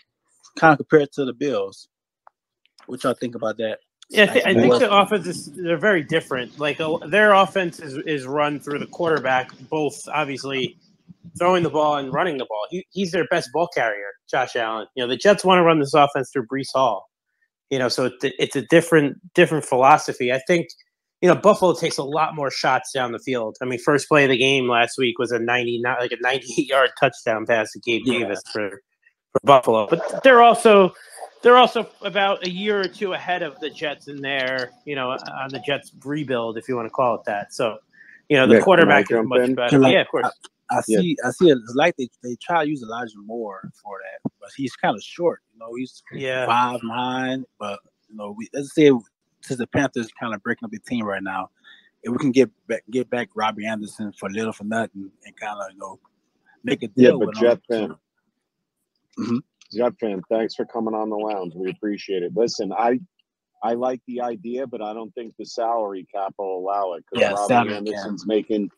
the Bills. What y'all think about that? Yeah, I think the offenses they're very different. Like their offense is run through the quarterback, both obviously throwing the ball and running the ball. He's their best ball carrier, Josh Allen. The Jets want to run this offense through Breece Hall. So it's a different philosophy. I think Buffalo takes a lot more shots down the field. I mean, first play of the game last week was a 98-yard touchdown pass to Gabe Davis for Buffalo. But they're also about a year or two ahead of the Jets in there, on the Jets rebuild, if you want to call it that. So, the Nick, quarterback can I is jump much in? better. Yeah, of course. I see it's like they try to use Elijah Moore for that, but he's kind of short. He's 5'9", but let's say since the Panthers kind of breaking up the team right now, if we can get back Robbie Anderson for little for nothing and kind of make a deal but with Jet him. fan. Jet fan, thanks for coming on the lounge. We appreciate it. Listen, I like the idea, but I don't think the salary cap will allow it because Robbie salary Anderson's making,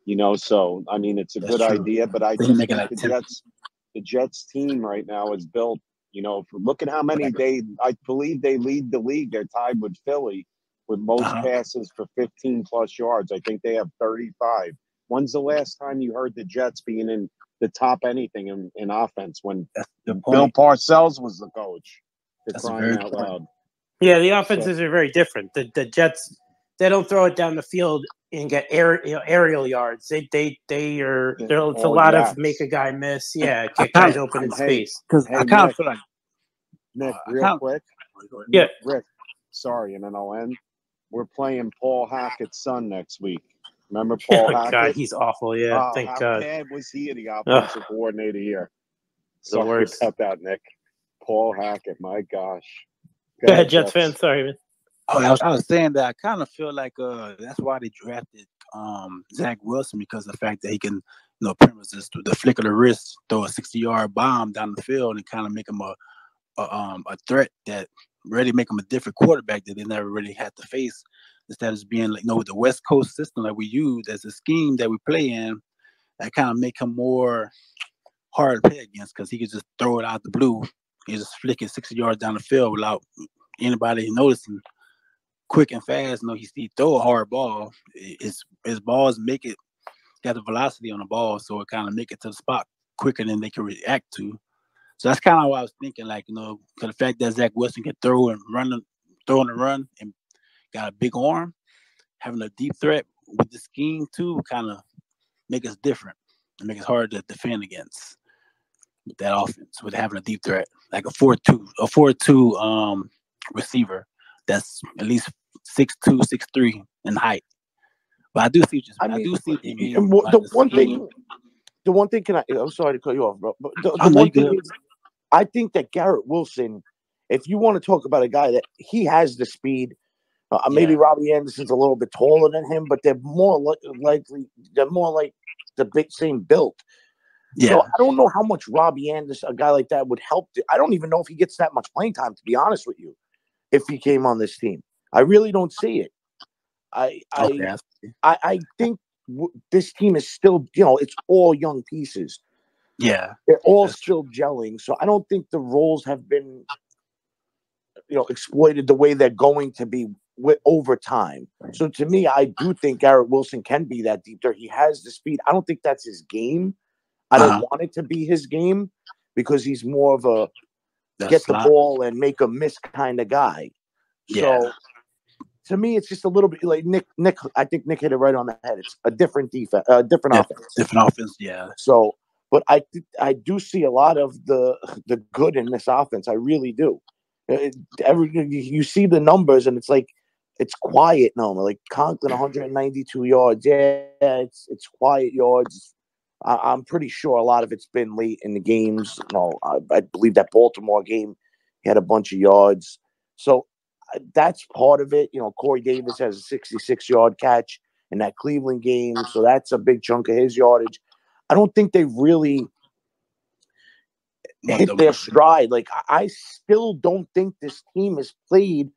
so I mean it's a That's good true. idea, but I He's just making think like the Jets team right now is built. Look at how many I believe they lead the league. They're tied with Philly with most passes for 15 plus yards. I think they have 35. When's the last time you heard the Jets being in the top anything in offense when Bill Parcells was the coach? For crying out loud. Yeah, the offenses are very different. The Jets, they don't throw it down the field and get aerial yards. It's a lot of make a guy miss. Yeah, get guys open in space. Because I kind of feel like Nick, real quick. Yeah, Rick. Sorry, and then I'll end. We're playing Paul Hackett's son next week. Remember Paul Hackett? God, he's awful. Yeah, thank how God. bad was he the offensive coordinator here? The worst. Sorry about that, Nick. Paul Hackett, my gosh. Go ahead, Jets fan. Sorry, man. I was saying that I kind of feel like that's why they drafted Zach Wilson, because of the fact that he can, pretty much just the flick of the wrist, throw a 60-yard bomb down the field and kind of make him a threat that really make him a different quarterback that they never really had to face. Instead of being like, with the West Coast system that we use as a scheme that we play in, that kind of make him more hard to play against because he could just throw it out the blue. He just flick it 60 yards down the field without anybody noticing. Quick and fast, he throw a hard ball. His balls got the velocity on the ball, so it kind of make it to the spot quicker than they can react to. So that's kind of what I was thinking, like, for the fact that Zach Wilson can throw and run and got a big arm, having a deep threat with the scheme too kind of make us different and make it hard to defend against with that offense, with having a deep threat, like a 4-2 receiver that's at least 6'2", 6'3" in height. But I do see I mean, do see what you mean. and the one thing I'm sorry to cut you off, bro. But the one thing is, I think that Garrett Wilson, if you want to talk about a guy that he has the speed, maybe Robbie Anderson's a little bit taller than him, but they're more like the same build. Yeah. So I don't know how much Robbie Anderson, a guy like that, would help. I don't even know if he gets that much playing time, to be honest with you, if he came on this team. I really don't see it. I think this team is still, it's all young pieces. Yeah. They're all still gelling. So I don't think the roles have been, exploited the way they're going to be over time. So to me, I do think Garrett Wilson can be that deep threat. He has the speed. I don't think that's his game. I don't want it to be his game because he's more of a get the ball and make a miss kind of guy. So to me, it's just a little bit like Nick. I think Nick hit it right on the head. It's a different defense, different offense. Different offense, yeah. So, but I do see a lot of the good in this offense. I really do. You see the numbers, and it's like it's quiet now. Like Conklin, 192 yards. Yeah, it's quiet yards. I'm pretty sure a lot of it's been late in the games. I believe that Baltimore game, he had a bunch of yards. So that's part of it. Corey Davis has a 66-yard catch in that Cleveland game. So that's a big chunk of his yardage. I don't think they've really hit their stride. Like, I still don't think this team has played.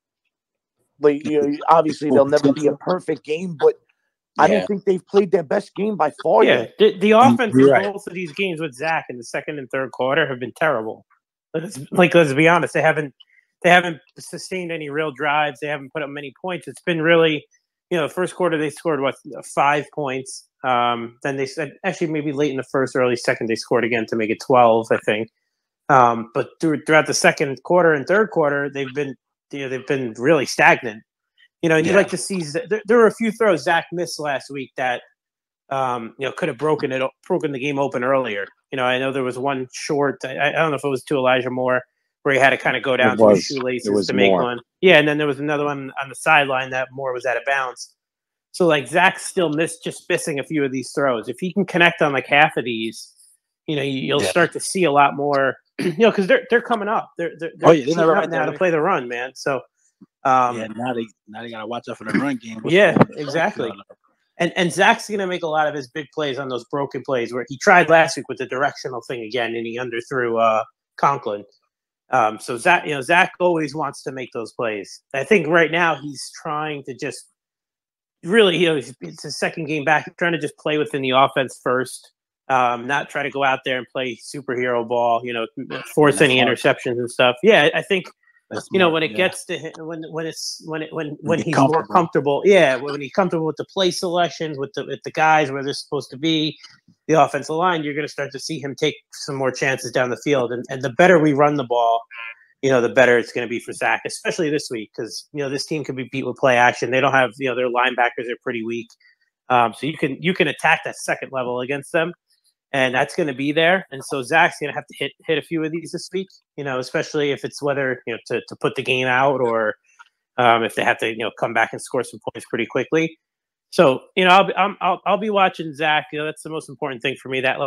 Like, obviously they'll never be a perfect game, but I don't think they've played their best game by far yet. The offense in both of these games with Zach in the second and third quarter have been terrible. Let's be honest. They haven't sustained any real drives. They haven't put up many points. It's been really, the first quarter they scored 5 points. Then they said actually maybe late in the first, early second they scored again to make it 12, I think. But throughout the second quarter and third quarter they've been really stagnant. And you like to see there were a few throws Zach missed last week that could have broken the game open earlier. I know there was one short. I don't know if it was to Elijah Moore where he had to kind of go down to his shoelaces to make one. Yeah, and then there was another one on the sideline that Moore was out of bounds. So like Zach's still missing a few of these throws. If he can connect on like half of these, you'll start to see a lot more. Because they're coming up. They're never up now to play the run, man. So. Now they gotta watch out for the run game. Exactly. And Zach's gonna make a lot of his big plays on those broken plays where he tried last week with the directional thing again and he underthrew Conklin. So Zach always wants to make those plays. I think right now he's trying to just really, it's his second game back. He's trying to just play within the offense first, not try to go out there and play superhero ball. Force any interceptions and stuff. Yeah, I think. When it gets to him, when he's more comfortable, when he's comfortable with the play selections, with the guys where they're supposed to be, the offensive line, you're going to start to see him take some more chances down the field. And the better we run the ball, the better it's going to be for Zach, especially this week because this team can be beat with play action. They don't have their linebackers are pretty weak, so you can attack that second level against them. And that's going to be there. And so Zach's going to have to hit a few of these this week, especially if it's whether, to put the game out or if they have to, come back and score some points pretty quickly. So, I'll be watching Zach. That's the most important thing for me. That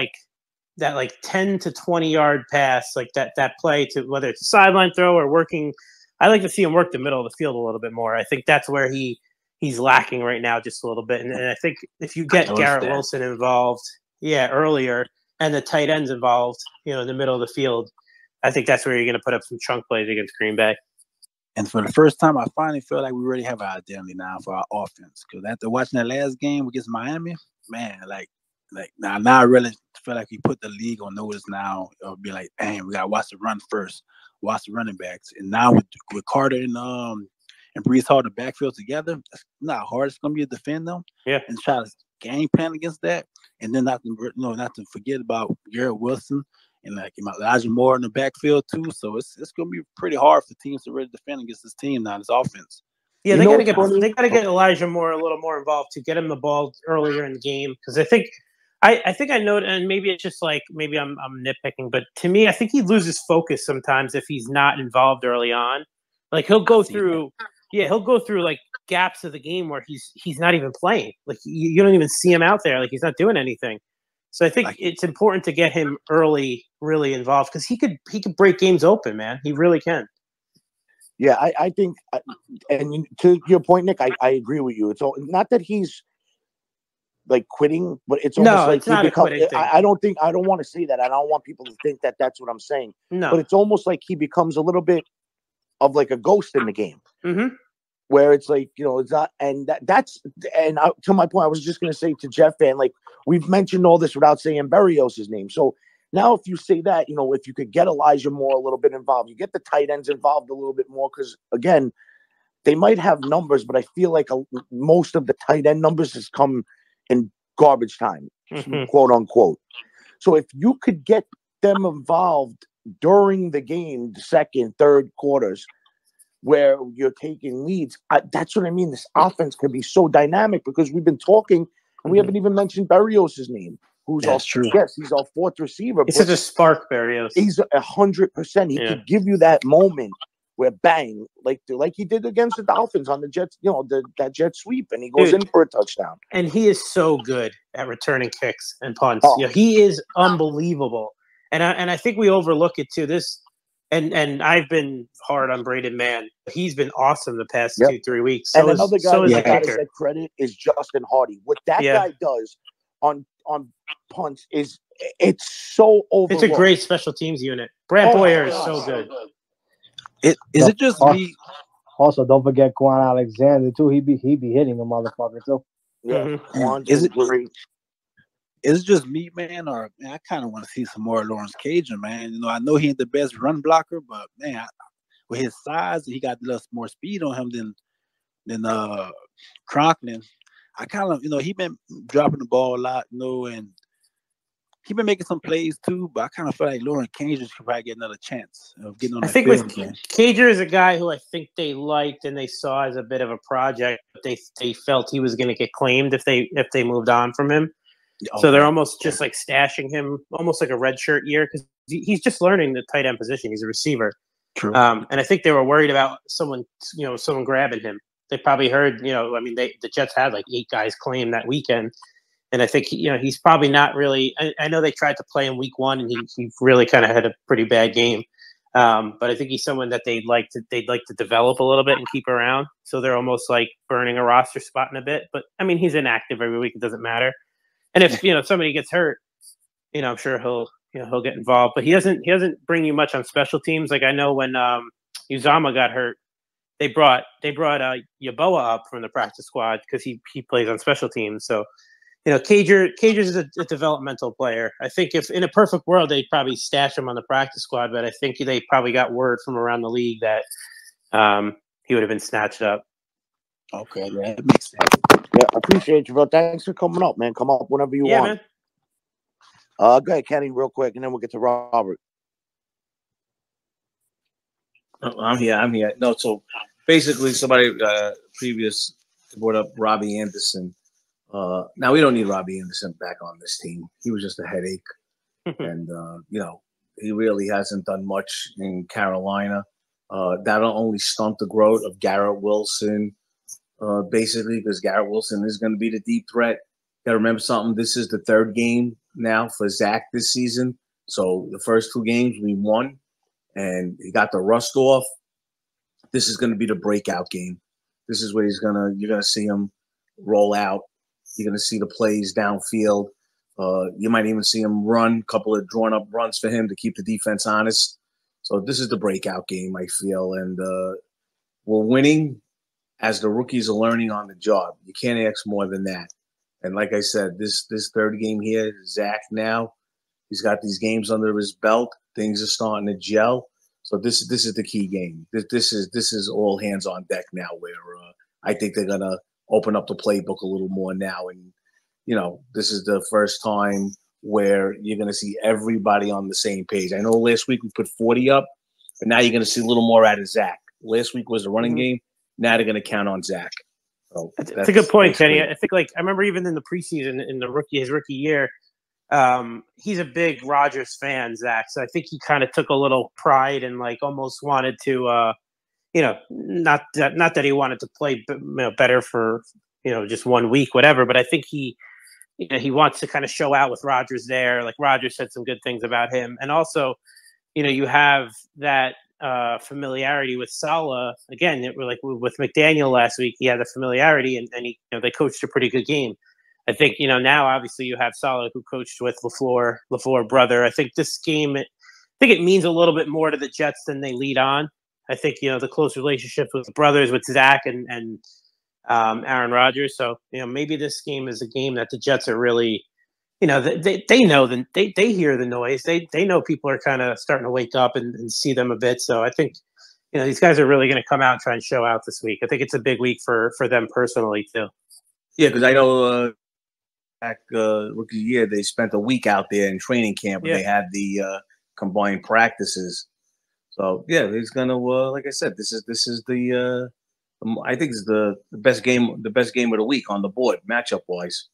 10 to 20 yard pass, like that play to whether it's a sideline throw or working. I like to see him work the middle of the field a little bit more. I think that's where he's lacking right now just a little bit. And I think if you get Garrett Wilson involved, earlier, and the tight ends involved, in the middle of the field, I think that's where you're going to put up some chunk plays against Green Bay. And for the first time, I finally feel like we really have an identity now for our offense. Because after watching that last game against Miami, man, now I really feel like we put the league on notice now. It'll be like, dang, we got to watch the run first, watch the running backs. And now with Carter and Breece Hall, the backfield together, that's not hard. It's going to be to defend them. Yeah. And try to game plan against that. And then not to forget about Garrett Wilson And like Elijah Moore in the backfield too. So it's gonna be pretty hard for teams to really defend against this team now, this offense. Yeah, You they know got to what's get funny? Elijah Moore a little more involved to get him the ball earlier in the game because I think I know, and maybe it's just like maybe I'm nitpicking, but to me, I think he loses focus sometimes if he's not involved early on. Like he'll go through like gaps of the game where he's not even playing. Like you don't even see him out there. Like he's not doing anything. So I think it's important to get him early, really involved because he could break games open, man. He really can. Yeah, I think, and to your point, Nick, I agree with you. It's all, not that he's like quitting, but it's almost No, like it's not a quitting thing. I don't want to say that. I don't want people to think that that's what I'm saying. No. But it's almost like he becomes a little bit of like a ghost in the game, Mm-hmm. where it's like, it's not, and to my point, I was just going to say to Jeff, and like we've mentioned all this without saying Berrios' name. So now, if you say that, if you could get Elijah Moore a little bit involved, you get the tight ends involved a little bit more, because again, they might have numbers, but I feel like most of the tight end numbers has come in garbage time, quote unquote. So if you could get them involved during the game, the second, third quarters, where you're taking leads, that's what I mean. This offense can be so dynamic because we've been talking, and we haven't even mentioned Berrios' name. Who's true. Yes, he's our fourth receiver. He's such a spark, Berrios. He's 100%. He could give you that moment where bang, like he did against the Dolphins on the Jets, that jet sweep, and he goes in for a touchdown. And he is so good at returning kicks and punts. Oh. He is unbelievable. And I think we overlook it too. And I've been hard on Braden Mann. He's been awesome the past 2-3 weeks. And another guy so is that the got to kicker. get credit is Justin Hardy. What that guy does on punts it's so overlooked. It's a great special teams unit. Brad Boyer is so good. Is it just me? Also, don't forget Quan Alexander too. He be hitting the motherfucker too. Yeah, Is it just me, man, or man, I kind of want to see some more Lawrence Cajun, man. I know he ain't the best run blocker, but man, with his size, he got less more speed on him than Conklin. I kind of, he been dropping the ball a lot, and he been making some plays too. But I kind of feel like Lawrence Cajun should probably get another chance of getting on the I field. think with Cager is a guy who I think they liked and they saw as a bit of a project. But they felt he was going to get claimed if they moved on from him. So they're almost just like stashing him, almost like a redshirt year, because he's just learning the tight end position. He's a receiver. True. And I think they were worried about someone grabbing him. They probably heard, the Jets had like 8 guys claim that weekend. And I think, he's probably not really, I know they tried to play in week 1 and he really kind of had a pretty bad game. But I think he's someone that they'd like to develop a little bit and keep around. So they're almost like burning a roster spot in a bit. But I mean, he's inactive every week. It doesn't matter. And if, somebody gets hurt, I'm sure he'll get involved, but he doesn't bring you much on special teams. Like I know when Uzama got hurt, they brought Yaboa up from the practice squad because he plays on special teams. So, Cager is a developmental player. I think if in a perfect world, they'd probably stash him on the practice squad, but I think they probably got word from around the league that he would have been snatched up. Okay, yeah, that makes sense. Yeah, I appreciate you, bro. Thanks for coming up, man. Come up whenever you want. Man. Go ahead, Kenny, real quick, and then we'll get to Robert. Oh, I'm here. No, so basically, somebody previous brought up Robbie Anderson. Now we don't need Robbie Anderson back on this team. He was just a headache, and he really hasn't done much in Carolina. That'll only stunt the growth of Garrett Wilson. Basically, because Garrett Wilson is going to be the deep threat. Got to remember something. This is the 3rd game now for Zach this season. So the first 2 games we won, and he got the rust off. This is going to be the breakout game. This is where you're going to see him roll out. You're going to see the plays downfield. You might even see him run a couple of drawn up runs for him to keep the defense honest. So this is the breakout game, I feel, and we're winning as the rookies are learning on the job. You can't ask more than that. And like I said, this 3rd game here, Zach now, he's got these games under his belt. Things are starting to gel. So this is the key game. This is all hands on deck now, where I think they're gonna open up the playbook a little more now. And this is the first time where you're going to see everybody on the same page. I know last week we put 40 up, but now you're going to see a little more out of Zach. Last week was the running game. Now they're going to count on Zach. So It's a good point, Kenny. basically- I think, like, I remember even in the preseason, in his rookie year, he's a big Rodgers fan, Zach. So I think he kind of took a little pride and like almost wanted to, not that he wanted to play better for just 1 week, whatever. But I think he wants to kind of show out with Rodgers there. Like Rodgers said some good things about him, and also, you have that familiarity with Saleh. Again, like with McDaniel last week, he had the familiarity, and he, they coached a pretty good game. I think, now obviously you have Saleh, who coached with LaFleur brother. I think this game, it means a little bit more to the Jets than they lead on. I think, the close relationships with the brothers, with Zach and Aaron Rodgers. So, maybe this game is a game that the Jets are really, they know they hear the noise. They know people are kind of starting to wake up and see them a bit. So I think, these guys are really going to come out and try and show out this week. I think it's a big week for them personally too. Yeah, because I know back rookie year they spent a week out there in training camp when Yeah. they had the combined practices. So yeah, he's gonna like I said, this is the I think it's the best game of the week on the board matchup wise.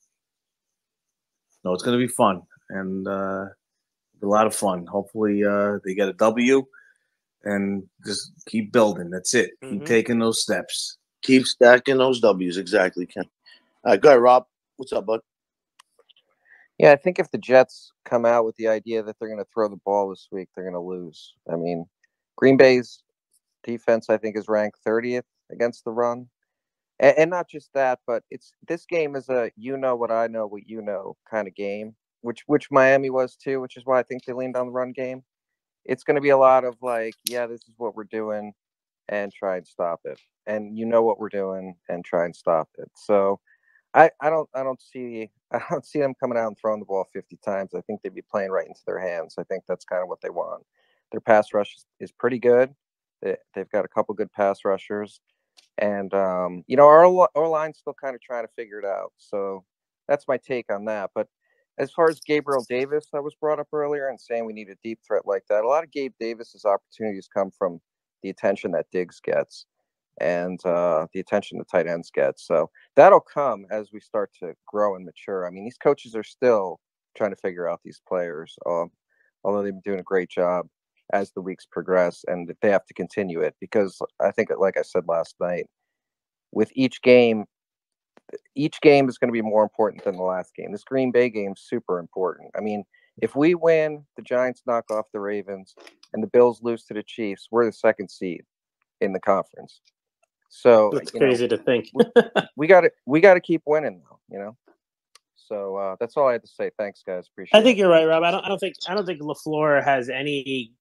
So it's gonna be fun and a lot of fun. Hopefully they get a W and just keep building. That's it. Keep taking those steps. Keep stacking those W's. Exactly, Ken. All right, go ahead, Rob. What's up, bud? Yeah, I think if the Jets come out with the idea that they're going to throw the ball this week, they're going to lose. I mean, Green Bay's defense, I think, is ranked 30th against the run. And not just that, but this game is a you know what I know what you know kind of game, which Miami was too, which is why I think they leaned on the run game. It's going to be a lot of like, yeah, this is what we're doing and try and stop it. And you know what we're doing and try and stop it. So I don't see them coming out and throwing the ball 50 times. I think they'd be playing right into their hands. I think that's kind of what they want. Their pass rush is pretty good. They've got a couple good pass rushers, and our line's still kind of trying to figure it out. So that's my take on that. But as far as Gabriel Davis, that was brought up earlier, and saying we need a deep threat like that, a lot of Gabe Davis's opportunities come from the attention that Diggs gets and the attention the tight ends get. So that'll come as we start to grow and mature. I mean, these coaches are still trying to figure out these players, although they've been doing a great job as the weeks progress, and they have to continue it because I think, like I said last night, with each game is going to be more important than the last game. This Green Bay game is super important. I mean, if we win, the Giants knock off the Ravens, and the Bills lose to the Chiefs, we're the second seed in the conference. So That's crazy to think. we got to keep winning, though. So that's all I had to say. Thanks, guys. Appreciate it. I think you're right, Rob. I don't think LaFleur has any.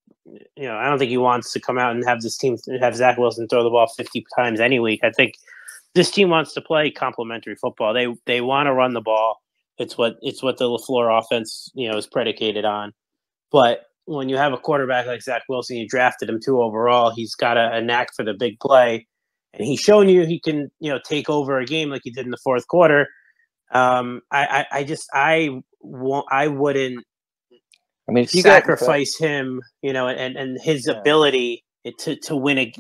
I don't think he wants to come out and have this team have Zach Wilson throw the ball 50 times any week. I think this team wants to play complementary football. They want to run the ball. It's what the LaFleur offense is predicated on. But when you have a quarterback like Zach Wilson, you drafted him 2 overall. He's got a knack for the big play, and he's shown you he can take over a game like he did in the fourth quarter. I wouldn't. I mean, if you sacrifice him, and his ability to win a,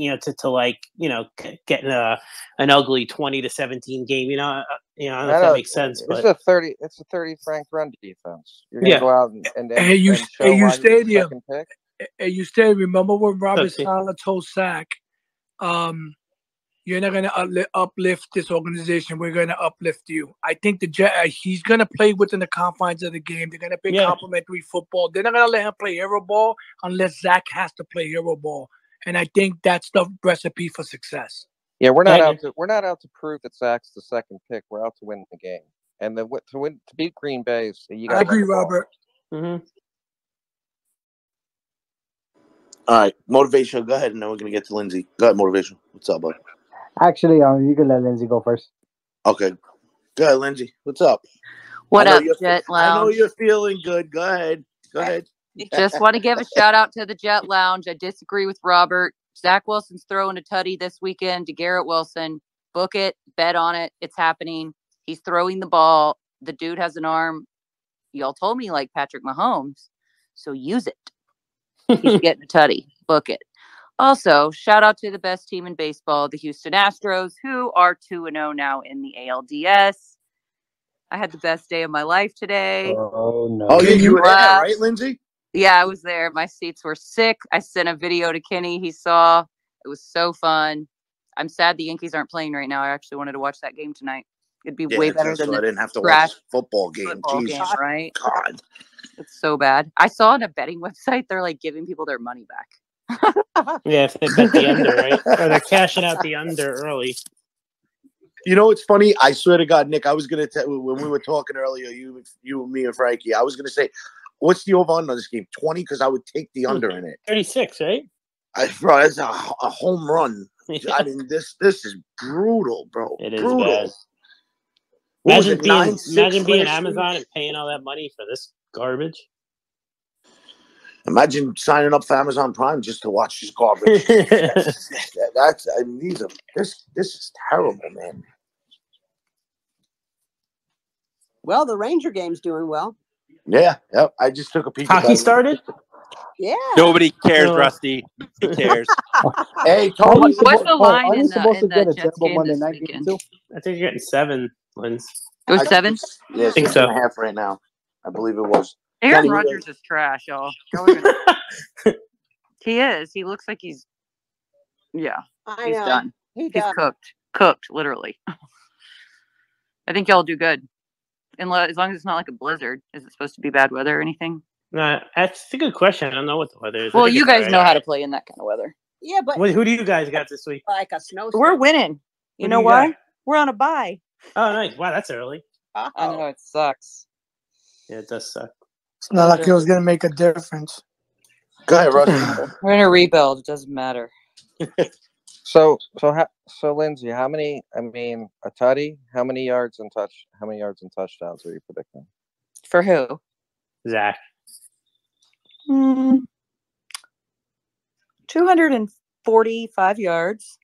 get in an ugly 20-17 game. I don't know if that makes sense. It's But a 30th ranked run defense. You're gonna go out and Hey, you show why you're the Stadium. second pick. Hey, you Stadium. Remember when Robert Okay. Saleh told Sack, "You're not gonna uplift this organization. We're gonna uplift you." I think he's gonna play within the confines of the game. They're gonna play Yeah. complementary football. They're not gonna let him play hero ball unless Zach has to play hero ball. And I think that's the recipe for success. Yeah, we're not Yeah, out to prove that Zach's the second pick. We're out to win the game. And to beat Green Bay, you got I agree, Robert. Mm-hmm. All right, motivation. Go ahead, and then we're gonna get to Lindsay. Go ahead, motivation. What's up, bud? Actually, you can let Lindsay go first. Okay, go ahead, Lindsay. What's up? What I know up, you're- Jet I know Lounge? you're feeling good. Go ahead. Go ahead. Just want to give a shout out to the Jet Lounge. I disagree with Robert. Zach Wilson's throwing a tutty this weekend to Garrett Wilson. Book it, bet on it. It's happening. He's throwing the ball. The dude has an arm. Y'all told me like Patrick Mahomes, so use it. He's getting a tutty. Book it. Also, shout out to the best team in baseball, the Houston Astros, who are 2-0 now in the ALDS. I had the best day of my life today. Oh no! Oh, yeah, you were there, right, Lindsay? Yeah, I was there. My seats were sick. I sent a video to Kenny. He saw. It was so fun. I'm sad the Yankees aren't playing right now. I actually wanted to watch that game tonight. It'd be way better just than so I the didn't have to trash watch football game. football game, Jesus right? God. It's so bad. I saw on a betting website they're like giving people their money back. Yeah, if they bet the under, right? Or they're cashing out the under early. You know, it's funny. I swear to God, Nick, I was going to tell when we were talking earlier, you, me, and Frankie, I was going to say, what's the over-under on this game? 20? Because I would take the under in it. 36, right? Bro, that's a home run. I mean, this is brutal, bro. It is brutal. bad. What was Imagine it, being 9-6 imagine being last week? Amazon and paying all that money for this garbage. Imagine signing up for Amazon Prime just to watch this garbage. that's I mean, this is terrible, man. Well, the Ranger game's doing well. Yeah, yep. I just took a peek. Hockey started? Yeah. Nobody cares, Rusty. Who cares? Hey, Tony, What's the line aren't you in supposed to the get a Jets terrible game Monday this night game weekend? too? I think you're getting 7 wins. It was 7? Yeah, I think 6.5 so. right now. I believe it was. Aaron Kenny, Rodgers is trash, y'all. Y'all are gonna... He is. He looks like he's I he's know. done. He He's does. cooked, literally. I think y'all do good. As long as it's not like a blizzard. Is it supposed to be bad weather or anything? No, that's a good question. I don't know what the weather is. I Well, think you it's all guys right. know how to play in that kind of weather. Yeah, but Who do you guys got this week? like a snowstorm. We're winning. Who You do know you why? got? We're on a bye. Oh, nice. Wow, that's early. I know it sucks. Yeah, it does suck. It's not like it was gonna make a difference. Go ahead, Rusty. We're in a rebuild. It doesn't matter. So Lindsay, how many? I mean, a tutty. How many yards and touchdowns are you predicting? For who? Zach. 245 yards,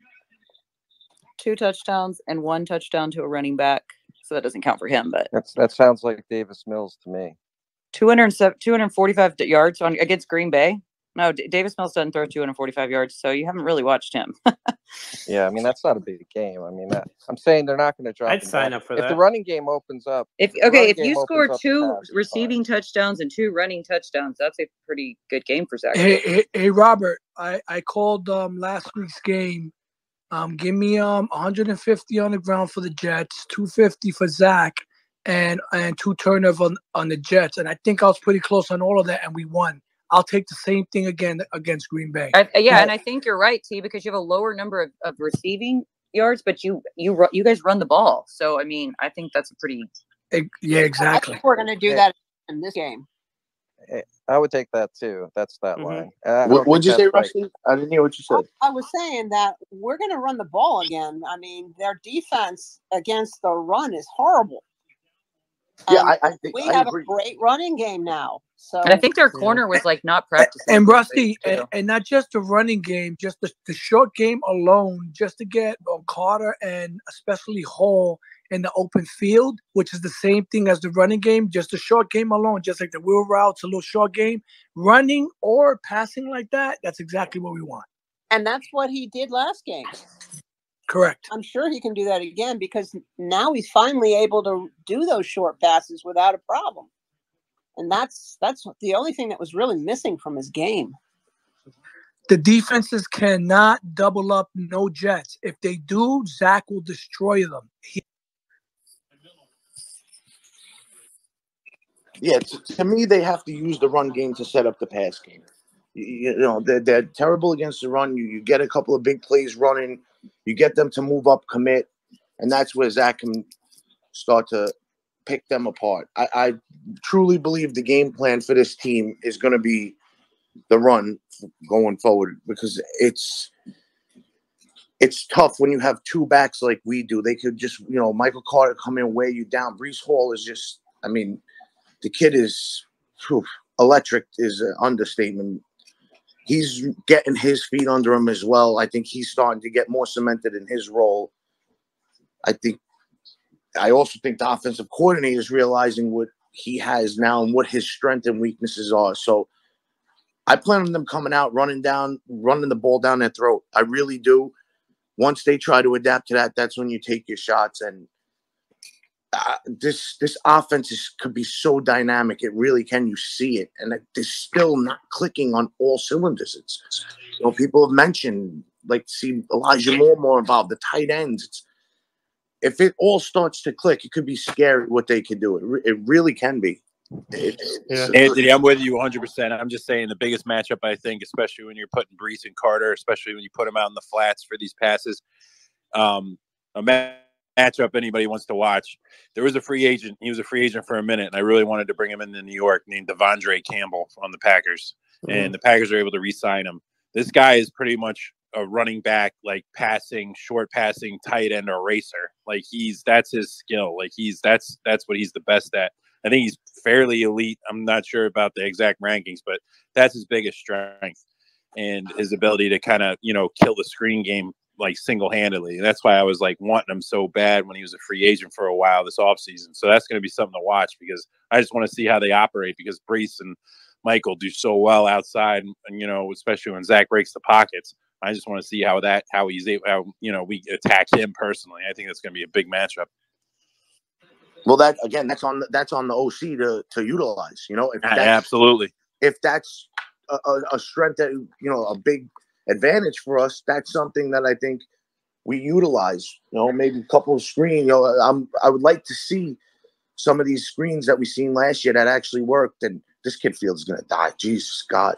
2 touchdowns, and 1 touchdown to a running back. So that doesn't count for him, but That sounds like Davis Mills to me. 245 yards against Green Bay. No, Davis Mills doesn't throw 245 yards, so you haven't really watched him. Yeah, I mean that's not a big game. I mean, I'm saying they're not going to drop. I'd him sign back. up for If that. the running game opens up, If the running game you score opens up, 2 pass is receiving touchdowns and 2 running touchdowns, that's a pretty good game for Zach. Hey, Robert, I called last week's game. Give me 150 on the ground for the Jets, 250 for Zach, and 2 turnovers on the Jets. And I think I was pretty close on all of that, and we won. I'll take the same thing again against Green Bay. And I think you're right, T, because you have a lower number of receiving yards, but you guys run the ball. So I mean, I think that's a pretty Yeah, I exactly. think we're going to do that in this game. I would take that too. That's that Mm-hmm. line. And I don't What'd think you say, that's Rusty? I didn't hear what you said. I was saying that we're going to run the ball again. I mean, their defense against the run is horrible. Yeah, And I think we I have agree. a great running game now. So And I think their corner was like not practicing. And this Rusty, week, too. and not just the running game, just the short game alone, just to get Carter and especially Hall in the open field, which is the same thing as the running game, just the short game alone, just like the wheel routes, a little short game, running or passing like that, that's exactly what we want. and that's what he did last game. Correct. I'm sure he can do that again because now he's finally able to do those short passes without a problem. And that's the only thing that was really missing from his game. The defenses cannot double up no Jets. If they do, Zach will destroy them. Yeah, to me, they have to use the run game to set up the pass game. You know, they're terrible against the run. You get a couple of big plays running. You get them to move up, commit, and that's where Zach can start to pick them apart. I truly believe the game plan for this team is going to be the run going forward because it's tough when you have 2 backs like we do. They could just, Michael Carter come in, wear you down. Breece Hall is just, I mean, the kid is electric is an understatement. He's getting his feet under him as well. I think he's starting to get more cemented in his role. I also think the offensive coordinator is realizing what he has now and what his strengths and weaknesses are. So I plan on them coming out, running the ball down their throat. I really do. Once they try to adapt to that, that's when you take your shots. And this offense could be so dynamic. It really can. You see it. And they're still not clicking on all cylinders. It's, people have mentioned, like, see Elijah Moore more involved, the tight ends. If it all starts to click, it could be scary what they can do. It really can be. Anthony, I'm with you 100%. I'm just saying the biggest matchup, I think, especially when you're putting Breece and Carter, especially when you put them out in the flats for these passes, a matchup anybody wants to watch. There was a free agent. He was a free agent for a minute, and I really wanted to bring him into New York, named Devondre Campbell on the Packers. And the Packers are able to re-sign him. This guy is pretty much a running back, like short passing, tight end eraser. Like that's his skill. Like that's what he's the best at. I think he's fairly elite. I'm not sure about the exact rankings, but that's his biggest strength, and his ability to kind of, kill the screen game like single-handedly. And that's why I was like wanting him so bad when he was a free agent for a while this offseason. So that's going to be something to watch, because I just want to see how they operate, because Breece and Michael do so well outside, and especially when Zach breaks the pockets. I just want to see how he's able, we attack him personally. I think that's going to be a big matchup. Well, that's on the OC to utilize. Absolutely. If that's a strength that a big advantage for us, that's something that I think we utilize. Maybe a couple of screens. I would like to see some of these screens that we seen last year that actually worked. And this kid Fields is going to die. Jesus God.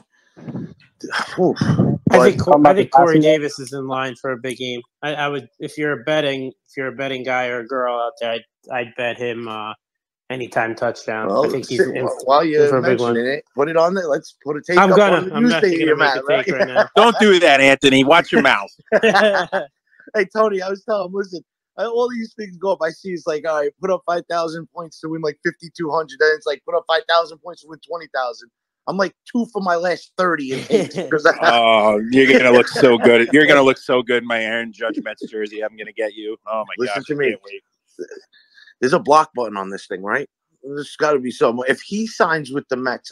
I think Corey Davis is in line for a big game. I would, if you're a betting guy or a girl out there, I'd bet him anytime touchdown. Well, I think he's while you're for a big one. mentioning it, put it on there. Let's put a take. I'm up gonna. on the I'm new actually stadium gonna make a take right now. Don't do that, Anthony. Watch your mouth. Hey Tony, I was telling him, listen, all these things go up. I see it's like, all right, put up 5,000 points to win like 5,200. Then it's like, put up 5,000 points to win 20,000. I'm like 2 for my last 30 in hits. Oh, you're gonna look so good. You're gonna look so good in my Aaron Judge Mets jersey. I'm gonna get you. Oh my gosh! Listen to me. There's a block button on this thing, right? There's got to be some. If he signs with the Mets,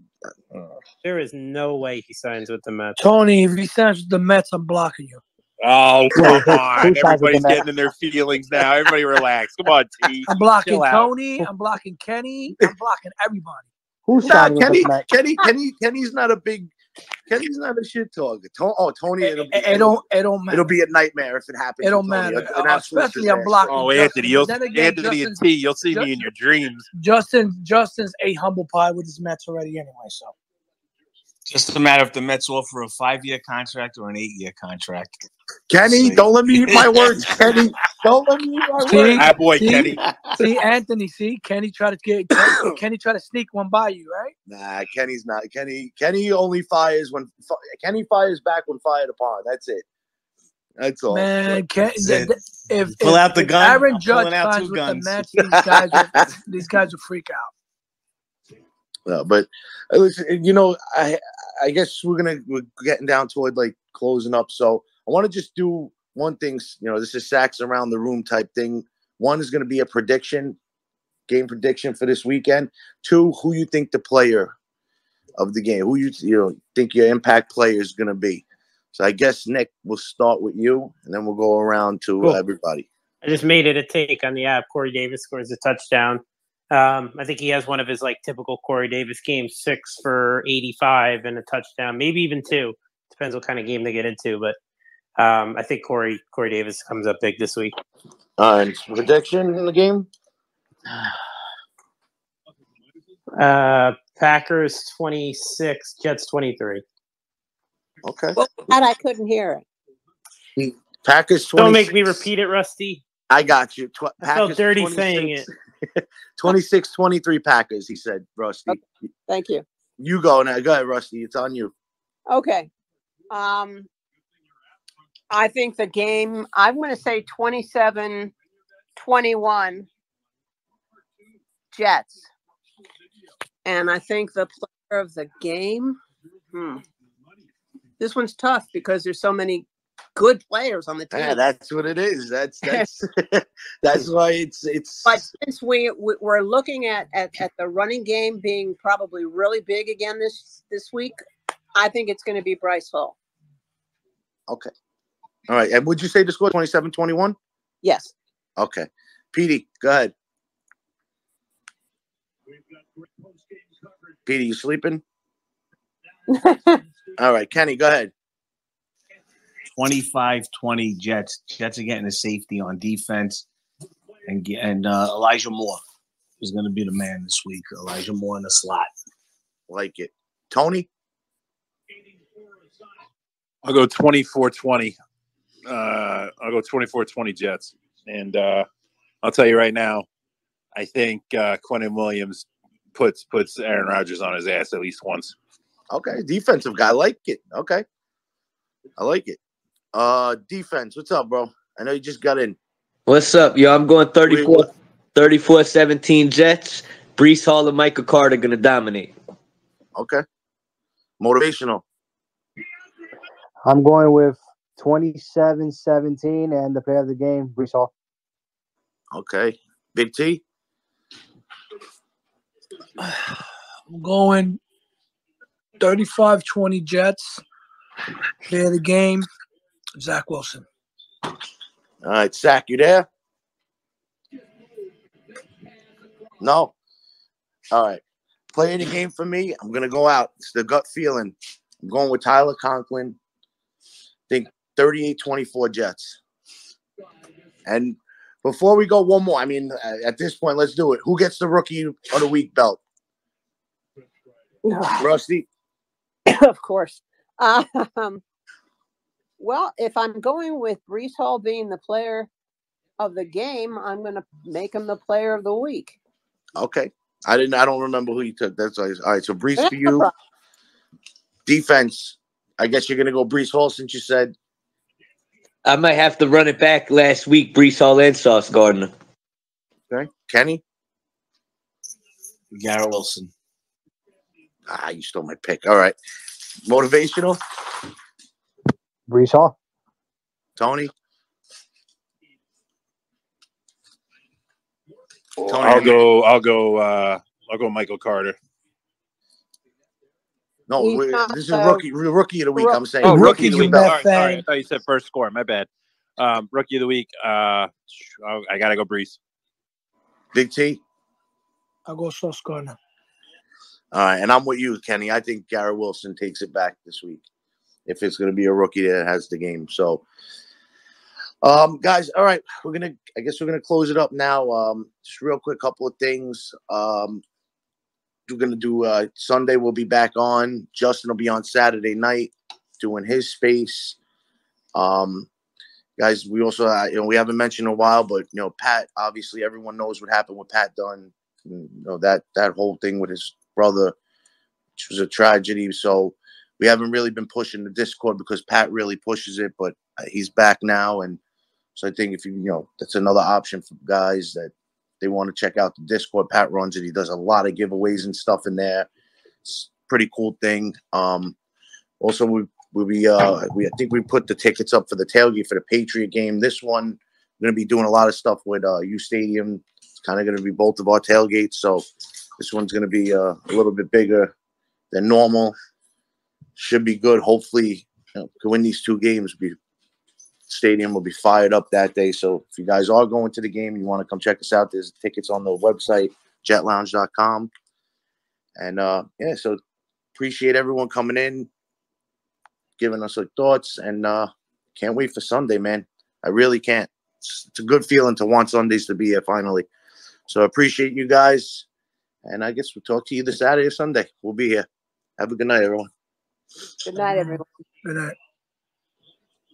there is no way he signs with the Mets. Tony, if he signs with the Mets, I'm blocking you. Oh, come on. Everybody's getting in their feelings now. Everybody relax. Come on, T. I'm blocking Chill out. Tony. I'm blocking Kenny. I'm blocking everybody. Who's nah, signing with the Mets? Kenny's not a big. Kenny's not a shit talker. Tony, It don't matter. It'll be a nightmare if it happens. It don't to Tony. matter. An absolute Especially I'm disaster. blocking. Oh, Justin. Anthony, But then again, Anthony and T, you'll see me in your dreams. Justin's a humble pie with his Mets already anyway. So Just a matter if the Mets offer a 5-year contract or an 8-year contract. Kenny, don't let me eat my words. Kenny, don't let me eat my words. Ah, boy, Kenny. See, Anthony. See, Kenny try to sneak one by you, right? Nah, Kenny's not. Kenny only fires when Kenny fires back when fired upon. That's it. That's all. Man, if Pull out the gun. Aaron I'm Judge pulling out signs two with the guns. Mets, these guys will freak out. No, but listen, I guess we're getting down toward like closing up. So I want to just do one thing. This is Sacks Around the Room type thing. One is going to be a game prediction for this weekend. 2, who you think the player of the game, who you think your impact player is going to be. So I guess Nick, we'll start with you, and then we'll go around to everybody. I just made it a take on the app. Corey Davis scores a touchdown. I think he has one of his typical Corey Davis games, 6 for 85 and a touchdown, maybe even 2. Depends what kind of game they get into, but I think Corey Davis comes up big this week. And prediction in the game? Packers 26, Jets 23. Okay. Well, and I couldn't hear it. Packers 26. Don't make me repeat it, Rusty. I got you. I felt dirty saying it. 26-23 Packers, he said, Rusty. Okay. Thank you. You go now. Go ahead, Rusty. It's on you. Okay. I think the game, I'm going to say 27-21 Jets. And I think the player of the game, this one's tough because there's so many good players on the team. Yeah, that's what it is. That's that's why it's. But since we're looking at the running game being probably really big again this week, I think it's going to be Bryce Hall. Okay. All right. And would you say the score 27-21? Yes. Okay. Petey, go ahead. Petey, you sleeping? All right. Kenny, go ahead. 25-20 Jets. Jets are getting a safety on defense. And Elijah Moore is going to be the man this week. Elijah Moore in the slot. Like it. Tony? I'll go 24-20. I'll go 24-20 Jets. And I'll tell you right now, I think Quentin Williams puts Aaron Rodgers on his ass at least once. Okay. Defensive guy. I like it. Okay. I like it. Defense. What's up, bro? I know you just got in. What's up, yo? I'm going 34-17 Jets. Breece Hall and Michael Carter going to dominate. Okay. Motivational. I'm going with 27-17 and the player of the game, Breece Hall. Okay. Big T? I'm going 35-20 Jets. Player of the game, Zach Wilson. All right, Zach, you there? No? All right. Play the game for me. I'm going to go out. It's the gut feeling. I'm going with Tyler Conklin. I think 38-24 Jets. And before we go, one more. I mean, at this point, let's do it. Who gets the Rookie of the Week belt? Rusty? Of course. Well, if I'm going with Breece Hall being the player of the game, I'm going to make him the player of the week. Okay. I don't remember who you took. That's all right. So Breece for you. Defense. I guess you're going to go Breece Hall since you said. I might have to run it back last week, Breece Hall and Sauce Gardner. Okay. Kenny? Garrett Wilson. You stole my pick. All right. Motivational? Breece Hall. Tony? I'll go Michael Carter. No, this is rookie of the week. I'm saying rookie of the week. belt. Sorry, I thought you said first score. My bad. Rookie of the week. I gotta go Breece. Big T. I'll go Sauce Gardner. All right, and I'm with you, Kenny. I think Garrett Wilson takes it back this week if it's going to be a rookie that has the game. So, guys, all right, I guess we're gonna close it up now. Just real quick, couple of things. We're gonna do Sunday. We'll be back on. Justin will be on Saturday night doing his space. Guys, we also we haven't mentioned in a while, but Pat. Obviously, everyone knows what happened with Pat Dunn. That whole thing with his brother, which was a tragedy. So we haven't really been pushing the Discord because Pat really pushes it, but he's back now, and so I think if that's another option for guys that they want to check out the Discord. Pat runs it. He does a lot of giveaways and stuff in there. It's a pretty cool thing. Also, I think we put the tickets up for the tailgate for the Patriot game. This one, we're going to be doing a lot of stuff with U Stadium. It's kind of going to be both of our tailgates, so this one's going to be a little bit bigger than normal. Should be good. Hopefully, can win these two games. Stadium will be fired up that day. So if you guys are going to the game, you want to come check us out, there's tickets on the website, jetlounge.com. And so appreciate everyone coming in, giving us their thoughts, and can't wait for Sunday, man. I really can't. It's a good feeling to want Sundays to be here finally. So appreciate you guys. And I guess we'll talk to you this Saturday or Sunday. We'll be here. Have a good night, everyone. Good night, everyone. Good night.